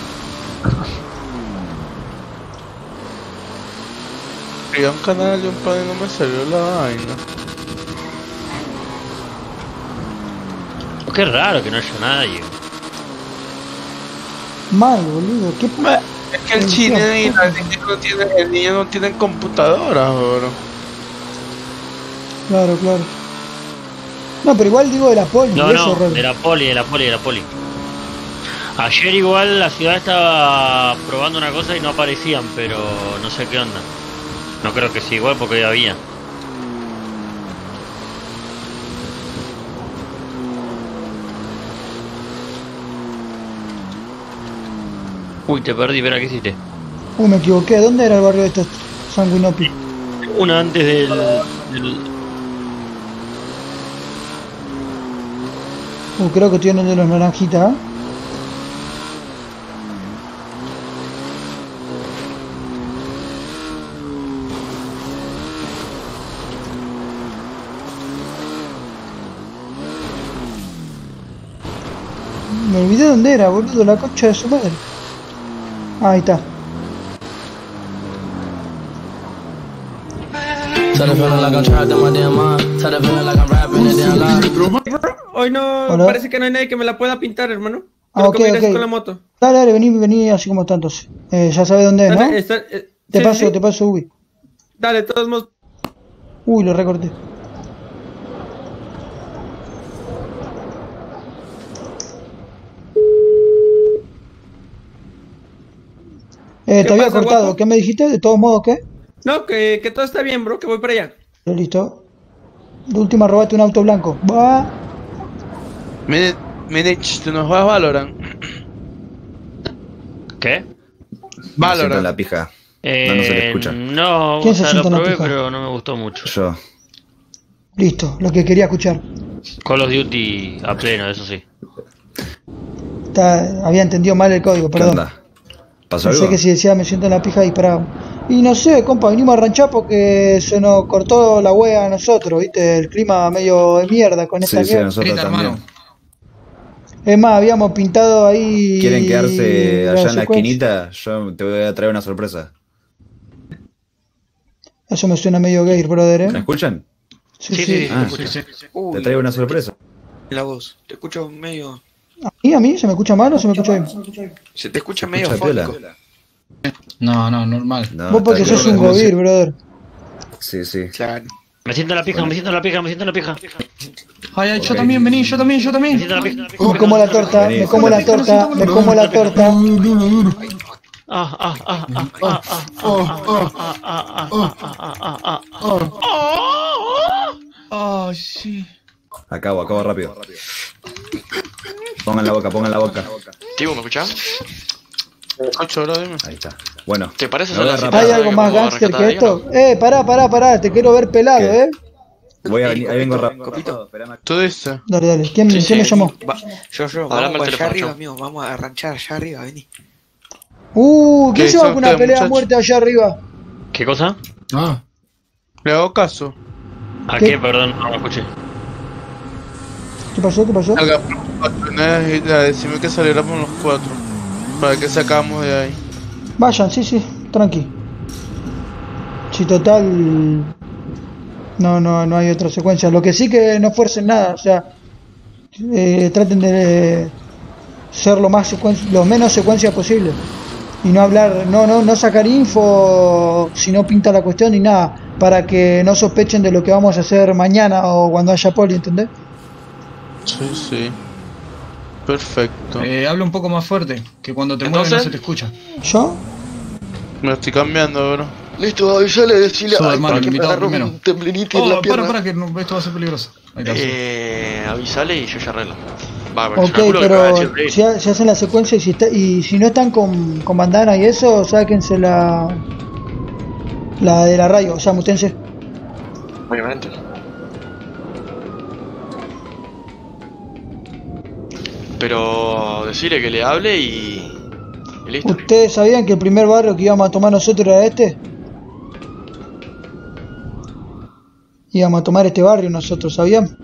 Speaker 4: Y un canal de un padre no me salió la vaina.
Speaker 3: Qué raro que no haya nadie.
Speaker 1: Mal, boludo, qué...
Speaker 4: Es que el chino y el niño no tienen computadora, bro.
Speaker 1: Claro. No, pero igual digo de la poli.
Speaker 3: No, de la poli. Ayer igual la ciudad estaba probando una cosa y no aparecían, pero no sé qué onda. No creo que sea igual porque ya había. Uy, te perdí, espera, ¿qué hiciste?
Speaker 1: Me equivoqué, ¿dónde era el barrio de estos Sanguinopi?
Speaker 3: Una antes del...
Speaker 1: creo que estoy en el de los naranjitas, ¿eh? Me olvidé dónde era, boludo, la concha de su madre. Ahí está.
Speaker 6: Hoy no,
Speaker 1: Hola.
Speaker 6: parece que no hay nadie que me la pueda pintar, hermano.
Speaker 1: Ok.
Speaker 6: Con la moto.
Speaker 1: Dale, vení así como está entonces. Ya sabes dónde es, ¿no? Te paso, Ubi.
Speaker 6: Dale, todos modos.
Speaker 1: Uy, lo recorté. Te había
Speaker 6: pasa,
Speaker 1: cortado,
Speaker 6: guapo?
Speaker 1: ¿qué me dijiste? ¿De todos modos qué?
Speaker 6: No, que todo está bien, bro, que voy para allá.
Speaker 1: Listo. De última robaste un auto blanco. Va.
Speaker 4: Mire, ¿tú nos juegas Valorant?
Speaker 3: ¿Qué?
Speaker 12: Me siento en la pija. No se le escucha.
Speaker 3: No,
Speaker 1: ¿Quién
Speaker 3: o sea,
Speaker 1: se
Speaker 3: lo
Speaker 1: sienta en la
Speaker 3: probé,
Speaker 1: pija?
Speaker 3: pero no me gustó mucho.
Speaker 12: Yo.
Speaker 1: Listo, lo que quería escuchar.
Speaker 3: Call of Duty a pleno, eso sí.
Speaker 1: Había entendido mal el código,
Speaker 12: ¿Qué
Speaker 1: perdón.
Speaker 12: onda? ¿Pasó
Speaker 1: Pensé
Speaker 12: algo?
Speaker 1: que si decía me siento en la pija disparaba. Y no sé, compa, vinimos a ranchar porque se nos cortó la wea a nosotros, ¿viste? El clima medio de mierda con esta
Speaker 12: Sí,
Speaker 1: guerra.
Speaker 12: nosotros también.
Speaker 1: Es más, habíamos pintado ahí...
Speaker 12: ¿Quieren quedarse allá en la
Speaker 1: secuencia.
Speaker 12: esquinita? Yo te voy a traer una sorpresa.
Speaker 1: Eso me suena medio gay, brother,
Speaker 12: ¿Me
Speaker 1: ¿eh?
Speaker 12: escuchan?
Speaker 1: Sí.
Speaker 12: Ah,
Speaker 11: Sí.
Speaker 12: te traigo una sorpresa.
Speaker 11: La voz, te escucho medio...
Speaker 1: ¿Y a mí? ¿Se me escucha mal o se me escucha bien?
Speaker 11: Se te escucha
Speaker 12: ¿Se
Speaker 11: medio
Speaker 12: escucha piola?
Speaker 11: fónico.
Speaker 9: No, normal.
Speaker 12: No,
Speaker 1: Vos porque
Speaker 12: está
Speaker 1: sos
Speaker 12: bien.
Speaker 1: un gobir, brother.
Speaker 12: Sí.
Speaker 11: Claro.
Speaker 3: Me siento en la pija, me siento en la pija.
Speaker 9: Ay, yo también, vení, yo también.
Speaker 3: Me siento en la pija.
Speaker 1: Me como la torta, me como la torta, me como la torta.
Speaker 9: Ay, sí.
Speaker 12: Acabo rápido. Pongan la boca.
Speaker 2: Tibu, ¿me escuchás?
Speaker 4: Te escucho, bro, dime.
Speaker 12: Ahí está. Bueno.
Speaker 2: ¿Te parece
Speaker 12: me voy a
Speaker 2: hacer la
Speaker 12: rapar.
Speaker 1: ¿Hay algo más gangster que esto? Pará, te quiero ver pelado,
Speaker 12: ¿Qué?
Speaker 1: ¿eh?
Speaker 12: Ahí vengo rápido.
Speaker 11: Copito.
Speaker 4: Tú dices.
Speaker 1: Dale. ¿Quién me llamó?
Speaker 11: Yo,
Speaker 2: Hablame
Speaker 11: vamos
Speaker 2: al
Speaker 11: allá
Speaker 2: teléfono,
Speaker 11: arriba,
Speaker 2: chao.
Speaker 11: amigo, vamos a ranchar allá arriba, vení.
Speaker 1: ¿Quién
Speaker 4: ¿Qué
Speaker 1: se va
Speaker 4: hizo
Speaker 1: con una
Speaker 4: usted,
Speaker 1: pelea a
Speaker 4: muchacho?
Speaker 1: muerte allá arriba?
Speaker 3: ¿Qué cosa?
Speaker 4: Le hago caso.
Speaker 3: ¿A
Speaker 1: ¿Qué?
Speaker 3: qué? Perdón, no lo escuché.
Speaker 1: ¿Qué pasó?
Speaker 4: Salga por los 4, decime que saliéramos los 4. Para que sacamos de ahí.
Speaker 1: Vayan, sí, tranqui. Si total... No hay otra secuencia. Lo que sí que no fuercen nada, o sea... traten de ser lo menos secuencia posible. Y no hablar, no sacar info si no pinta la cuestión ni nada. Para que no sospechen de lo que vamos a hacer mañana o cuando haya poli, ¿entendés?
Speaker 4: Sí. Perfecto.
Speaker 9: Habla un poco más fuerte, que cuando te mueves no se te escucha.
Speaker 1: ¿Yo?
Speaker 4: Me lo estoy cambiando, bro.
Speaker 2: Listo, avisale, decile
Speaker 9: Soy
Speaker 2: a
Speaker 9: hermano,
Speaker 2: que me
Speaker 9: invitado
Speaker 2: agarró
Speaker 9: primero.
Speaker 2: un temblinito en la pierna.
Speaker 9: Para, que esto va a ser peligroso. Ahí está.
Speaker 2: Avisale y yo ya arreglo.
Speaker 1: Ok, pero si hacen la secuencia y si no están con bandana y eso, sáquense la de la radio, o sea, mutense.
Speaker 2: Obviamente. Pero decirle que le hable y listo.
Speaker 1: ¿Ustedes sabían que el primer barrio que íbamos a tomar nosotros era este? Íbamos a tomar este barrio nosotros, ¿sabían?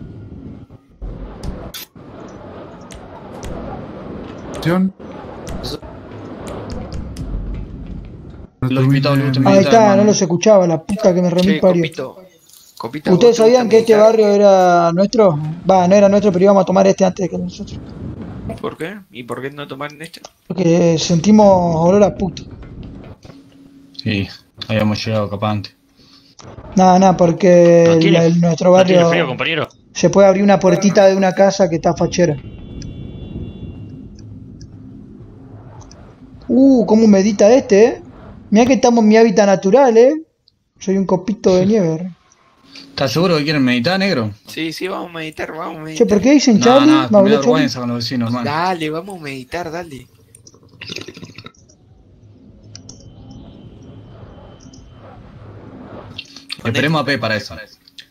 Speaker 1: Ahí está, no los escuchaba, la puta que me remil parió. ¿Ustedes sabían que este barrio era nuestro? Va, no era nuestro, pero íbamos a tomar este antes que nosotros.
Speaker 11: ¿Por qué? ¿Y por qué no tomaron este?
Speaker 1: Porque sentimos olor a puta.
Speaker 9: Sí, habíamos llegado capaz antes.
Speaker 1: Nada, porque nuestro barrio
Speaker 3: ¿No tiene frío, compañero?
Speaker 1: se puede abrir una puertita de una casa que está fachera. Cómo medita este, Mirá que estamos en mi hábitat natural, Soy un copito de nieve.
Speaker 9: ¿Estás seguro que quieren meditar, negro?
Speaker 11: Sí, vamos a meditar,
Speaker 1: Che, ¿por qué dicen Charlie?
Speaker 9: No, me da vergüenza con los vecinos, hermano.
Speaker 11: Dale, vamos a meditar, dale.
Speaker 9: Esperemos a P para eso.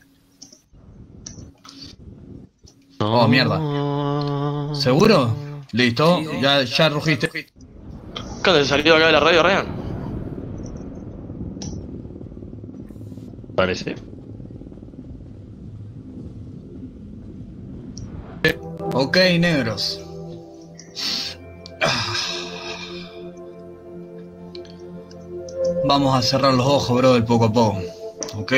Speaker 9: Oh, mierda. ¿Seguro? ¿Listo? Sí. Ya rugiste.
Speaker 2: ¿Qué te salió acá de la radio, Ryan?
Speaker 3: Parece.
Speaker 9: Ok, negros. Vamos a cerrar los ojos, brother, poco a poco. ¿Ok?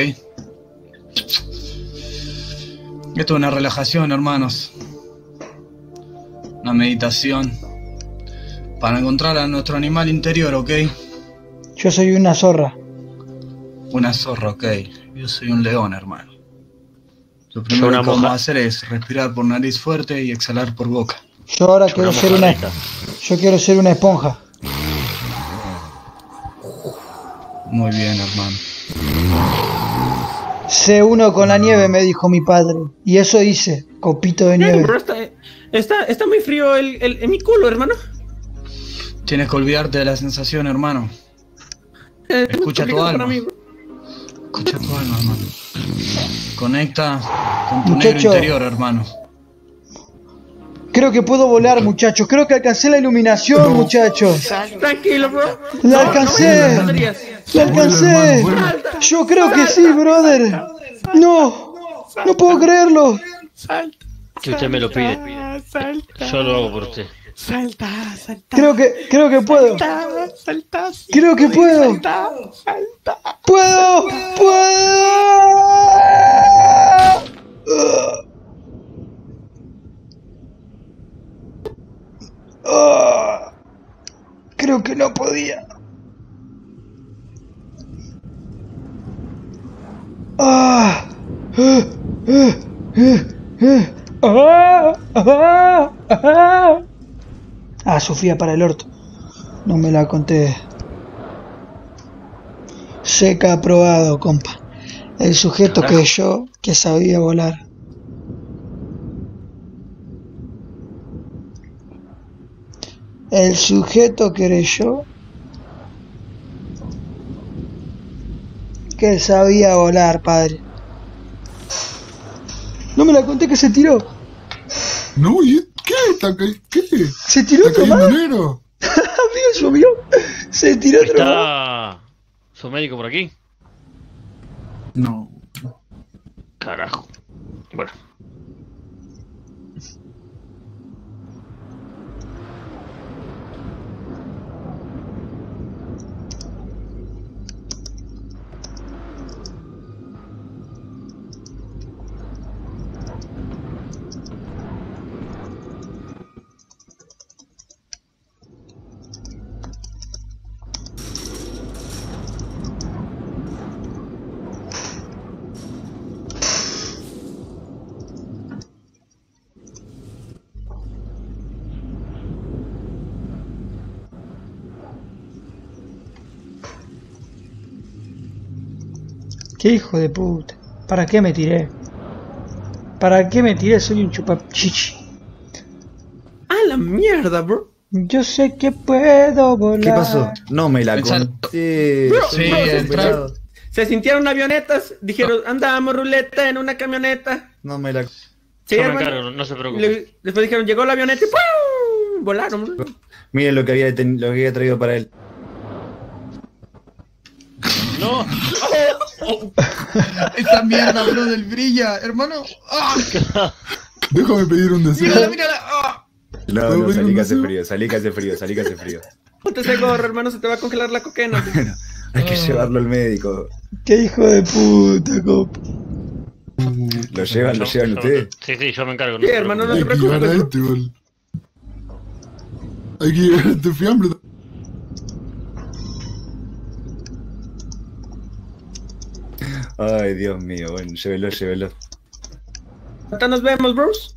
Speaker 9: Esto es una relajación, hermanos. Una meditación. Para encontrar a nuestro animal interior, ¿ok?
Speaker 1: Yo soy una zorra.
Speaker 9: Una zorra, ok. Yo soy un león, hermano. Lo primero que vamos a hacer es respirar por nariz fuerte y exhalar por boca.
Speaker 1: Yo ahora quiero ser una... Yo quiero ser una esponja.
Speaker 9: Muy bien, hermano.
Speaker 1: Sé uno con la nieve, me dijo mi padre. Y eso hice, copito de nieve.
Speaker 6: Pero está muy frío en mi culo, hermano.
Speaker 9: Tienes que olvidarte de la sensación, hermano. Escucha tu alma. Escucha tu alma, hermano. Conecta con tu negro interior, hermano.
Speaker 1: Creo que puedo volar, muchachos. Creo que alcancé la iluminación, muchachos.
Speaker 6: Tranquilo, bro.
Speaker 1: La alcancé. La alcancé. Yo creo que sí, brother. No. No puedo creerlo.
Speaker 3: Que usted me lo pide. Yo lo hago por usted.
Speaker 11: Salta.
Speaker 1: Creo que puedo. Creo que puedo. ¡Puedo! Creo que no podía. Sofía para el orto. No me la conté. Seca aprobado, compa. El sujeto que sabía volar. El sujeto creyó que sabía volar, padre. No me la conté que se tiró.
Speaker 10: No, ¿y qué? ¿Qué?
Speaker 1: ¿Se tiró otro más?
Speaker 10: Amigo,
Speaker 1: subió. Se tiró otro más.
Speaker 3: ¿Está su médico por aquí?
Speaker 10: No.
Speaker 3: Carajo. Bueno.
Speaker 1: Qué hijo de puta. ¿Para qué me tiré? ¿Para qué me tiré? Soy un chupachichi.
Speaker 6: ¡Ah, la mierda, bro!
Speaker 1: Yo sé que puedo volar.
Speaker 12: ¿Qué pasó? No me la conté.
Speaker 6: Sí, se sintieron avionetas. Dijeron, andamos ruleta en una camioneta.
Speaker 12: No me la...
Speaker 6: Sí,
Speaker 3: Yo me
Speaker 6: hermano.
Speaker 3: encargo, no se preocupe.
Speaker 6: Después dijeron, llegó la avioneta y ¡pum! Volaron.
Speaker 12: Miren lo que había traído para él.
Speaker 3: ¡No!
Speaker 9: Esa mierda, bro, del brilla, hermano. ¡Ah!
Speaker 10: Déjame pedir un deseo.
Speaker 9: Mírala, mírala. ¡Ah!
Speaker 12: No, salí que hace frío.
Speaker 6: Ponte ese gorro, hermano, se te va a congelar la cocaína.
Speaker 12: Hay que llevarlo al médico.
Speaker 1: ¡Qué hijo de puta, compa!
Speaker 12: ¿Lo llevan ustedes?
Speaker 3: Sí, yo me encargo.
Speaker 6: Sí, hermano, no
Speaker 10: Hay
Speaker 6: te
Speaker 10: que llevar a
Speaker 6: preocupes.
Speaker 10: este, bol. Hay que llevar a este fiambre.
Speaker 12: Ay, Dios mío, bueno, llévelo.
Speaker 6: Hasta nos vemos, bros.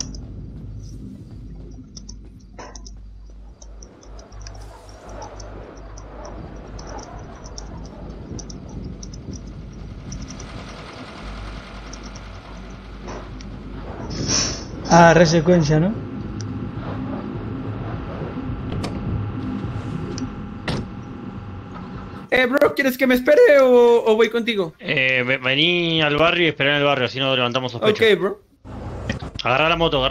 Speaker 1: Ah, resecuencia, ¿no?
Speaker 6: Bro, ¿quieres que me espere o voy contigo?
Speaker 3: Vení al barrio y esperá en el barrio, así no levantamos sospechas.
Speaker 6: Ok, bro.
Speaker 3: Agarra la moto.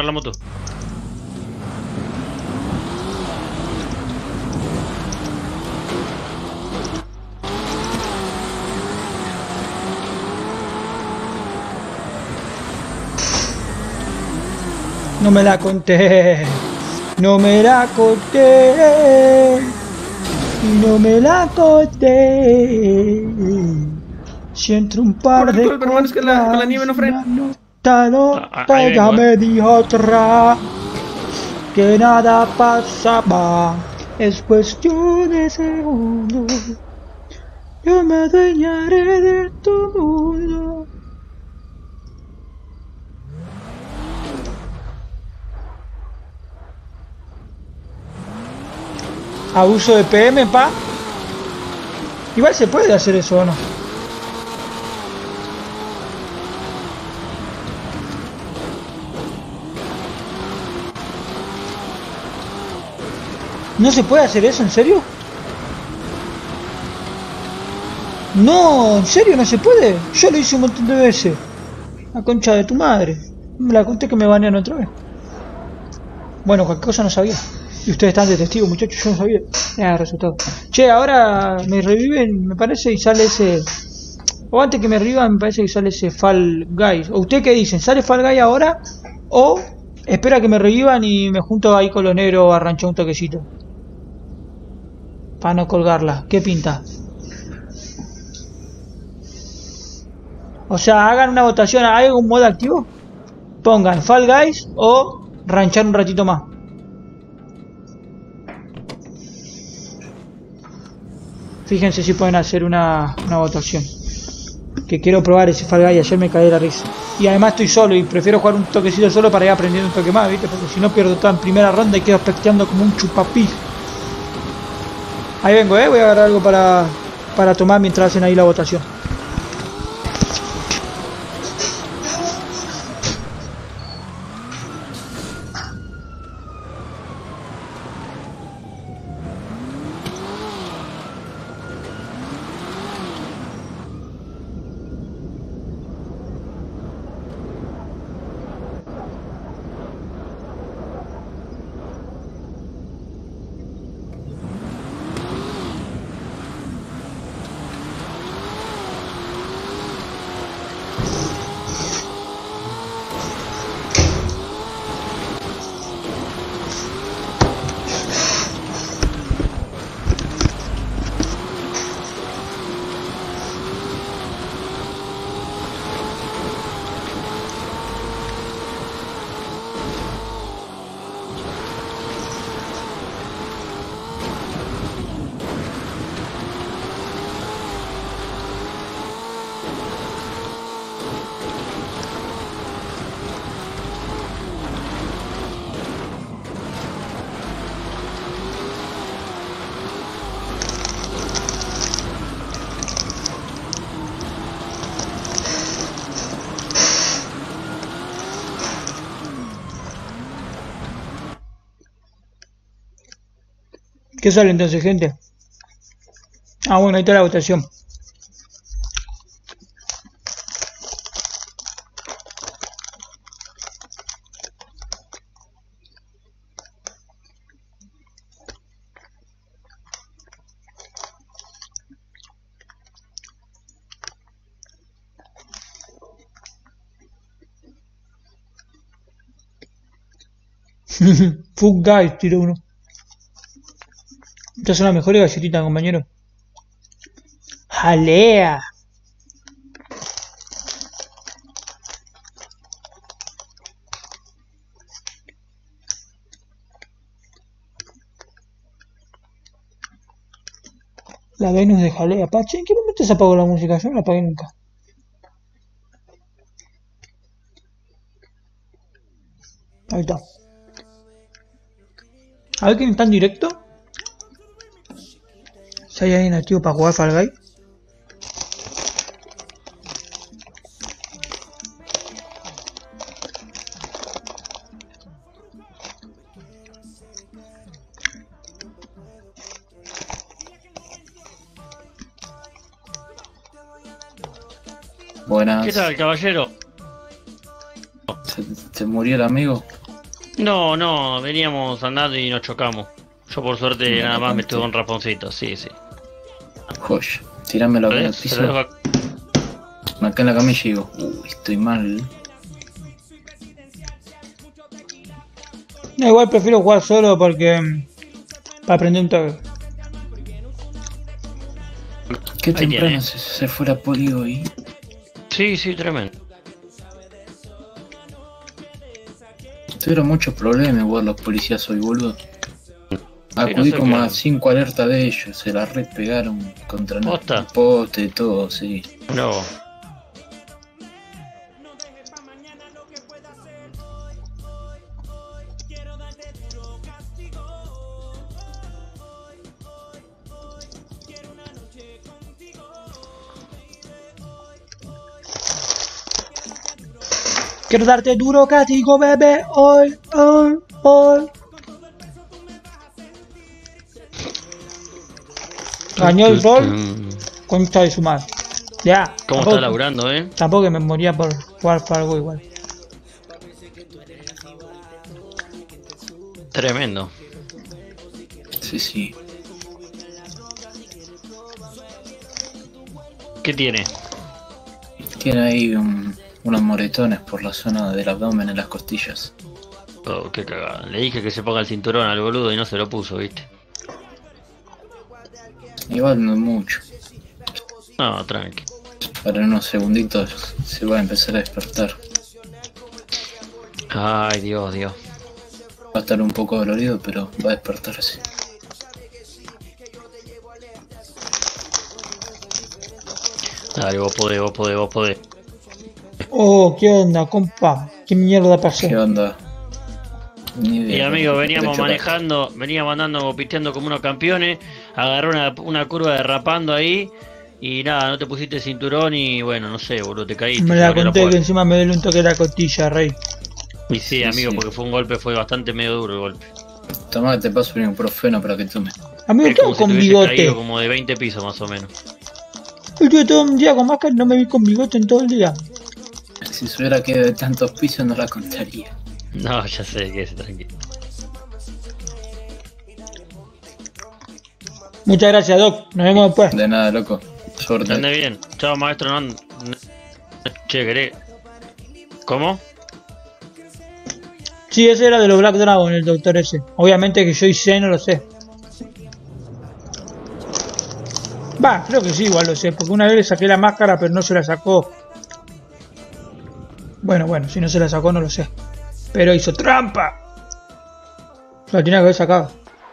Speaker 1: No me la conté. No me la conté. Si entre un par de
Speaker 6: hermano, es que la nieve no frena.
Speaker 1: Ella me dijo otra que nada pasaba. Es cuestión de segundos. Yo me adueñaré de tu mundo. Abuso de PM, pa. Igual se puede hacer eso, ¿o no? ¿No se puede hacer eso? ¿En serio? No, en serio no se puede. Yo lo hice un montón de veces. La concha de tu madre. Me la conté que me banean otra vez. Bueno, cualquier cosa no sabía. Y ustedes están de testigo, muchachos, yo no sabía. Resultado. Che, ahora me reviven, me parece, y sale ese... O antes que me revivan, me parece que sale ese Fall Guys. ¿O ustedes qué dicen? ¿Sale Fall Guys ahora? ¿O espera que me revivan y me junto ahí con los negros a ranchar un toquecito? Para no colgarla. ¿Qué pinta? O sea, hagan una votación. ¿Hay algún modo activo? Pongan Fall Guys o ranchar un ratito más. Fíjense si pueden hacer una votación. Que quiero probar ese Fall Guys. Ayer me caí de la risa. Y además estoy solo y prefiero jugar un toquecito solo para ir aprendiendo un toque más, ¿viste? Porque si no pierdo toda en primera ronda y quedo especteando como un chupapí. Ahí vengo, voy a agarrar algo para tomar mientras hacen ahí la votación. ¿Qué sale entonces, gente? Ah, bueno, ahí está la votación. Fuck guys, tiró uno. Estas son las mejores galletitas, compañero. ¡Jalea! La Venus de jalea. Pache, ¿en qué momento se apagó la música? Yo no la apagué nunca. Ahí está. A ver quién está en directo. Si hay alguien activo para jugar Fall Guys.
Speaker 3: Buenas. ¿Qué tal, caballero?
Speaker 9: ¿Se murió el amigo?
Speaker 3: No, veníamos andando y nos chocamos. Yo por suerte nada más me tuve un raponcito, sí.
Speaker 9: Joya, tirámelo acá en el piso. Acá en la camilla y digo, estoy mal.
Speaker 1: No, igual prefiero jugar solo porque... para aprender un toque.
Speaker 9: Qué temprano se fue la poli hoy.
Speaker 3: Sí, tremendo.
Speaker 9: Tuvieron muchos problemas igual los policías hoy, boludo. Acudí como a 5 alertas de ellos, se la repegaron contra el poste y todo, sí.
Speaker 3: No.
Speaker 1: Quiero darte duro castigo, bebé, hoy. Ganó el rol, concha de su madre. Ya.
Speaker 3: ¿Cómo está laburando,
Speaker 1: Tampoco que me moría por jugar para algo igual.
Speaker 3: Tremendo.
Speaker 9: Sí.
Speaker 3: ¿Qué tiene?
Speaker 9: Tiene ahí unos moretones por la zona del abdomen en las costillas.
Speaker 3: Oh, qué cagada. Le dije que se ponga el cinturón al boludo y no se lo puso, ¿viste?
Speaker 9: Igual no mucho.
Speaker 3: No, tranqui.
Speaker 9: Para unos segunditos se va a empezar a despertar.
Speaker 3: Ay, Dios.
Speaker 9: Va a estar un poco dolorido, pero va a despertarse.
Speaker 3: Dale, vos podés.
Speaker 1: Oh, ¿qué onda, compa? ¿Qué mierda pasó?
Speaker 9: ¿Qué onda?
Speaker 3: Y amigo, veníamos manejando, veníamos andando pisteando como unos campeones, agarró una curva derrapando ahí y nada, no te pusiste el cinturón y bueno, no sé, boludo, te caíste.
Speaker 1: Me la conté que encima me duele un toque de la costilla, rey.
Speaker 3: Y sí, amigo, porque fue bastante medio duro el golpe.
Speaker 9: Tomá, te paso un ibuprofeno para que tomes.
Speaker 1: Amigo, todo con bigote.
Speaker 3: Caído como de 20 pisos más o menos.
Speaker 1: Yo estuve todo un día con máscara y no me vi con bigote en todo el día.
Speaker 9: Si se hubiera quedado de tantos pisos no la contaría.
Speaker 3: No, ya sé, quédese tranquilo.
Speaker 1: Muchas gracias, Doc. Nos vemos después.
Speaker 9: De nada, loco. Suerte.
Speaker 3: Ande bien. Chao, maestro. No... Che, ¿querés? ¿Cómo?
Speaker 1: Sí, ese era de los Black Dragon, el doctor ese. Obviamente que yo hice, no lo sé. Va, creo que sí, igual lo sé. Porque una vez le saqué la máscara, pero no se la sacó. Bueno, si no se la sacó no lo sé. Pero hizo trampa. Se la tenía que haber sacado.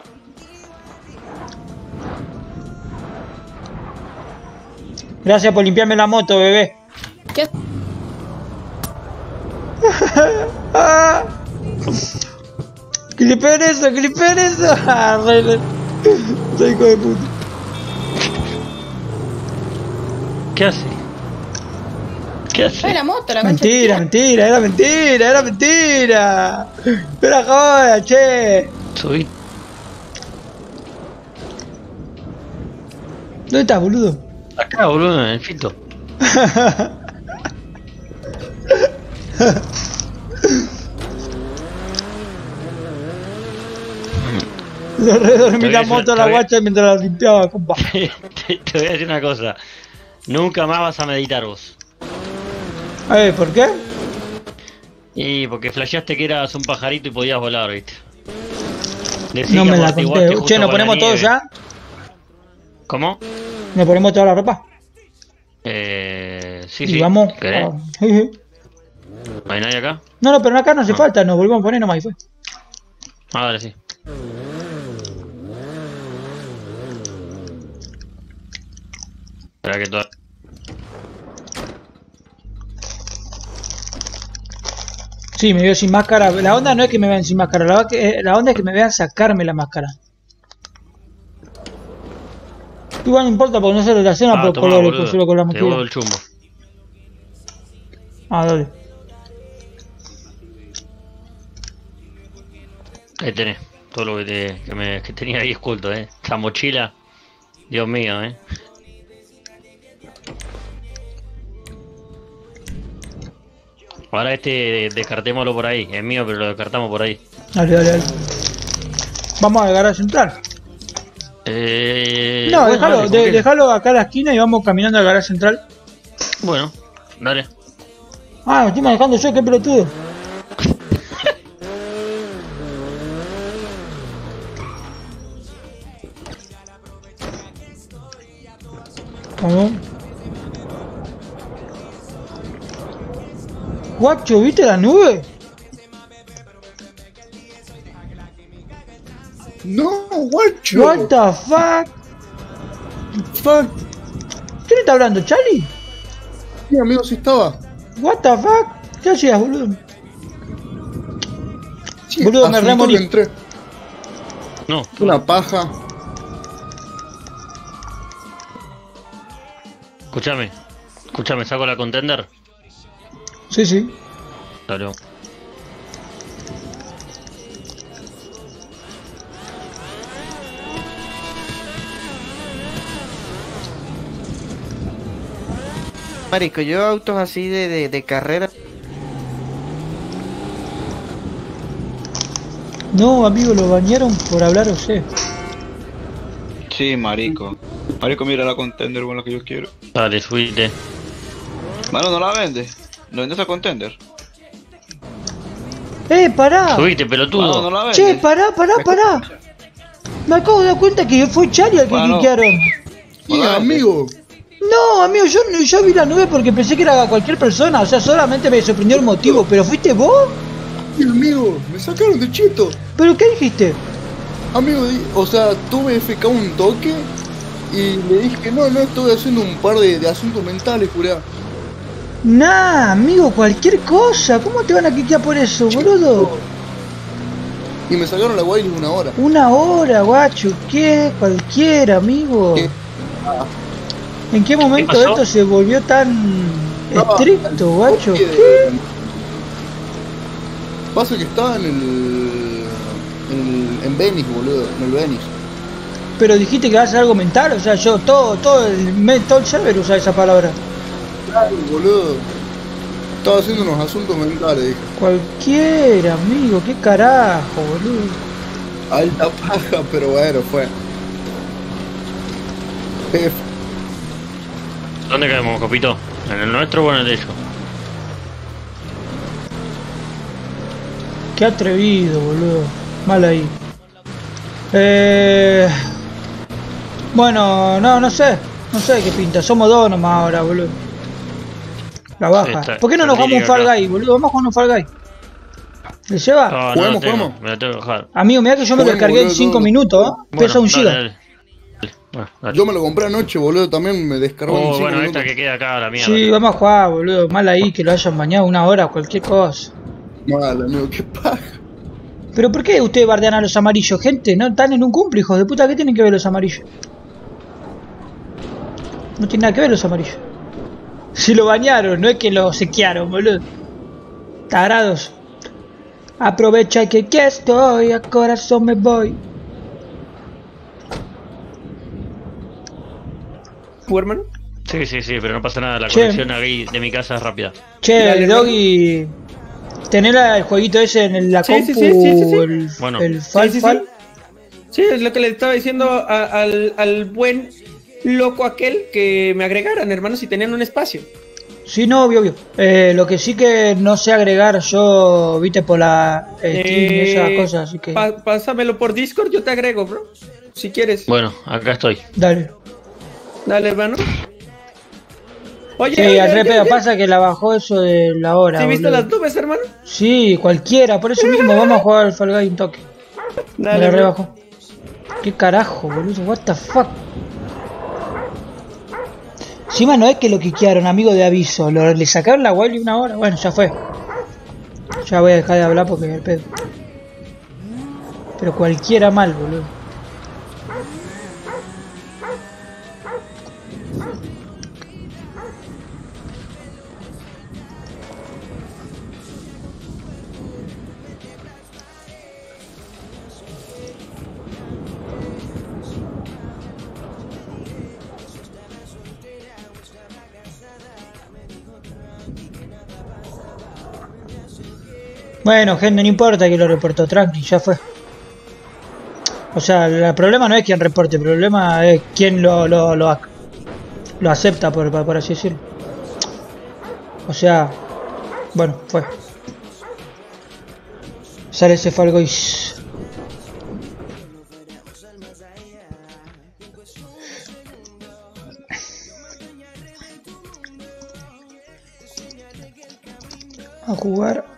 Speaker 1: Gracias por limpiarme la moto, bebé.
Speaker 14: ¿Qué?
Speaker 1: ¡Clipen eso! Soy hijo de puta.
Speaker 3: ¿Qué hace?
Speaker 14: Ay, la moto, la
Speaker 1: mentira, era mentira. Era joda, che.
Speaker 3: Subí.
Speaker 1: ¿Dónde estás, boludo?
Speaker 3: Acá, boludo, en el filtro.
Speaker 1: Le redormí la moto a la guacha mientras la limpiaba, compa.
Speaker 3: Te voy a decir una cosa. Nunca más vas a meditar vos.
Speaker 1: ¿Por qué?
Speaker 3: Y porque flasheaste que eras un pajarito y podías volar, viste. Decí
Speaker 1: no
Speaker 3: que
Speaker 1: me la conté. Che, ¿nos ponemos todos ya?
Speaker 3: ¿Cómo?
Speaker 1: ¿Nos ponemos toda la ropa?
Speaker 3: Sí,
Speaker 1: y
Speaker 3: sí.
Speaker 1: vamos.
Speaker 3: ¿Querés? ¿No hay nadie acá?
Speaker 1: No, pero acá no hace falta, nos volvemos a poner nomás y fue.
Speaker 3: Vale, sí. Espera que todo...
Speaker 1: Sí, me veo sin máscara. La onda no es que me vean sin máscara, la onda es que me vean sacarme la máscara. Igual no importa porque no se relaciona por colores, por solo con la mochila.
Speaker 3: Te vuelvo el chumbo.
Speaker 1: Dale.
Speaker 3: Ahí tenés todo lo que tenía ahí oculto, esa mochila. Dios mío, Ahora descartémoslo por ahí, es mío pero lo descartamos por ahí.
Speaker 1: Dale. Vamos a garage central. No, bueno, déjalo acá a la esquina y vamos caminando al garage central.
Speaker 3: Bueno, dale.
Speaker 1: Lo estoy manejando yo, qué pelotudo. Vamos. Guacho, ¿viste la nube?
Speaker 10: No, guacho.
Speaker 1: What the fuck? ¿Quién está hablando, Charlie?
Speaker 10: Sí, amigo, sí estaba.
Speaker 1: What the fuck? ¿Qué hacías, boludo?
Speaker 10: Sí,
Speaker 1: boludo, me remorí.
Speaker 10: Entré.
Speaker 3: No.
Speaker 10: Una paja.
Speaker 3: Escúchame, ¿saco la contender?
Speaker 1: Sí.
Speaker 3: Claro.
Speaker 15: Marico, yo autos así de carrera.
Speaker 1: No, amigo, lo bañaron por hablar o sé.
Speaker 16: Sí, marico. Marico, mira la contender con la que yo quiero.
Speaker 3: Dale, subite.
Speaker 16: Mano, no la vende. ¿No vendes la contender?
Speaker 1: Pará.
Speaker 3: Subite, pelotudo.
Speaker 16: Mano, no la vende.
Speaker 1: Che, pará. Me acabo de dar cuenta que fue Charlie al que quiquearon.
Speaker 10: Sí, amigo.
Speaker 1: No, amigo, yo vi la nube porque pensé que era cualquier persona. O sea, solamente me sorprendió el motivo. ¿Pero fuiste vos?
Speaker 10: Sí, amigo, me sacaron de cheto.
Speaker 1: ¿Pero qué dijiste?
Speaker 10: Amigo, o sea, tuve FK un toque y le dije que no, estoy haciendo un par de asuntos mentales, jurá.
Speaker 1: Nah, amigo, cualquier cosa. ¿Cómo te van a quiquear por eso, boludo?
Speaker 10: Y me sacaron la wireless 1 hora.
Speaker 1: 1 hora, guacho. ¿Qué? Cualquiera, amigo. ¿En qué momento esto se volvió tan estricto, guacho? ¿Qué?
Speaker 10: Pasa que estaba en Venice, boludo, en el Venice.
Speaker 1: Pero dijiste que vas a hacer algo mental, o sea, yo todo el server usa esa palabra.
Speaker 10: Claro, boludo. Estaba haciendo unos asuntos mentales, dije.
Speaker 1: Cualquiera, amigo, qué carajo, boludo.
Speaker 10: Alta paja, pero bueno, fue.
Speaker 3: ¿Dónde caemos, Copito? ¿En el nuestro o en el de ellos?
Speaker 1: Qué atrevido, boludo. Mal ahí. Bueno, no sé qué pinta. Somos 2 nomás ahora, boludo. La baja. ¿Por qué no nos jugamos un Fall Guy, boludo? Vamos a jugar un Fall Guy. ¿Le lleva?
Speaker 10: Juguemos.
Speaker 3: Me la tengo que bajar.
Speaker 1: Amigo, mirá que yo me lo descargué en 5 minutos, ¿eh? Pesa 1 giga.
Speaker 3: Dale.
Speaker 10: Yo me lo compré anoche, boludo, también me descargó en 5 minutos.
Speaker 3: Esta que queda acá, la mierda.
Speaker 1: Sí, vamos a jugar, boludo. Mal ahí que lo hayan bañado 1 hora, cualquier cosa.
Speaker 10: Mal, amigo, qué paja.
Speaker 1: ¿Pero por qué ustedes bardean a los amarillos, gente? No están en un cumple, hijos de puta. ¿Qué tienen que ver los amarillos? No tiene nada que ver los amarillos. Si lo bañaron, no es que lo sequearon, boludo. Tarados. Aprovecha que aquí estoy, a corazón me voy.
Speaker 6: compu, hermano.
Speaker 3: Sí, pero no pasa nada, la conexión ahí de mi casa es rápida.
Speaker 1: Che, dale, Doggy, ¿tenés el jueguito ese en la compu? El Fall?
Speaker 6: Sí, es lo que le estaba diciendo al buen loco aquel que me agregaran, hermano, si tenían un espacio.
Speaker 1: Sí, no, obvio. Lo que sí que no sé agregar yo, viste, por la Steam y esas cosas, así que...
Speaker 6: Pásamelo por Discord, yo te agrego, bro, si quieres.
Speaker 3: Bueno, acá estoy.
Speaker 1: Dale,
Speaker 6: hermano. Oye,
Speaker 1: sí, al repeo, pasa que la bajó eso de la hora.
Speaker 6: ¿Sí viste las nubes, hermano?
Speaker 1: Sí, cualquiera, por eso mismo vamos a jugar al Fall Guy un toque.
Speaker 6: Dale,
Speaker 1: me la rebajó. ¿Qué carajo, boludo? What the fuck. Encima no es que lo quiquearon, amigo de aviso. Le sacaron la Wily una hora. Bueno, ya fue. Ya voy a dejar de hablar porque es el pedo. Pero cualquiera mal, boludo. Bueno, gente, no importa que lo reportó, tranqui, ya fue. O sea, el problema no es quien reporte, el problema es quien lo acepta, por así decirlo. O sea, bueno, fue. Sale ese Fall Guys. A jugar